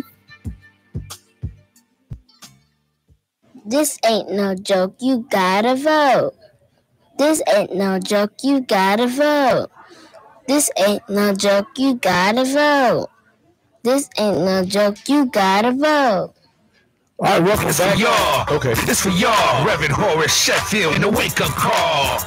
This ain't no joke, you gotta vote. This ain't no joke, you gotta vote. This ain't no joke, you gotta vote. This ain't no joke, you gotta vote. All right, welcome back. For y'all. Okay. This for y'all, Reverend Horace Sheffield in the wake-up call.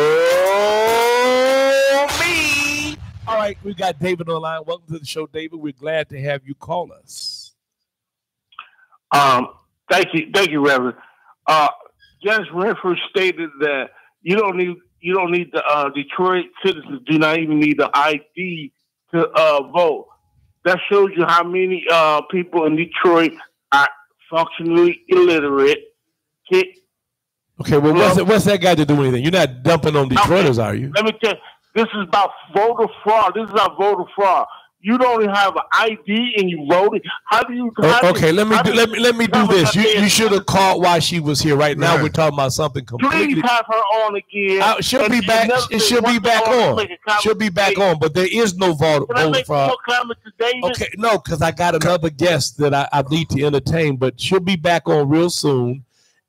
Oh, me. All right, we got David on the line. Welcome to the show, David. We're glad to have you call us. Um, thank you, thank you, Reverend. Uh, Judge Renfrew stated that you don't need you don't need the uh, Detroit citizens do not even need the I D to uh, vote. That shows you how many uh, people in Detroit are functionally illiterate. Okay, okay well, what's, that, what's that got to do with anything? You're not dumping on Detroiters, okay. Are you? Let me tell you, this is about voter fraud. This is about voter fraud. You don't even have an I D and you voted. How do you? How Oh, okay, do, let me do, do, let me let me do this. You you should have called while she was here. Right now, Right. we're talking about something completely. Please have her on again. Uh, she'll And be she back. never It said should be one back thing on. make a comment She'll be back today. on. But there is no vote Can I voter make fraud. more comments today? Okay, no, because I got another guest that I, I need to entertain. But she'll be back on real soon,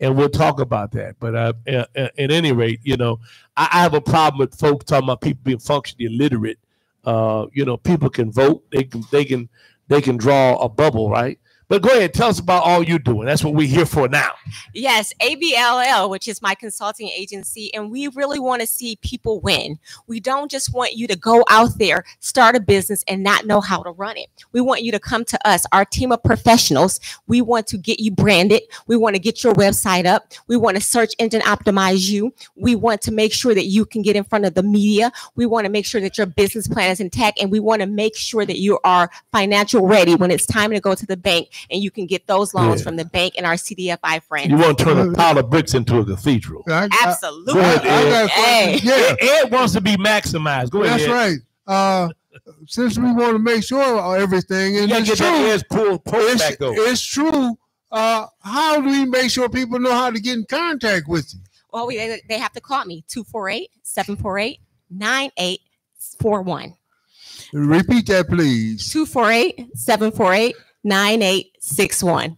and we'll talk about that. But uh, at, at any rate, you know, I, I have a problem with folks talking about people being functionally illiterate. Uh, you know, people can vote, they can, they can, they can draw a bubble, right? But go ahead, tell us about all you're doing. That's what we're here for now. Yes, A B L L, which is my consulting agency, and we really want to see people win. We don't just want you to go out there, start a business, and not know how to run it. We want you to come to us, our team of professionals. We want to get you branded. We want to get your website up. We want to search engine optimize you. We want to make sure that you can get in front of the media. We want to make sure that your business plan is intact, and we want to make sure that you are financial ready when it's time to go to the bank. And you can get those loans Yeah. from the bank and our C D F I friends. You want to turn a pile of bricks into a cathedral. Absolutely. Go ahead, I- I got a Ed. Hey. Yeah. Ed, Ed wants to be maximized. Go ahead. That's Ed. right. Uh, since we want to make sure of everything, and You gotta it's get true, that Ed's pull, pull it's, back though. it's true. Uh, how do we make sure people know how to get in contact with you? Well, we, they, they have to call me, two four eight, seven four eight, nine eight four one. Repeat that, please. two four eight, seven four eight, nine eight six one.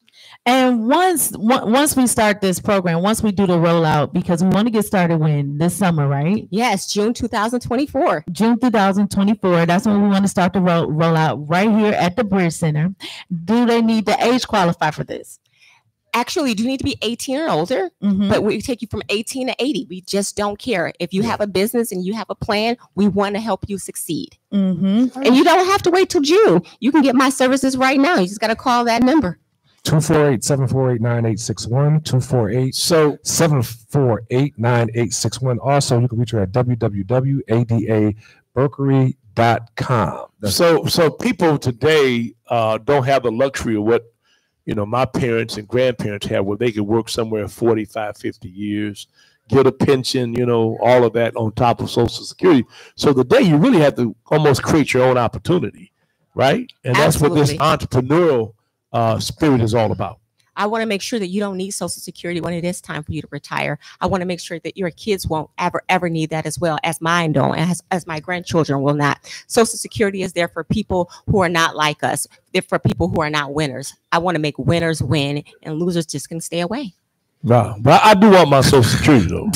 And once on- once we start this program, once we do the rollout, because we want to get started when this summer, right? Yes, June two thousand twenty-four. June two thousand twenty-four. That's when we want to start the roll rollout right here at the Bridge Center. Do they need to age qualify for this? Actually, you do need to be eighteen or older, Mhm. but we take you from eighteen to eighty. We just don't care. If you have a business and you have a plan, we want to help you succeed. Mm-hmm. And you don't have to wait till June. You can get my services right now. You just got to call that number. two four eight, seven four eight, nine eight six one, two four eight, seven four eight, nine eight six one. Also, you can reach her at w w w dot a d a burkery dot com. So, so people today uh, don't have the luxury of what, you know, my parents and grandparents had, where they could work somewhere forty-five, fifty years, get a pension, you know, all of that on top of Social Security. So today you really have to almost create your own opportunity, right? And that's what this Absolutely. entrepreneurial uh, spirit is all about. I want to make sure that you don't need Social Security when it is time for you to retire. I want to make sure that your kids won't ever, ever need that as well, as mine don't, as, as my grandchildren will not. Social Security is there for people who are not like us. They're for people who are not winners. I want to make winners win, and losers just can stay away. Wow. But I do want my Social Security though.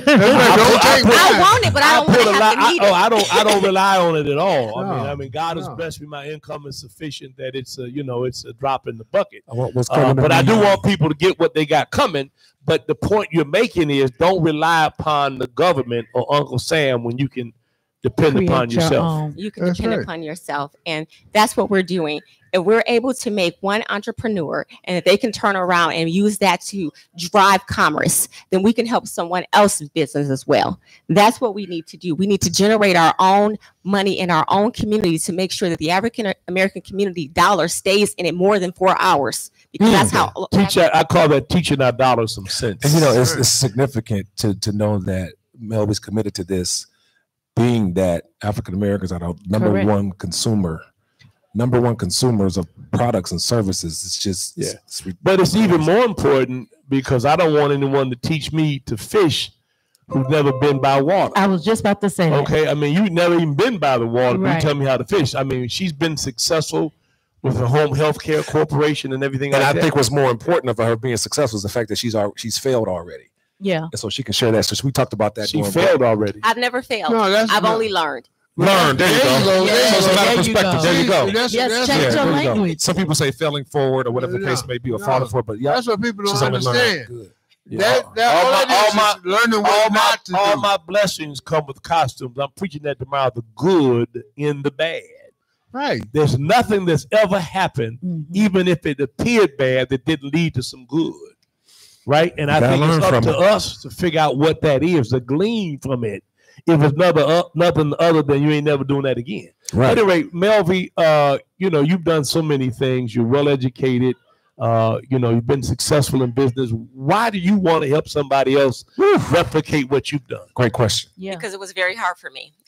I want it, but I don't want put to a have lot. to I, need oh, it. I don't. I don't rely on it at all. I mean, No, I mean, God has no. blessed me. My income is sufficient that it's a, you know, it's a drop in the bucket. I want what's Uh, coming to but I me. do want people to get what they got coming. But the point you're making is, don't rely upon the government or Uncle Sam when you can depend Create upon your yourself. own. You can depend upon yourself. And that's what we're doing. If we're able to make one entrepreneur and if they can turn around and use that to drive commerce, then we can help someone else's business as well. That's what we need to do. We need to generate our own money in our own community to make sure that the African American community dollar stays in it more than four hours. Because that's how Teach. I call that teaching our dollars some sense. And you know, it's, it's significant to to know that Melvy's committed to this, being that African Americans are the number Correct. one consumer, number one consumers of products and services. It's just Yeah. it's, it's But it's even more important because I don't want anyone to teach me to fish who've never been by water. I was just about to say that. Okay, I mean, you've never even been by the water. but Right. You tell me how to fish. I mean, she's been successful with her home health care corporation and everything And like I that. think what's more important of her being successful is the fact that she's al- she's failed already, Yeah. and so she can share that. So we talked about that. She during failed break. already. I've never failed. No, that's I've not- only learned. Learn. There you There you go. go, there So you it's a go. matter of There you perspective. go. There you go. That's- Yes, that's- change Yeah, your there you go. language. Some people say failing forward or whatever the No, case may be, or no. falling forward. But yeah, That's what people don't she's only learned. understand. Good. That, that, all, all my, that all is my, is learning all what my, not to all do. my blessings come with costumes. I'm preaching that tomorrow, the good in the bad. Right. There's nothing that's ever happened, even if it appeared bad, that didn't lead to some good. Right? And I Gotta think it's learn up from to it. us to figure out what that is, to glean from it. If it's nothing, uh, nothing other than you ain't never doing that again. Right. At any rate, Melvy, uh, you know, you've done so many things. You're well educated. Uh, you know, you've been successful in business. Why do you want to help somebody else replicate what you've done? Great question. Yeah. Because it was very hard for me.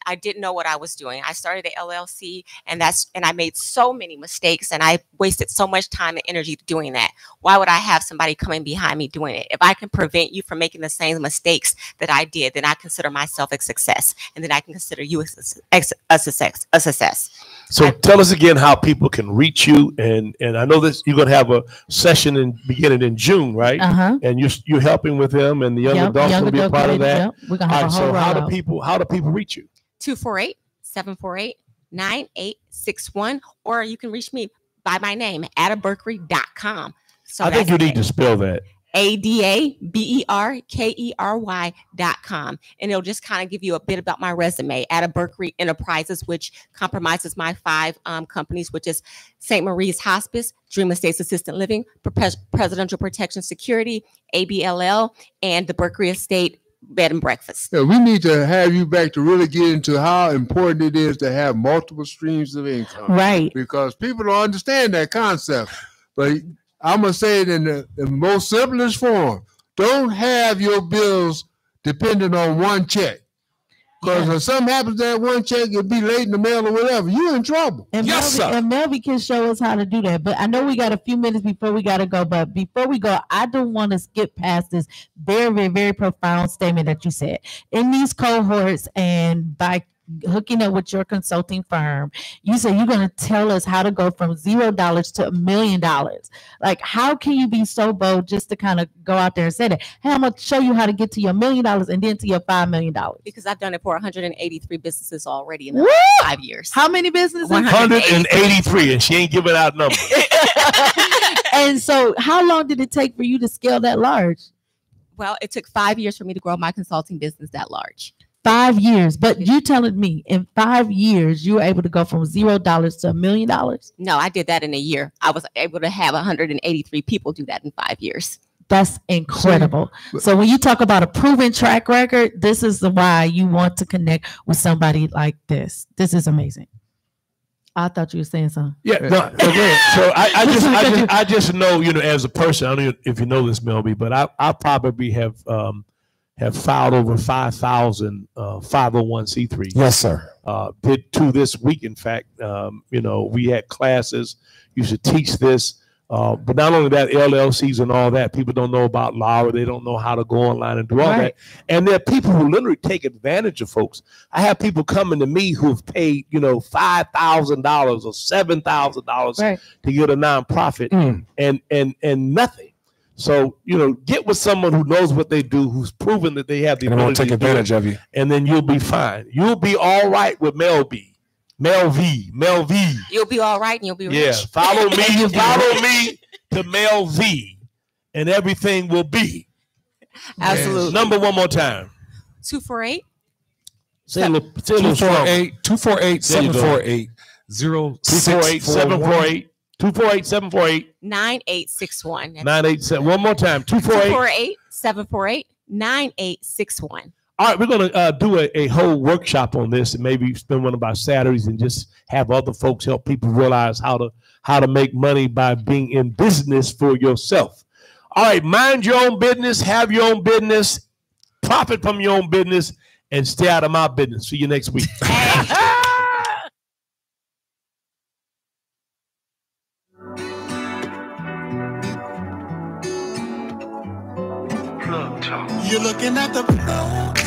I didn't know what I was doing. I started the L L C, and that's and I made so many mistakes, and I wasted so much time and energy doing that. Why would I have somebody coming behind me doing it? If I can prevent you from making the same mistakes that I did, then I consider myself a success, and then I can consider you a, a success. A success. So I, tell us again how people can reach you, and and I know that you're going to have a session in beginning in June, right? Uh-huh. And you're you're helping with them, and the young Yep, adults young will be a adult part of community, that. yep. We're gonna have All a right, whole so how do rollout. people how do people reach you? two four eight, seven four eight, nine eight six one, or you can reach me by my name, ada berkery dot com. So I think you need to spell that. A D A B E R K E R Y dot com. And it'll just kind of give you a bit about my resume. Ada Berkery Enterprises, which compromises my five um, companies, which is Saint Marie's Hospice, Dream Estates Assisted Living, Pre- Presidential Protection Security, A B L L, and the Berkery Estate Bed and Breakfast. Yeah, we need to have you back to really get into how important it is to have multiple streams of income. Right. Because people don't understand that concept. But I'm going to say it in the, the most simplest form. Don't have your bills dependent on one check. Because if something happens to that one check, it'll be late in the mail or whatever. You're in trouble. And yes, Melvin, sir. and Melvin can show us how to do that. But I know we got a few minutes before we got to go. But before we go, I don't want to skip past this very, very, very profound statement that you said. In these cohorts and by hooking up with your consulting firm, you said you're going to tell us how to go from zero dollars to a million dollars. Like, how can you be so bold just to kind of go out there and say that? Hey, I'm going to show you how to get to your million dollars and then to your five million dollars. Because I've done it for one hundred eighty-three businesses already in the Woo! last five years. How many businesses? one hundred eighty-three, and she ain't giving out numbers. And so how long did it take for you to scale that large? Well, it took five years for me to grow my consulting business that large. Five years. But you telling me in five years, you were able to go from zero dollars to a million dollars? No, I did that in a year. I was able to have one hundred eighty-three people do that in five years. That's incredible. So when you talk about a proven track record, this is the why you want to connect with somebody like this. This is amazing. I thought you were saying something. Yeah, no, again, so I, I just, I just, I just know, you know, as a person, I don't know if you know this, Melby, but I, I probably have, um, have filed over five thousand uh, five oh one c three. Yes, sir. Uh, did two this week. In fact, um, you know, we had classes. You should teach this. Uh, but not only that, L L Cs and all that, people don't know about Laura. They don't know how to go online and do all Right. that. And there are people who literally take advantage of folks. I have people coming to me who've paid, you know, five thousand dollars or seven thousand dollars Right. to get a nonprofit and, and, and nothing. So, you know, get with someone who knows what they do, who's proven that they have the And they won't ability take to do advantage it, of you. and then you'll be fine. You'll be all right with Mel B. Mel V. Mel V. You'll be all right and you'll be Yeah. rich. Follow me. Follow me to Mel V. And everything will be. Absolutely. Number one more time. two four eight. Say a little, say a little stronger. two four eight, There you seven go. four eight, zero two four eight, seven four eight, two four eight, seven four eight, nine eight six one. nine eight seven. One more time. two two four eight. four eight, seven four eight, nine eight six one. All right, we're going to uh, do a, a whole workshop on this and maybe spend one of our Saturdays and just have other folks help people realize how to how to make money by being in business for yourself. All right, mind your own business, have your own business, profit from your own business, and stay out of my business. See you next week. You're looking at the plug.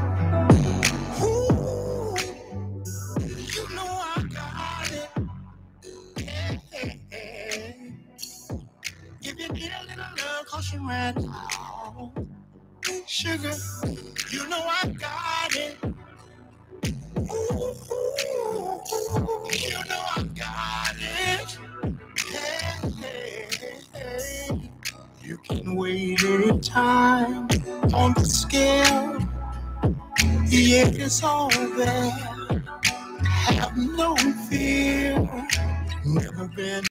Ooh, you know I got it. Hey, hey, hey. If you need a little love, cause you right now. Sugar, you know I got it. Ooh, you know I got it. Hey, hey, hey. You can wait any time on the scale. Yeah, it's all there. Have no fear. Never been